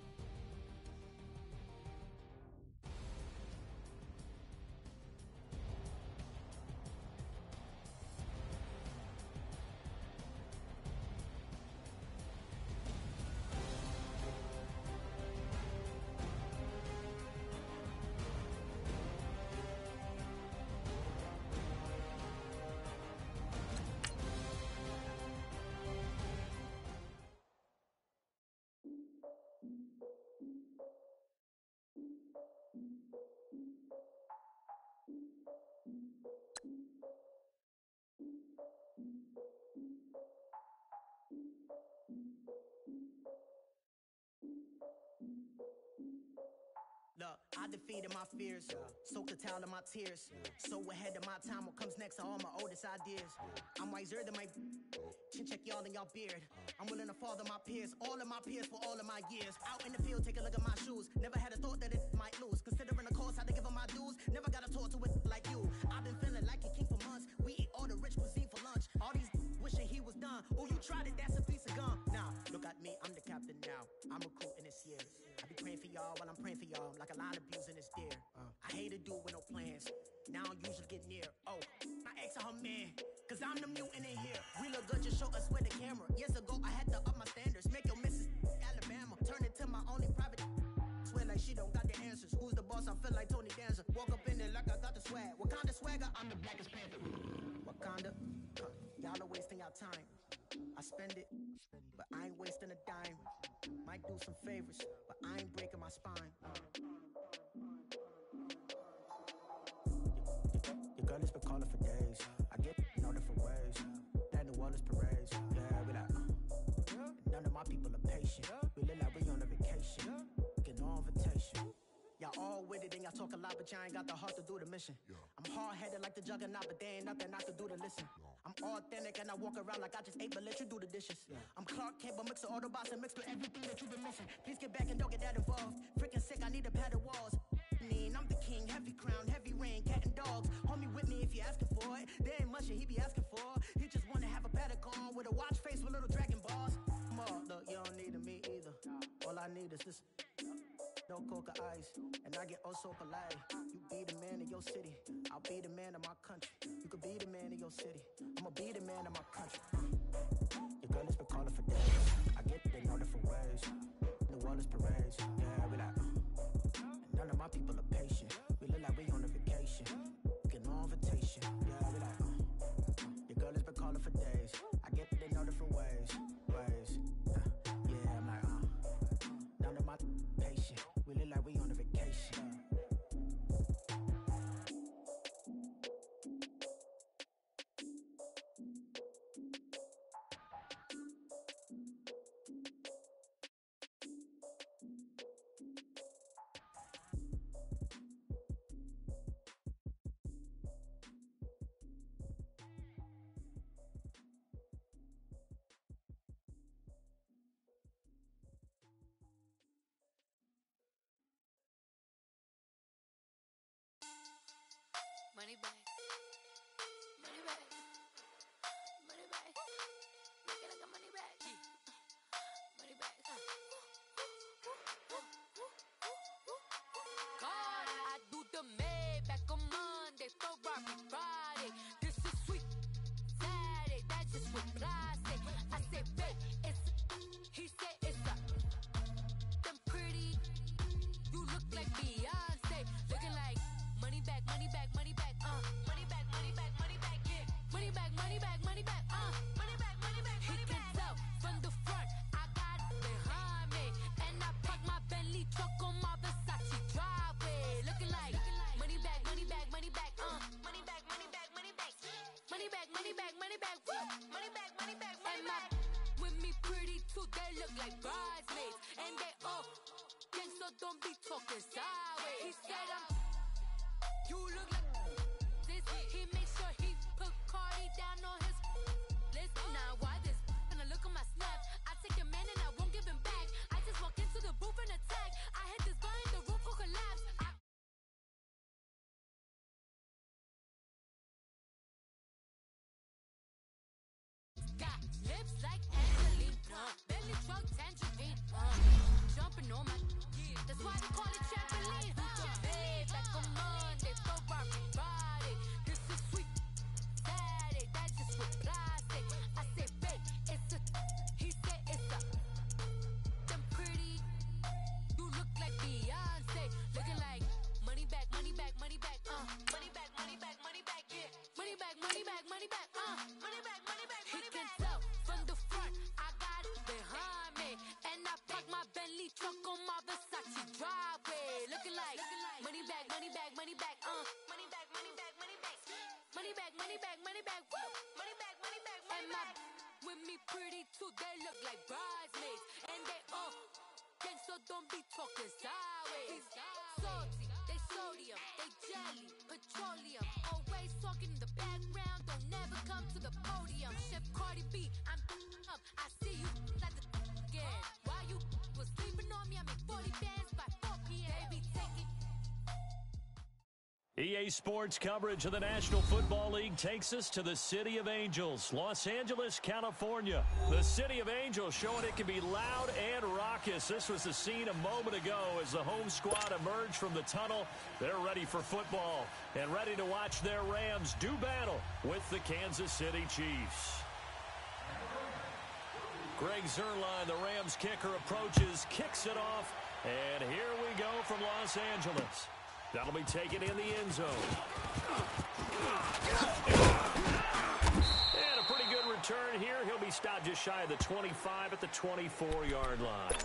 Look, I defeated my fears, soaked the towel in my tears. So ahead of my time, what comes next are all my oldest ideas. I'm wiser than my chin check y'all in y'all beard. I'm willing to father my peers, all of my peers for all of my years. Out in the field, take a look at my shoes. Never had a thought that it might lose. Considering the cost, I had to give them my dues. Never got to talk to it like you. I've been feeling like a king for months. We eat all the rich cuisine for lunch. All these wishing he was done. Oh, you tried it, that's a piece of gum. Now, look at me, I'm the captain now. I'm recruiting this year. I be praying for y'all while I'm praying for y'all. I'm like a line of views in this deer. I hate a dude with no plans. Now I don't usually get near. Oh, my ex her man. Cause I'm the mutant in here. We look good, just show us with the camera. Years ago, I had to up my standards. Make your missus Alabama. Turn it to my only private. Swear like she don't got the answers. Who's the boss? I feel like Tony Danza. Walk up in there like I got the swag. Wakanda swagger, I'm the blackest panther. Wakanda, y'all are wasting your time. I spend it, but I ain't wasting a dime. Might do some favors, but I ain't breaking my spine. Your girl has been calling for days. I get in all different ways. That New Orleans parades. Yeah, we like, none of my people are patient. We look like we on a vacation. Get no invitation. Y'all all with it and y'all talk a lot, but y'all ain't got the heart to do the mission. I'm hard-headed like the juggernaut, but there ain't nothing I can do to listen. I'm authentic and I walk around like I just ate, but let you do the dishes. I'm Clark Kent, but mix the Autobots and mixed with everything that you've been missing. Please get back and don't get that involved. Freaking sick, I need a padded walls. I'm the king, heavy crown, heavy rain, cat and dogs. Homie with me if you asking for it. There ain't much that he be asking for. He just wanna have a paddock on with a watch face with little dragon balls. Look, you don't need me either. All I need is this. No coca ice, and I get oh so polite. You be the man of your city, I'll be the man of my country. You could be the man of your city, I'ma be the man of my country. Your girl has been calling for days. I get it in all different ways. New Orleans parades, yeah, we like. None of my people are patient. We look like we on a vacation. Get no invitation, yeah, we like. Your girl has been calling for days. I get it in all different ways. Yeah, I'm like, none of my patient. We look like we on a vacation. Money back. Money back. Money back. Make it like a money back. Money back. God, I do the Maybach on Monday, Ferrari Friday. This is sweet Saturday. That's just what I say. I say, babe, it's. He said it's a. Them pretty. You look like Beyonce. Looking like money back, money back, money back. Money back, money back, money back, yeah. Money back, money back, money back, money back, money back, money back. He can tell from the front, I got it behind me. And I park my Bentley truck on my Versace driveway. Looking like money back, money back, money back, money back, money back, money back. Money back, money back, money back, money back, money back, money back. With me pretty too, they look like bridesmaids. And they all gang, so don't be talking sideways. He said you look like this. He makes sure he put Cardi down on his list. Now why this? And I look at my snap. I take a man and I won't give him back. I just walk into the booth and attack. I hit this button, the roof will collapse. Got lips like Angelina, belly truck tangerine, jumping on my. That's why they call it trampoline. Babe, back on Monday, Ferrari Friday. This is sweet Saturday. That's just what I say. I say, babe, it's a. He said it's a. Them pretty. You look like Beyonce. Looking like money back, money back, money back. Money back, money back, money back. Yeah. Money back, money back, money back. Money back, money back, money back. He can tell from the front, I got it behind me, and I park my Bentley truck on my Versace driveway. Looking like money back, money back, money back. Money back, money back, money back. Money back, money back, money back. Money back, money back, money back. With me pretty too, they look like bridesmaids, and they all gang, so don't be talking sideways. Salty, they sodium, they jelly, petroleum. Always talking in the background, don't never come to the podium. Chef Cardi B, I'm up. I see you like the again. While you was sleeping on me, I make 40 bands by 4 p.m. Baby, take it. EA Sports coverage of the National Football League takes us to the City of Angels, Los Angeles, California. The City of Angels showing it can be loud and raucous. This was the scene a moment ago as the home squad emerged from the tunnel. They're ready for football and ready to watch their Rams do battle with the Kansas City Chiefs. Greg Zuerlein, the Rams kicker, approaches, kicks it off, and here we go from Los Angeles. That'll be taken in the end zone. And a pretty good return here. He'll be stopped just shy of the 25 at the 24-yard line.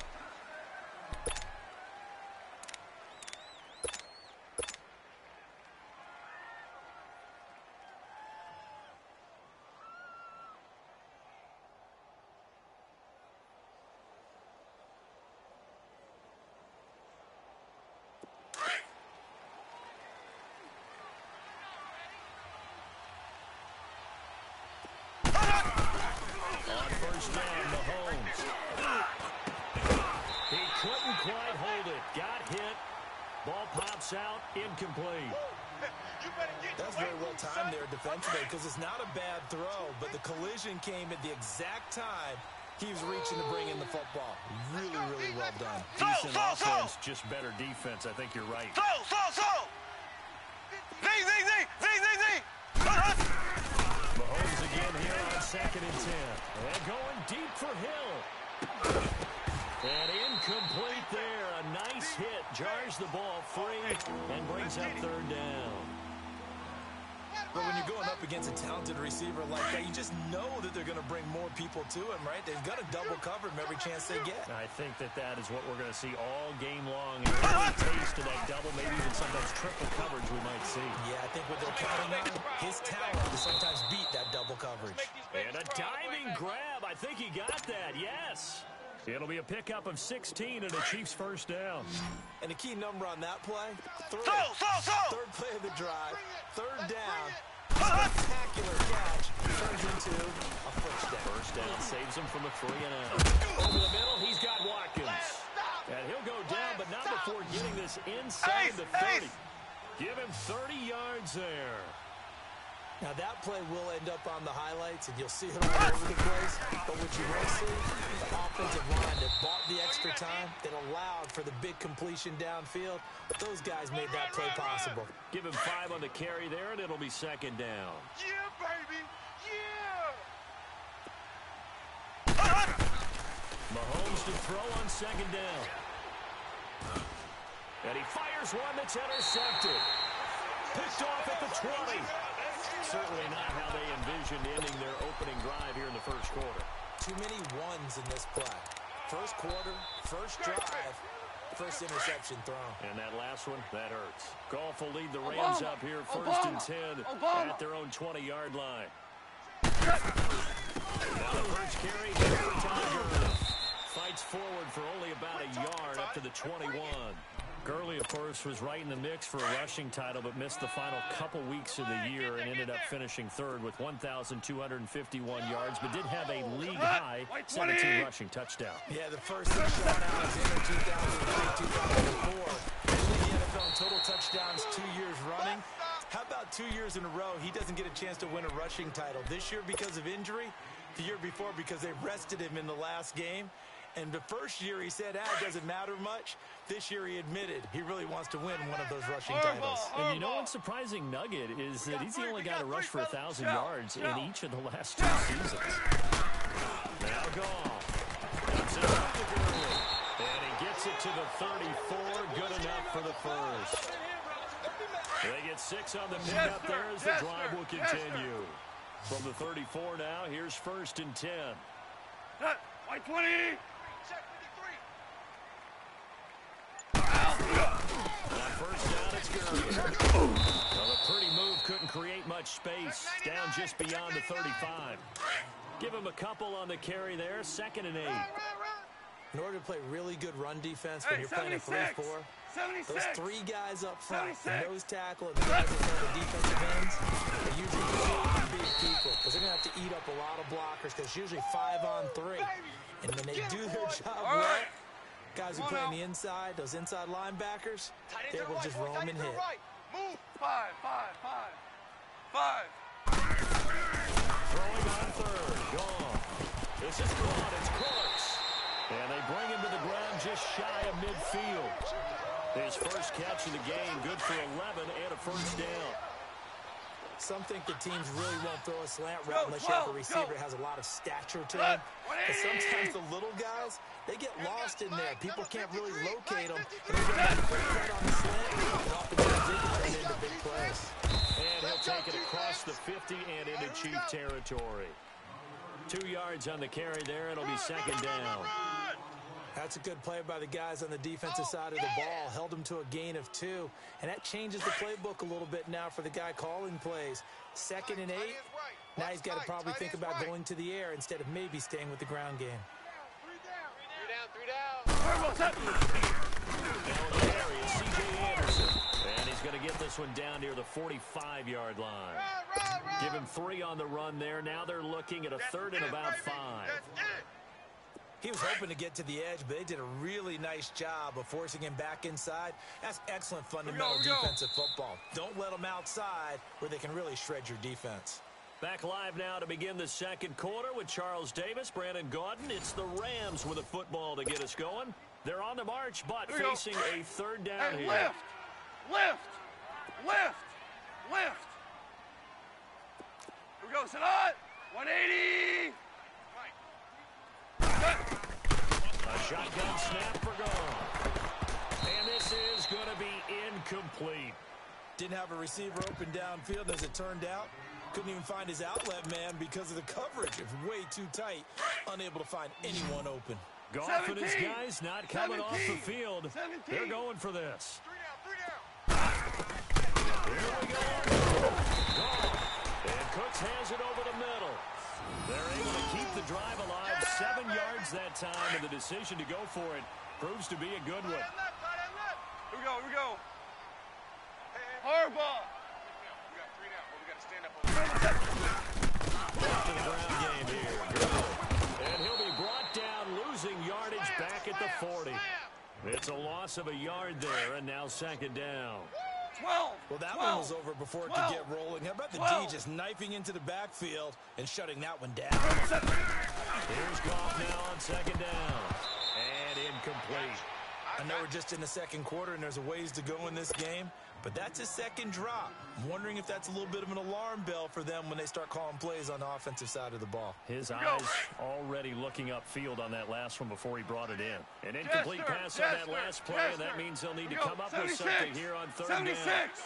Out, incomplete. That's very well timed there defensively because it's not a bad throw, but the collision came at the exact time he was reaching to bring in the football. Really, really well done. Decent offense, just better defense. I think you're right. Mahomes again here on 2nd and 10. And going deep for Hill. And incomplete there. A nice hit. Jars the ball free and brings up 3rd down. But when you're going up against a talented receiver like that, you just know that they're going to bring more people to him, right? They've got to double cover him every chance they get. I think that is what we're going to see all game long. And a taste of that double, maybe even sometimes triple coverage we might see. Yeah, I think what they're counting on, his talent to sometimes beat that double coverage. And a diving grab. I think he got that, yes. It'll be a pickup of 16 and a Chiefs 1st down. And the key number on that play, 3. Third play of the drive, 3rd down. Spectacular catch turns into a 1st down. 1st down saves him from a 3 and out. Over the middle, he's got Watkins. And he'll go down, but not before getting this inside the 30. Give him 30 yards there. Now, that play will end up on the highlights, and you'll see it all over the place. But what you will see, the offensive line that bought the extra time, that allowed for the big completion downfield, those guys made that play possible. Give him 5 on the carry there, and it'll be 2nd down. Yeah, baby! Yeah! Mahomes to throw on 2nd down. And he fires one that's intercepted. Picked off at the 20. Certainly not how they envisioned ending their opening drive here in the 1st quarter. Too many ones in this play. 1st quarter, 1st drive, 1st interception thrown. And that last one, that hurts. Goff will lead the Rams up here 1st and 10 at their own 20-yard line. Now the 1st carry here for Todd Gurley. Fights forward for only about a yard up to the 21. Gurley, of course, was right in the mix for a rushing title, but missed the final couple weeks of the year and ended up finishing 3rd with 1,251 yards, but did have a league-high 17 rushing touchdown. Yeah, the first thing shown out is in 2003, 2004. Leading the NFL in total touchdowns 2 years running. How about 2 years in a row, he doesn't get a chance to win a rushing title? This year because of injury, the year before because they rested him in the last game. And the first year he said, it doesn't matter much. This year he admitted he really wants to win one of those rushing titles. And you know what's surprising nugget is that he's the only guy to rush for 1,000 yards in each of the last 2 seasons. Now Goff. Comes it up to Gurley. And he gets it to the 34. Good enough for the 1st. They get 6 on the pickup there as the drive will continue. From the 34 now, here's 1st and 10. White 20! On 1st down, it's Gurley. Well, a pretty move couldn't create much space. Down just beyond the 35. Give him a couple on the carry there. 2nd and 8. In order to play really good run defense when you're playing a 3-4, those 3 guys up front, the nose tackle and the guys in front of the defensive ends, are usually really big people because they're going to have to eat up a lot of blockers because it's usually 5 on 3. And when they do their job well, guys who play on the inside, those inside linebackers, they're able to just roam and hit. Move. 5. Throwing on third. Gone. This is caught. It's Cooks. And they bring him to the ground just shy of midfield. His first catch of the game, good for 11 and a first down. Some think the teams really won't throw a slant route unless you have a receiver that has a lot of stature to him. Because sometimes the little guys, they get lost in there. People can't really locate them. And they're going to quick cut on the slant route. And oftentimes they can turn into big plays. And he'll take it across the 50 and into Chief territory. 2 yards on the carry there. It'll be second down. That's a good play by the guys on the defensive side of the ball. Held him to a gain of 2. And that changes the playbook a little bit now for the guy calling plays. 2nd and 8. Now he's got to probably think about going to the air instead of maybe staying with the ground game. 3 down. Now in the area, C.J. Anderson. And he's going to get this one down near the 45-yard line. Give him 3 on the run there. Now they're looking at a 3rd and about 5. He was hoping to get to the edge, but they did a really nice job of forcing him back inside. That's excellent fundamental defensive football. Don't let them outside where they can really shred your defense. Back live now to begin the second quarter with Charles Davis, Brandon Gaudin. It's the Rams with a football to get us going. They're on the march, but facing a 3rd down here. Lift. Here we go, Sadat. 180. A shotgun snap for Gone. And this is going to be incomplete. Didn't have a receiver open downfield as it turned out. Couldn't even find his outlet man because of the coverage. It was way too tight. Unable to find anyone open. Goff and his guys not coming off the field. 17. They're going for this. 3 down. Here we go. Goff. And Cooks has it over the middle. They're able to keep the drive alive. 7 yards that time, and the decision to go for it proves to be a good one. Here we go. Harbaugh. We got 3 down. We got to stand up over Back to the ground game here. Good. And he'll be brought down, losing yardage back at the 40. It's a loss of a yard there, and now second down. 12. Well, that one was over before it could get rolling. How about the D just knifing into the backfield and shutting that one down? Here's Goff now on second down. And incomplete. I know we're just in the second quarter and there's a ways to go in this game, but that's a second drop. I'm wondering if that's a little bit of an alarm bell for them when they start calling plays on the offensive side of the ball. His eyes already looking upfield on that last one before he brought it in. An incomplete pass on that last play, and that means they'll need to come up with something here on 3rd down.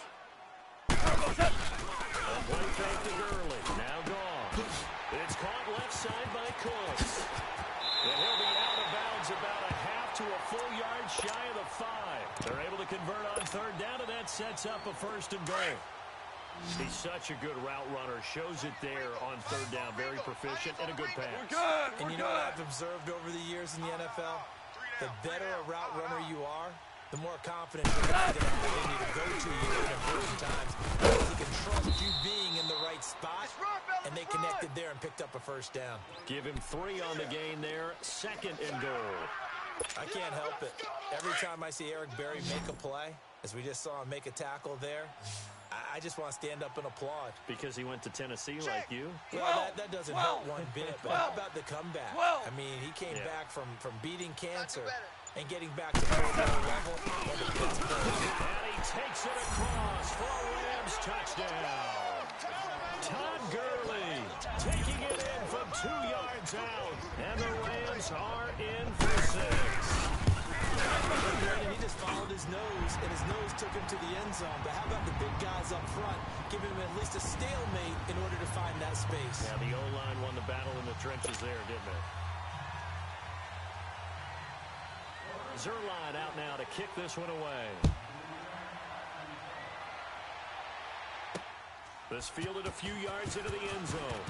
A play fake to Gurley. Now gone. It's caught left side by Cooks. And he'll be out of bounds about a half to a full yard shy of the 5. They're able to convert on 3rd down, and that sets up a 1st and goal. He's such a good route runner. Shows it there on 3rd down. Very proficient and a good pass. And you know what I've observed over the years in the NFL? The better a route runner you are, the more confidence you're going to have in you to go to you in important times. Because he can trust you being in the right spot, and they connected there and picked up a 1st down. Give him 3 on the gain there. 2nd and goal. I can't help it. Every time I see Eric Berry make a play, as we just saw him make a tackle there, I just want to stand up and applaud. Because he went to Tennessee like you? Well, that doesn't help one bit, but how about the comeback? I mean, he came back from beating cancer and getting back to Pro Bowl level. And he takes it across for a Rams touchdown. Todd Gurley taking it in from 2 yards out. And the Rams are in for 6. He just followed his nose, and his nose took him to the end zone. But how about the big guys up front, giving him at least a stalemate in order to find that space? Yeah, the O-line won the battle in the trenches there, didn't it? Zuerlein out now to kick this one away. This fielded a few yards into the end zone.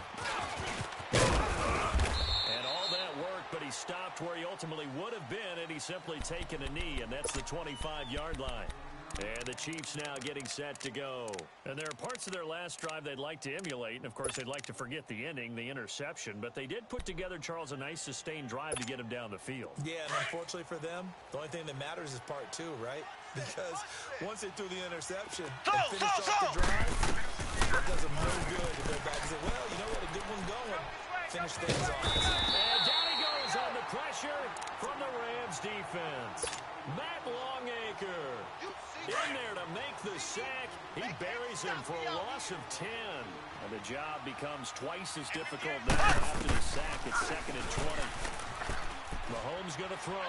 And all that work, but he stopped where he ultimately would have been, and he's simply taken a knee, and that's the 25-yard line. And the Chiefs now getting set to go. And there are parts of their last drive they'd like to emulate, and of course they'd like to forget the ending, the interception, but they did put together, Charles, a nice sustained drive to get him down the field. Yeah, and unfortunately for them, the only thing that matters is part 2, right? because once they threw the interception and finished off the drive, it does them no good to go back and say, well, you know what, a good one going. Finish things off. And down he goes on the pressure from the Rams defense. Matt Longacre in there to make the sack. He buries him for a loss of 10. And the job becomes twice as difficult now after the sack. It's 2nd and 20. Mahomes going to throw.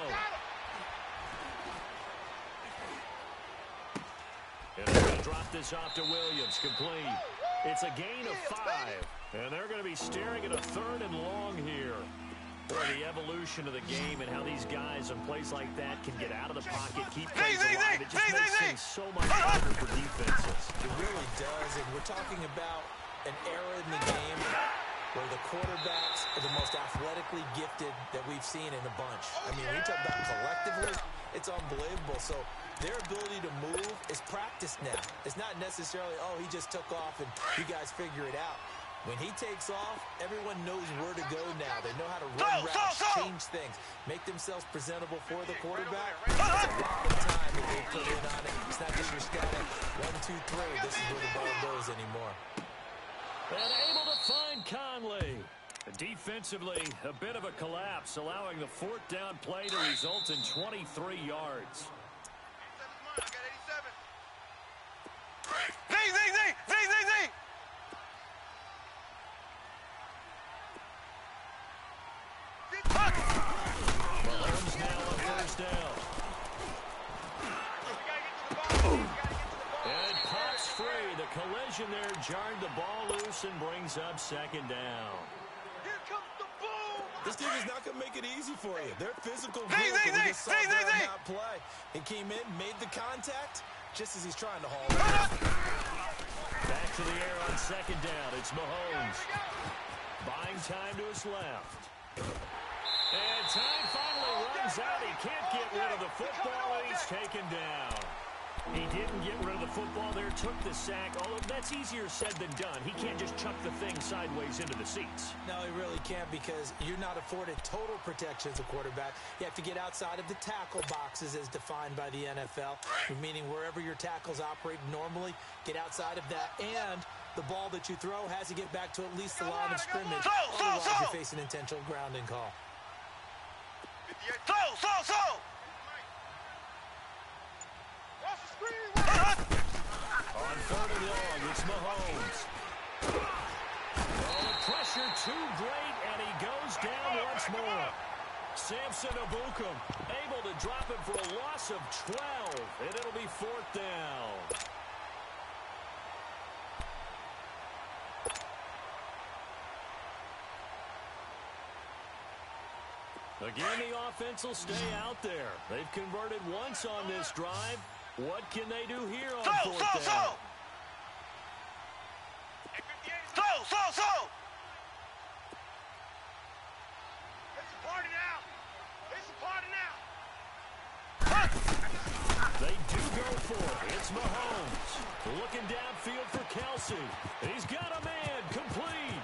And they're going to drop this off to Williams. Complete. It's a gain of 5. And they're going to be staring at a 3rd and long here. Boy, the evolution of the game and how these guys in plays like that can get out of the pocket, keep plays alive. It just makes things so much harder for defenses. It really does, and we're talking about an era in the game where the quarterbacks are the most athletically gifted that we've seen in a bunch. I mean, we talk about collectively, it's unbelievable. So their ability to move is practiced now. It's not necessarily, oh, he just took off and you guys figure it out. When he takes off, everyone knows where to go now. They know how to run routes, change things, make themselves presentable for the quarterback. It's a lot of time that they put in on it. It's not just your static 1, 2, 3. This is where the ball goes anymore. And able to find Conley. Defensively, a bit of a collapse, allowing the 4th down play to result in 23 yards. Mahomes now on 1st down. And pops free. The collision there jarred the ball loose and brings up 2nd down. This team is not going to make it easy for you. They're physical. We just saw them not play. He came in, made the contact, just as he's trying to haul it. Back to the air on 2nd down. It's Mahomes. Buying time to his left. And time finally runs out. He can't get rid of the football, and he's taken down. He didn't get rid of the football there, took the sack, although that's easier said than done. He can't just chuck the thing sideways into the seats. No, he really can't, because you're not afforded total protection as a quarterback. You have to get outside of the tackle boxes as defined by the NFL, meaning wherever your tackles operate normally, get outside of that, and the ball that you throw has to get back to at least the line of scrimmage. Otherwise, you face an intentional grounding call. On 3rd and long, it's Mahomes. Oh, the pressure too great, and he goes down once more. Samson Ebukam able to drop him for a loss of 12, and it'll be 4th down. Again, the offense will stay out there. They've converted once on this drive. What can they do here on 4th down? They do go for it. It's Mahomes. Looking downfield for Kelsey. He's got a man. Complete.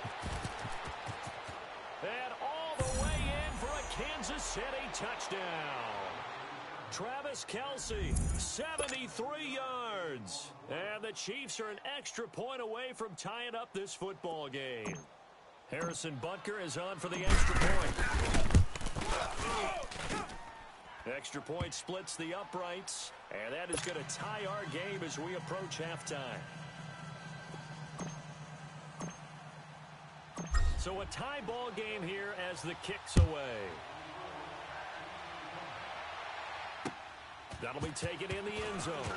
And all the way in for a Kansas City touchdown. Travis Kelce, 73 yards. And the Chiefs are an extra point away from tying up this football game. Harrison Butker is on for the extra point. Extra point splits the uprights, and that is going to tie our game as we approach halftime. So a tie ball game here as the kick's away. That'll be taken in the end zone.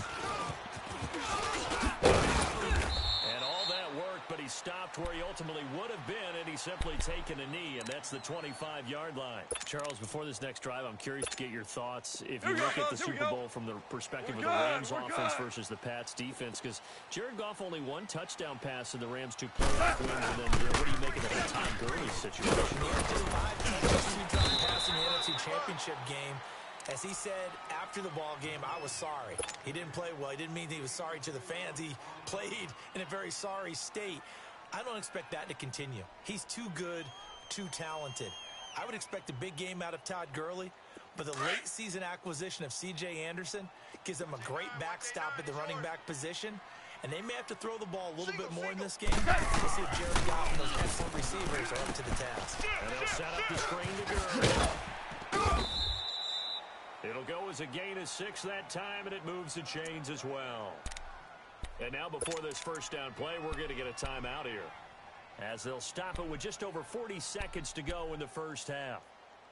And all that worked, but he stopped where he ultimately would have been, and he's simply taken a knee, and that's the 25-yard line. Charles, before this next drive, I'm curious to get your thoughts. If you look at the Super Bowl from the perspective of the Rams offense versus the Pats defense, because Jared Goff only 1 touchdown pass in the Rams 2 playoff wins, and then what do you make of the Todd Gurley situation? Yeah, just 5 touchdowns, 2 touchdown pass in the NFC Championship game. As he said after the ball game, I was sorry. He didn't play well. He didn't mean he was sorry to the fans. He played in a very sorry state. I don't expect that to continue. He's too good, too talented. I would expect a big game out of Todd Gurley, But the late season acquisition of C.J. Anderson gives them a great backstop at the running back position, and they may have to throw the ball a little bit more in this game. We'll see if Jared Goff and those excellent receivers are up to the task. And they'll set up the screen to Gurley. It'll go as a gain of 6 that time, and it moves the chains as well. And now before this first down play, we're going to get a timeout here, as they'll stop it with just over 40 seconds to go in the first half.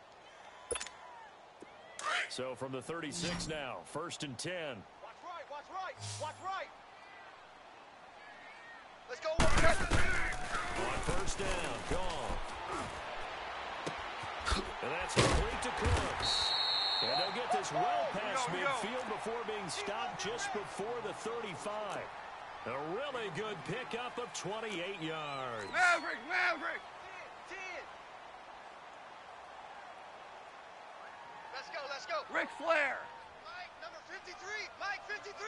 So from the 36 now, 1st and 10. Watch right, watch right, watch right. Let's go. On first down, gone. And that's complete to Cooks. And they'll get this well past midfield before being stopped just before the 35. A really good pickup of 28 yards. Maverick, Maverick. 10. Let's go, let's go. Ric Flair. Mike, number 53. Mike, 53.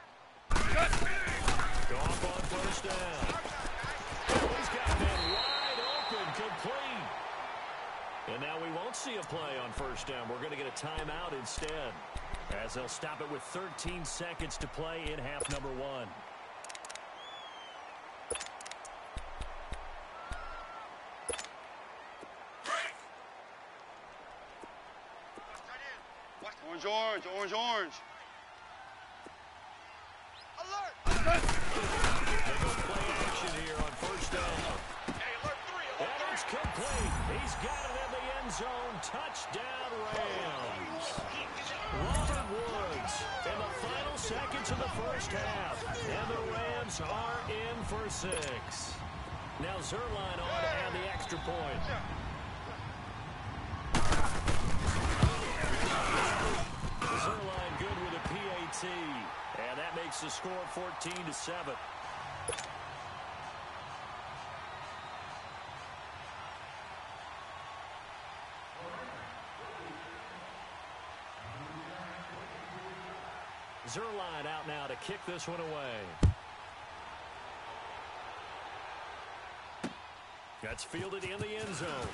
Go off on first down. Oh, he's got that wide open, complete. And now we won't see a play on first down. We're going to get a timeout instead, as they'll stop it with 13 seconds to play in half number 1. Orange, orange, orange, orange. Alert! Play action here on first down. Hey, alert 3, alert 3. And it's complete. He's got it in the end zone. Touchdown, Rams. Robert Woods in the final seconds of the first half. And the Rams are in for 6. Now Zerline on to add the extra point. Zerline good with a PAT. And that makes the score 14-7. Zerline out now to kick this one away. That's fielded in the end zone.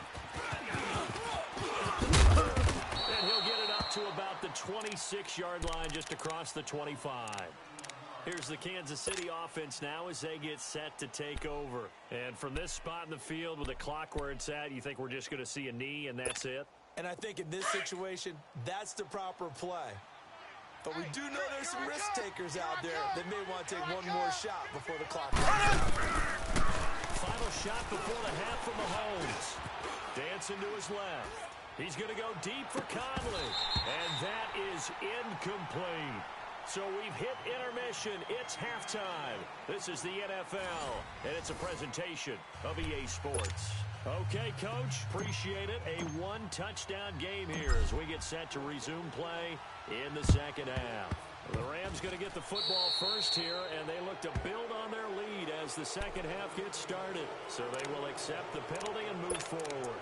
And he'll get it up to about the 26-yard line, just across the 25. Here's the Kansas City offense now as they get set to take over. And from this spot in the field with the clock where it's at, you think we're just going to see a knee and that's it? And I think in this situation, that's the proper play. But we do know there's some risk takers out there that may want to take one more shot before the clock runs out. Final shot before the half from Mahomes. Dancing to his left. He's going to go deep for Conley. And that is incomplete. So we've hit intermission. It's halftime. This is the NFL, and it's a presentation of EA Sports. Okay, Coach, appreciate it. A one-touchdown game here as we get set to resume play in the second half. The Rams going to get the football first here, and they look to build on their lead as the second half gets started. So they will accept the penalty and move forward.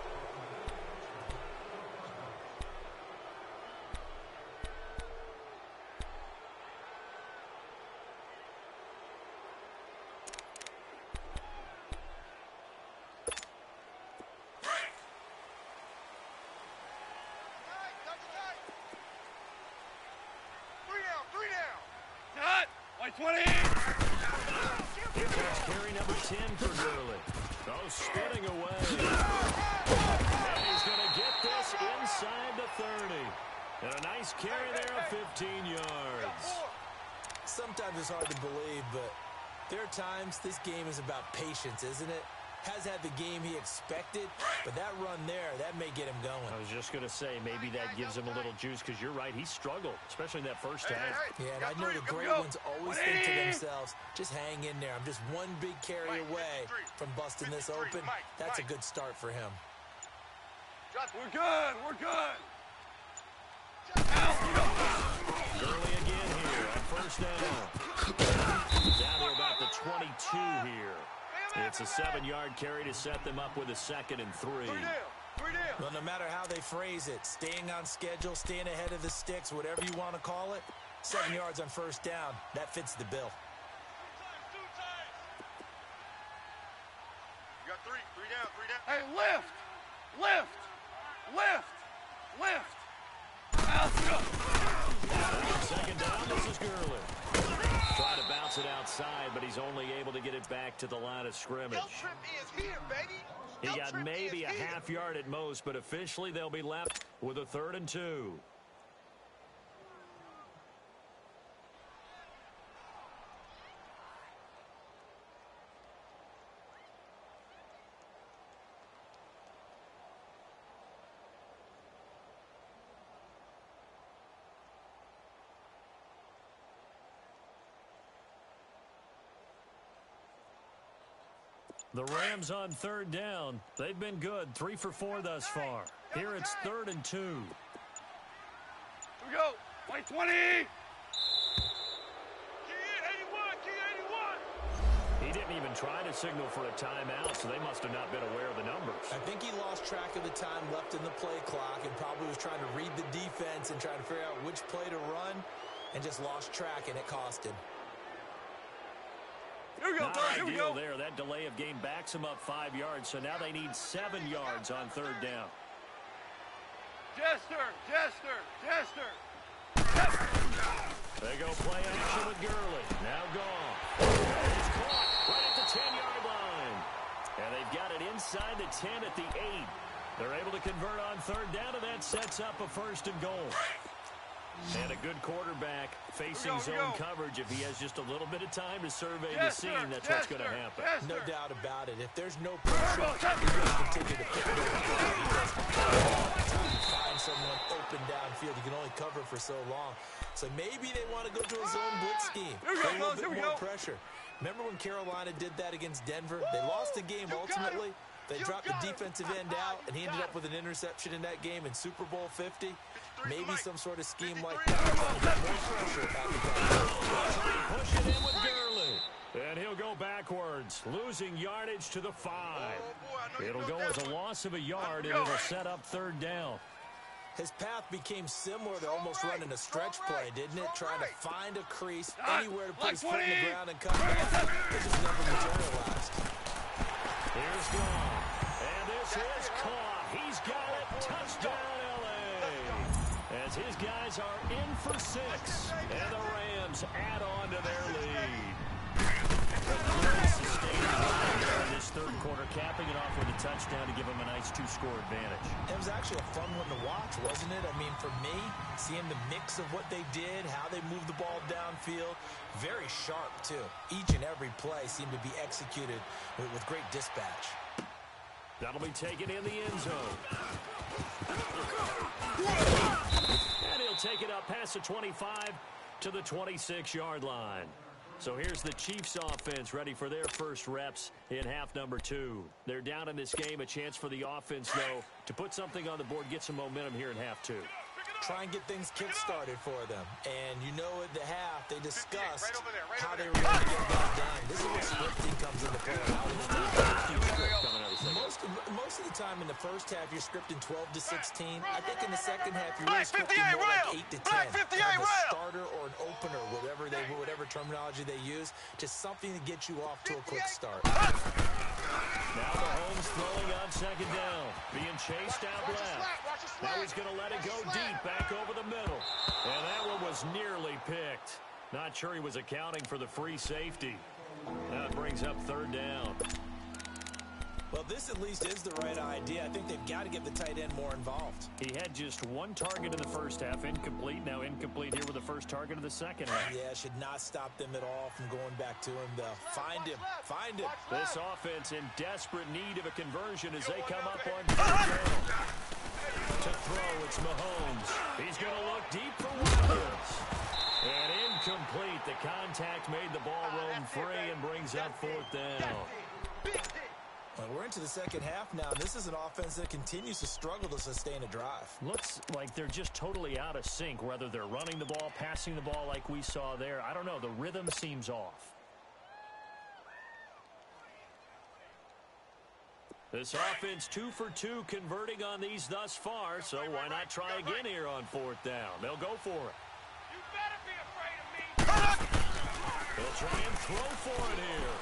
Carry number 10 for Gurley. Oh, spinning away. And he's going to get this inside the 30. And a nice carry there of 15 yards. Sometimes it's hard to believe, but there are times this game is about patience, isn't it? Has had the game he expected, but that run there, that may get him going. I was just going to say, maybe that gives him a little juice, because you're right, he struggled, especially in that first half. Yeah, and I know the great ones always think to themselves, just hang in there. I'm just one big carry away from busting this open. That's a good start for him. We're good. We're good. Gurley again here on first down. Down to about the 22 here. It's a 7-yard carry to set them up with a 2nd and 3. Well, no matter how they phrase it, staying on schedule, staying ahead of the sticks, whatever you want to call it, 7 yards on first down, that fits the bill. You got 3 down. Hey, lift. Left. Second down, this is Gurley. Trying to bounce it outside, but he's only able to get it back to the line of scrimmage. Is here, baby. He got maybe a half yard at most, but officially they'll be left with a 3rd and 2. The Rams on 3rd down. They've been good, 3 for 4 thus far. Here it's 3rd and 2. Here we go. Play 20. He didn't even try to signal for a timeout, so they must have not been aware of the numbers. I think he lost track of the time left in the play clock and probably was trying to read the defense and trying to figure out which play to run and just lost track, and it cost him. Here we go, Not here we ideal go. there. That delay of game backs them up 5 yards, so now they need 7 yards on 3rd down. Jester. They go play action with Gurley. Now gone. It's caught right at the 10-yard line. And they've got it inside the 10 at the 8. They're able to convert on 3rd down, and that sets up a 1st and goal. And a good quarterback facing zone coverage. If he has just a little bit of time to survey the scene, that's what's going to happen. No doubt about it. If there's no pressure, he's going to continue to pick it up. Because all the time you find someone open downfield, you can only cover for so long. So maybe they want to go to a zone blitz scheme. A little bit more pressure. Remember when Carolina did that against Denver? They lost the game ultimately. They dropped the defensive end out, and he ended up with an interception in that game in Super Bowl 50. Maybe some sort of scheme like that. Push it in with Gurley. And he'll go backwards, losing yardage to the 5. It'll go as a loss of a yard, and it'll set up 3rd down. His path became similar to almost running a stretch play, didn't it? Trying to find a crease anywhere to put his foot in the ground and come back. It just never materialized. Here's gone. And this is caught. He's got it. Touchdown, L.A. As his guys are in for 6. And the Rams add on to their lead. In this 3rd quarter, capping it off with a touchdown to give him a nice 2-score advantage. It was actually a fun one to watch, wasn't it? I mean, for me, seeing the mix of what they did, how they moved the ball downfield, very sharp, too. Each and every play seemed to be executed with great dispatch. That'll be taken in the end zone. And he'll take it up past the 25 to the 26-yard line. So here's the Chiefs offense ready for their first reps in half number 2. They're down in this game. A chance for the offense, though, to put something on the board, get some momentum here in half 2. Try and get things kick-started for them. And you know at the half, they discussed how they were going to get that done. This is where scripting comes into play. Most of the time in the first half, you're scripting 12 to 16. I think in the second half, you're really scripting more like 8 to 10. Kind of a starter or an opener, whatever terminology they use, just something to get you off to a quick start. Now Mahomes throwing on 2nd down, being chased out left. Now he's going to let it go deep, back over the middle. And that one was nearly picked. Not sure he was accounting for the free safety. That brings up 3rd down. Well, this at least is the right idea. I think they've got to get the tight end more involved. He had just 1 target in the first half, incomplete. Now incomplete here with the first target of the second half. Yeah, should not stop them at all from going back to him, though. Find him. This offense in desperate need of a conversion as they come up on 3rd down. To throw, it's Mahomes. He's going to look deep for Williams. And incomplete. The contact made the ball roam free and brings up 4th down. Well, we're into the second half now. This is an offense that continues to struggle to sustain a drive. Looks like they're just totally out of sync, whether they're running the ball, passing the ball like we saw there. I don't know. The rhythm seems off. This offense 2 for 2 converting on these thus far, so why not try again here on 4th down? They'll go for it. You better be afraid of me. They'll try and throw for it here.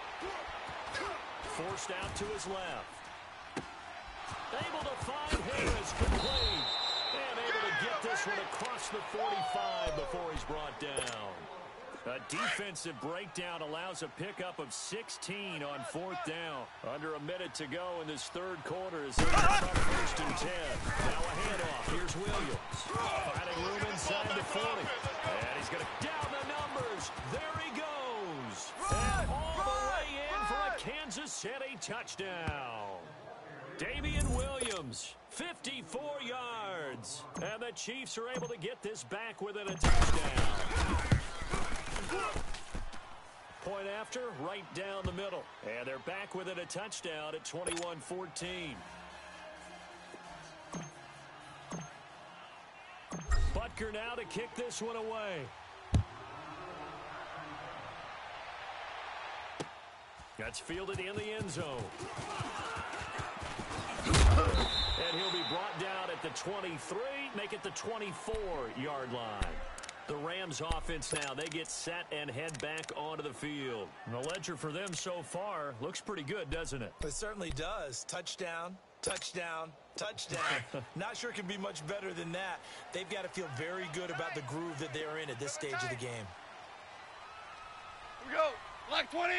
Forced out to his left. Able to find Harris complete. And able to get this one across the 45 before he's brought down. A defensive breakdown allows a pickup of 16 on 4th down. Under a minute to go in this third quarter as they're up 1st and 10. Now a handoff. Here's Williams. Finding room inside the 40. And he's going to down the numbers. There he goes. And all the way in for a Kansas City touchdown. Damian Williams, 54 yards. And the Chiefs are able to get this back within a touchdown. Point after, right down the middle. And they're back within a touchdown at 21-14. Butker now to kick this one away. That's fielded in the end zone. And he'll be brought down at the 23, make it the 24-yard line. The Rams offense now, they get set and head back onto the field. And the ledger for them so far looks pretty good, doesn't it? It certainly does. Touchdown, touchdown, touchdown. Not sure it can be much better than that. They've got to feel very good about the groove that they're in at this stage of the game. Here we go. Black 20.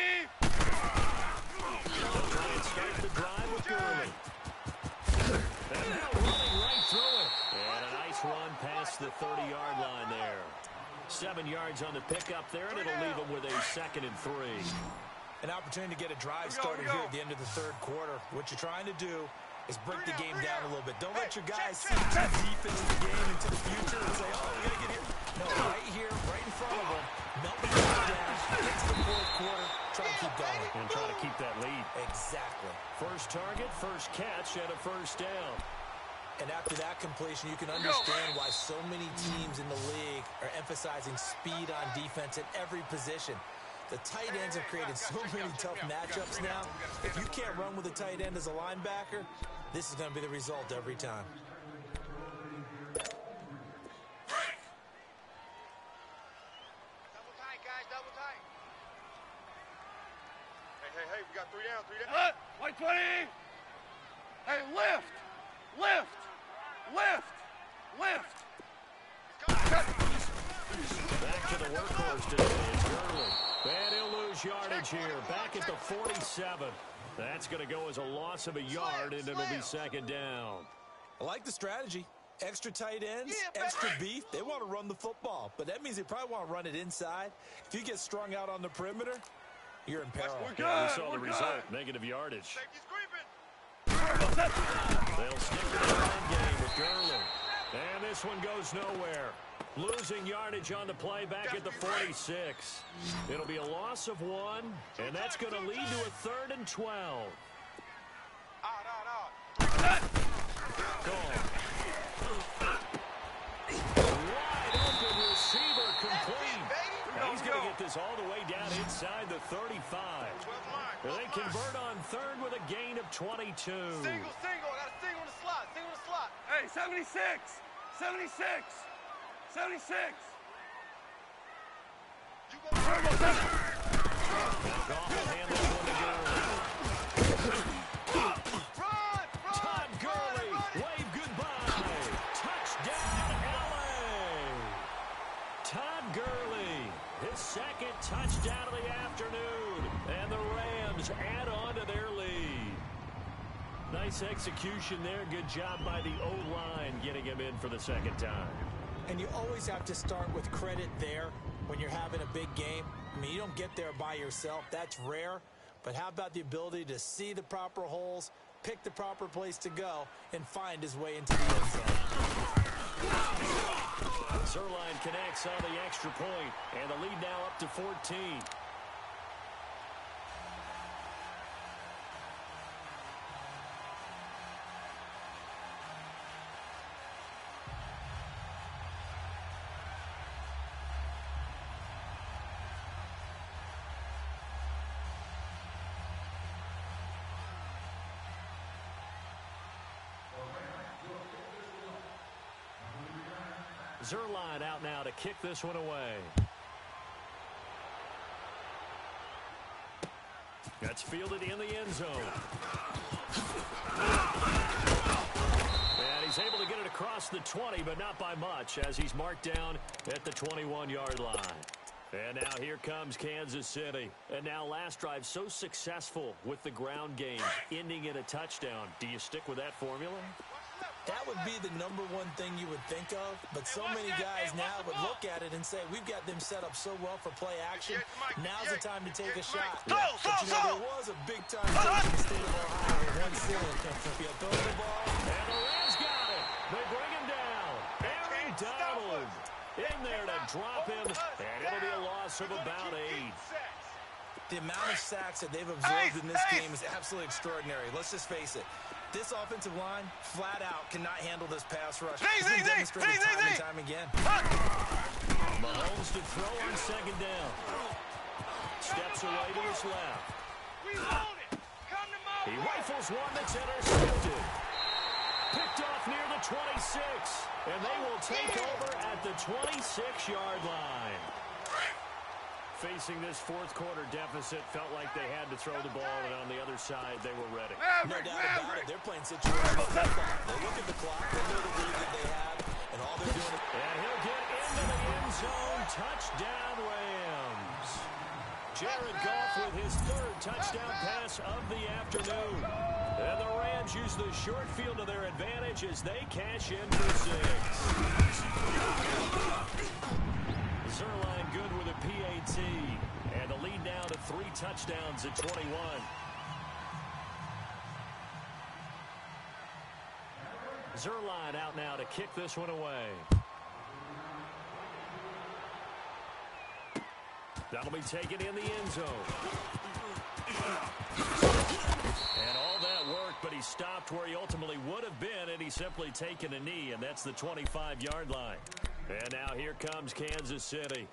They'll try and start the drive with Gurley. And now running right through it. And a nice run past the 30-yard line there. 7 yards on the pickup there, and it'll leave them with a 2nd and 3. An opportunity to get a drive started here at the end of the third quarter. What you're trying to do is break the game down a little bit. Don't let your guys see too deep into the game, into the future, and say, oh, we got to get here. No, right here, right in front of them. Melt the game down, get to the fourth quarter, try to keep going. And try to keep that lead. Exactly. First target, first catch, and a first down. And after that completion, you can understand why so many teams in the league are emphasizing speed on defense at every position. The tight ends have created so many tough matchups now. If you can't run with a tight end as a linebacker, this is going to be the result every time. Double tight, guys, double tight. Hey, we got 3 down, 3 down. White 20. Hey, lift. Back to the workhorse today is Gurley. And he'll lose yardage here. Back at the 47. That's going to go as a loss of a yard, and it'll be 2nd down. I like the strategy. Extra tight ends, extra beef. They want to run the football, but that means they probably want to run it inside. If you get strung out on the perimeter, you're in peril. We saw the result, negative yardage. Safety's creeping. They'll stick to the run game with Gurley. And this one goes nowhere. Losing yardage on the play back at the 46. It'll be a loss of 1, and that's going to lead to a 3rd and 12. Wide open receiver complete. And he's going to get this all the way down inside the 35. They convert on 3rd with a gain of 22. Single. I got a single in the slot. Hey, 76. 76. You go first. Goff will hand this one to Gurley. Todd Gurley, wave goodbye. Touchdown, LA. Todd Gurley, his 2nd touchdown of the afternoon. And the Rams add on to their lead. Nice execution there. Good job by the O-line getting him in for the 2nd time. And you always have to start with credit there when you're having a big game. I mean, you don't get there by yourself. That's rare. But how about the ability to see the proper holes, pick the proper place to go, and find his way into the end zone? Zuerlein connects on the extra point, and the lead now up to 14. Zuerlein out now to kick this one away. That's fielded in the end zone. And he's able to get it across the 20, but not by much, as he's marked down at the 21-yard line. And now here comes Kansas City. And now last drive so successful with the ground game, ending in a touchdown. Do you stick with that formula? That would be the number one thing you would think of, but so many guys now would look at it and say, we've got them set up so well for play action, now's the time to take a shot. But there was a big-time coach in the state of Ohio who once said, if you throw the ball, and the Rams got it. They bring him down. Aaron Donald in there to drop him, and it'll be a loss of about 8. The amount of sacks that they've observed in this game is absolutely extraordinary. Let's just face it. This offensive line, flat out, cannot handle this pass rush. It's been demonstrated time and time again. Mahomes to throw on second down. Steps away to his left. He rifles one that's intercepted. Picked off near the 26. And they will take over at the 26-yard line. Facing this fourth quarter deficit, felt like they had to throw the ball, and on the other side, they were ready. No doubt about it. They're playing situational football. They look at the clock, they know the lead that they have, and all they're doing is... And he'll get into the end zone. Touchdown, Rams. Jared Goff with his third touchdown pass of the afternoon. And the Rams use the short field to their advantage as they cash in for 6. Zerline good with a PAT, and the lead now to 3 touchdowns at 21. Zerline out now to kick this one away. That'll be taken in the end zone. And all that work, but he stopped where he ultimately would have been, and he's simply taken a knee, and that's the 25-yard line. And now here comes Kansas City.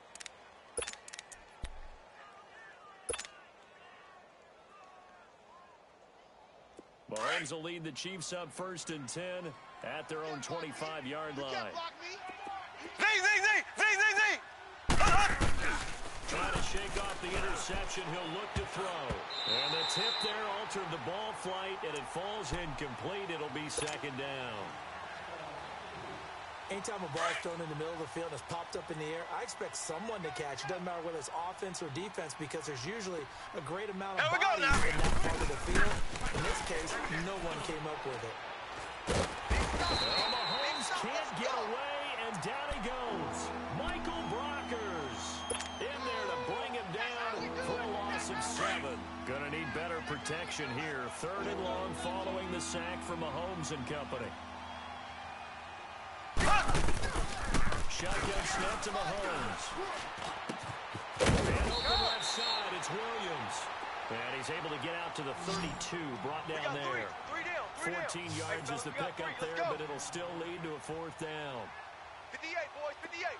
Mahomes will lead the Chiefs up 1st and 10 at their own 25-yard line. Trying to shake off the interception, he'll look to throw. And the tip there altered the ball flight, and it falls incomplete. It'll be 2nd down. Anytime a ball is thrown in the middle of the field and it's popped up in the air, I expect someone to catch. It doesn't matter whether it's offense or defense, because there's usually a great amount of bodies in that part of the field. In this case, no one came up with it. Well, Mahomes can't get away, and down he goes. Michael Brockers in there to bring him down for a loss of 7. Gonna need better protection here. 3rd and long following the sack from Mahomes and company. Shotgun snap to Mahomes. And open left side, it's Williams. And he's able to get out to the 32, brought down there. 14 yards is the pickup there, but it'll still lead to a 4th down. 58, boys, 58,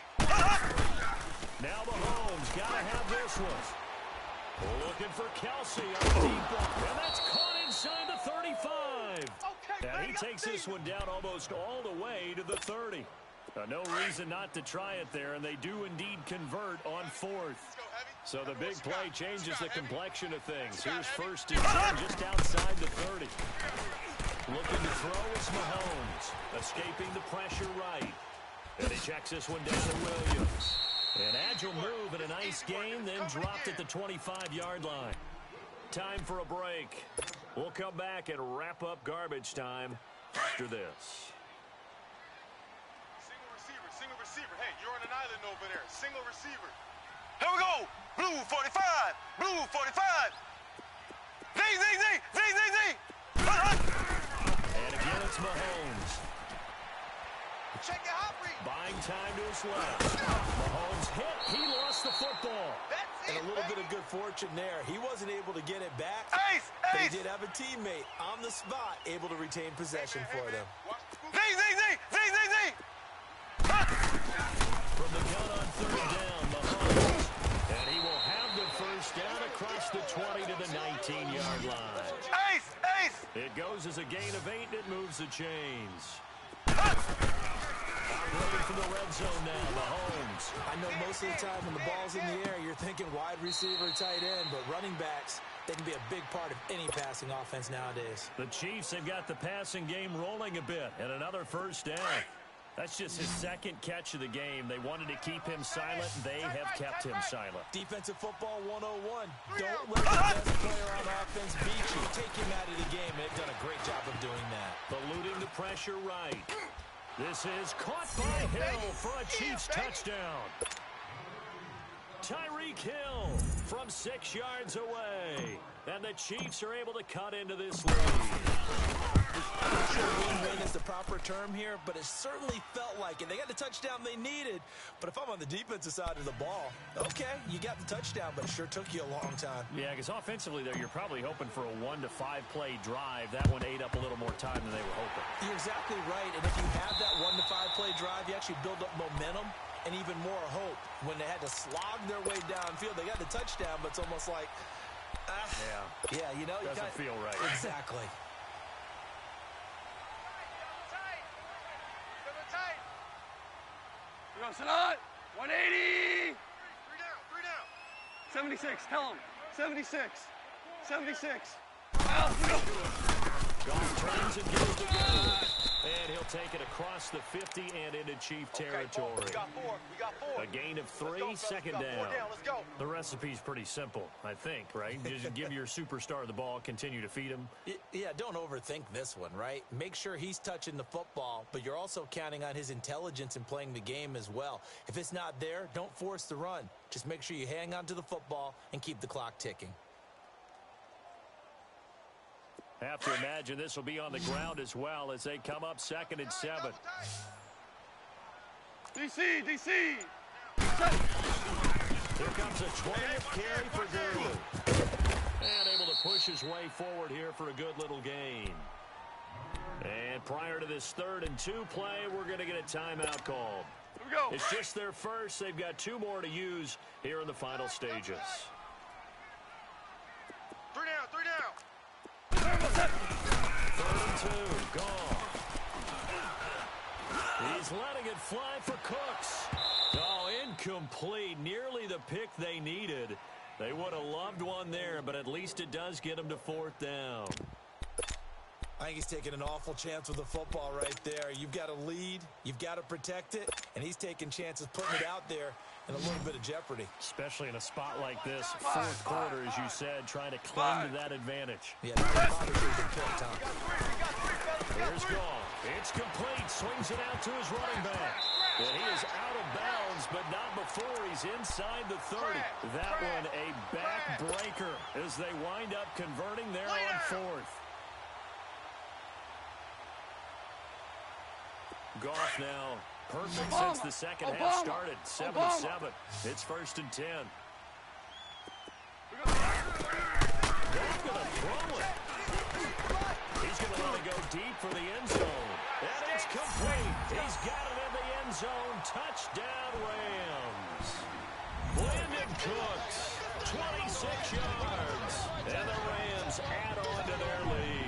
58. Now Mahomes, gotta have this one. Looking for Kelsey on the deep ball. And that's caught inside the 35. And he takes this one down almost all the way to the 30. No reason not to try it there, and they do indeed convert on 4th. So the big play changes the complexion of things. Here's 1st and 10 just outside the 30. Looking to throw is Mahomes. Escaping the pressure right. And he checks this one down to Williams. An agile move and a nice gain, then dropped at the 25-yard line. Time for a break. We'll come back and wrap up garbage time after this. Single receiver. Hey, you're on an island over there. Single receiver. Here we go. Blue 45. Blue 45. Zing, zing, zing. Zing, zing, zing. And again, it's Mahomes. Check your hot read. Buying time to his left. Mahomes hit. He lost the football. And a little bit of good fortune there. He wasn't able to get it back. But he did have a teammate on the spot able to retain possession for them. Zing, zing, zing. Zing, zing, zing. From the gun on 3rd down, Mahomes. And he will have the 1st down across the 20 to the 19-yard line. Ace. It goes as a gain of 8, and it moves the chains. Operating from the red zone now, Mahomes. I know most of the time when the ball's in the air, you're thinking wide receiver, tight end, but running backs, They can be a big part of any passing offense nowadays. The Chiefs have got the passing game rolling a bit, and another first down. That's just his second catch of the game. They wanted to keep him silent. They have kept him silent. Defensive football 101. Don't let the best player on offense beat you. Take him out of the game. They've done a great job of doing that. Eluding the pressure right. This is caught by Hill for a Chiefs touchdown. Tyreek Hill from 6 yards away. And the Chiefs are able to cut into this lead. I'm not sure win-win is the proper term here, but it certainly felt like it. They got the touchdown they needed, but if I'm on the defensive side of the ball, okay, you got the touchdown, but it sure took you a long time. Yeah, because offensively, though, you're probably hoping for a 1 to 5 play drive. That one ate up a little more time than they were hoping. You're exactly right, and if you have that 1 to 5 play drive, you actually build up momentum and even more hope. When they had to slog their way downfield, they got the touchdown, but it's almost like, yeah, you know, doesn't feel right. Exactly. We go, Sadat. 180. 3 down. 76. Tell him. 76. 76. Goff turns and goes to go. And he'll take it across the 50 and into Chief territory. We got 4. A gain of 3, second down. Let's go. The recipe's pretty simple, I think, right? Just give your superstar the ball, continue to feed him. Yeah, don't overthink this one, right? Make sure he's touching the football, but you're also counting on his intelligence in playing the game as well. If it's not there, don't force the run. Just make sure you hang on to the football and keep the clock ticking. Have to imagine this will be on the ground as well as they come up 2nd and 7. DC. Here comes a 20th carry for Gurley. And able to push his way forward here for a good little gain. And prior to this 3rd and 2 play, we're going to get a timeout called. Here we go. It's just their first. They've got 2 more to use here in the final stages. 3 down. 3rd and 2, gone. He's letting it fly for Cooks. Oh, incomplete. Nearly the pick they needed. They would have loved one there, but at least it does get them to 4th down. I think he's taking an awful chance with the football right there. You've got to lead, you've got to protect it, and he's taking chances putting it out there in a little bit of jeopardy. Especially in a spot like this, 4th quarter, as you said, trying to cling to that advantage. Yeah, probably should have been picked, huh? Here's Goff. It's complete. Swings it out to his running back. And he is out of bounds, but not before he's inside the 30. That one a backbreaker as they wind up converting there on 4th. Goff now perfect since the second half started. 7-7. It's 1st and 10. Goff going to throw it. He's going to let it go deep for the end zone. And it's complete. He's got it in the end zone. Touchdown, Rams. Brandon Cooks, 26 yards. And the Rams add on to their lead.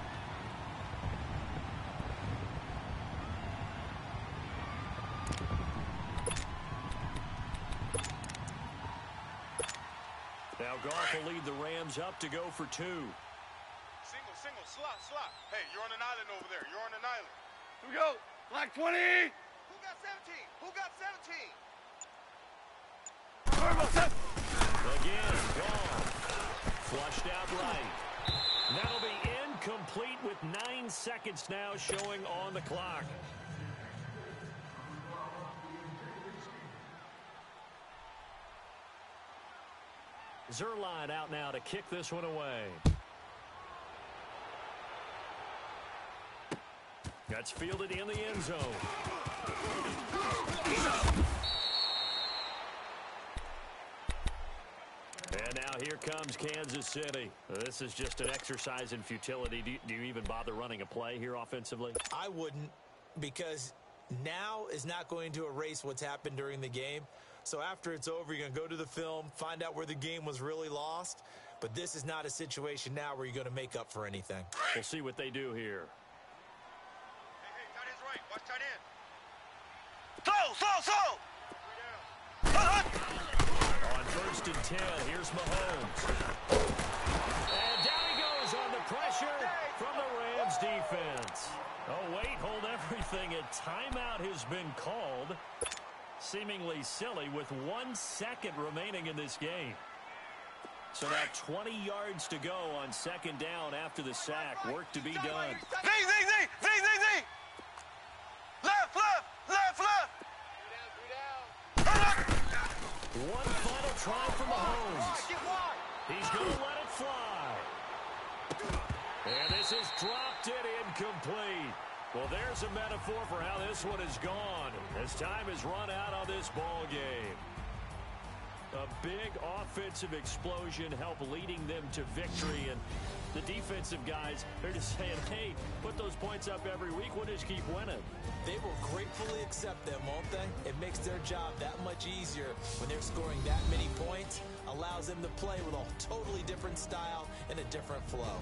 Now Goff will lead the Rams up to go for 2. Single, slot. Hey, you're on an island over there. You're on an island. Here we go. Black 20. Who got 17? Again, Goff. Flushed out right. That'll be incomplete with 9 seconds now showing on the clock. Zuerlein out now to kick this one away. That's fielded in the end zone. And now here comes Kansas City. This is just an exercise in futility. Do you even bother running a play here offensively? I wouldn't, because now is not going to erase what's happened during the game. So after it's over, you're going to go to the film, find out where the game was really lost. But this is not a situation now where you're going to make up for anything. We'll see what they do here. Hey, tight end's right. Watch tight end. Slow! On 1st and 10, here's Mahomes. the Rams defense. Oh, wait, hold everything. A timeout has been called. Seemingly silly with 1 second remaining in this game. So now 20 yards to go on second down after the sack. Work to be done. Z. Left. One final try for Mahomes. He's going to let it fly. And this is dropped it incomplete. Well, there's a metaphor for how this one is gone as time has run out on this ball game. A big offensive explosion helped leading them to victory, and the defensive guys, they're just saying, hey, put those points up every week, we'll just keep winning. They will gratefully accept them, won't they? It makes their job that much easier when they're scoring that many points, allows them to play with a totally different style and a different flow.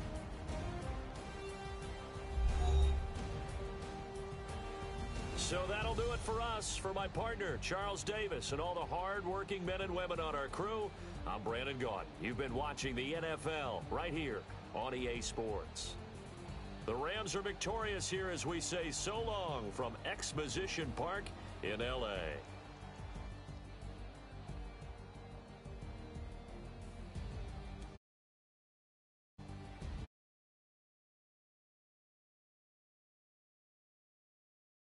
So that'll do it for us. For my partner, Charles Davis, and all the hard-working men and women on our crew, I'm Brandon Gaudin. You've been watching the NFL right here on EA Sports. The Rams are victorious here as we say so long from Exposition Park in L.A.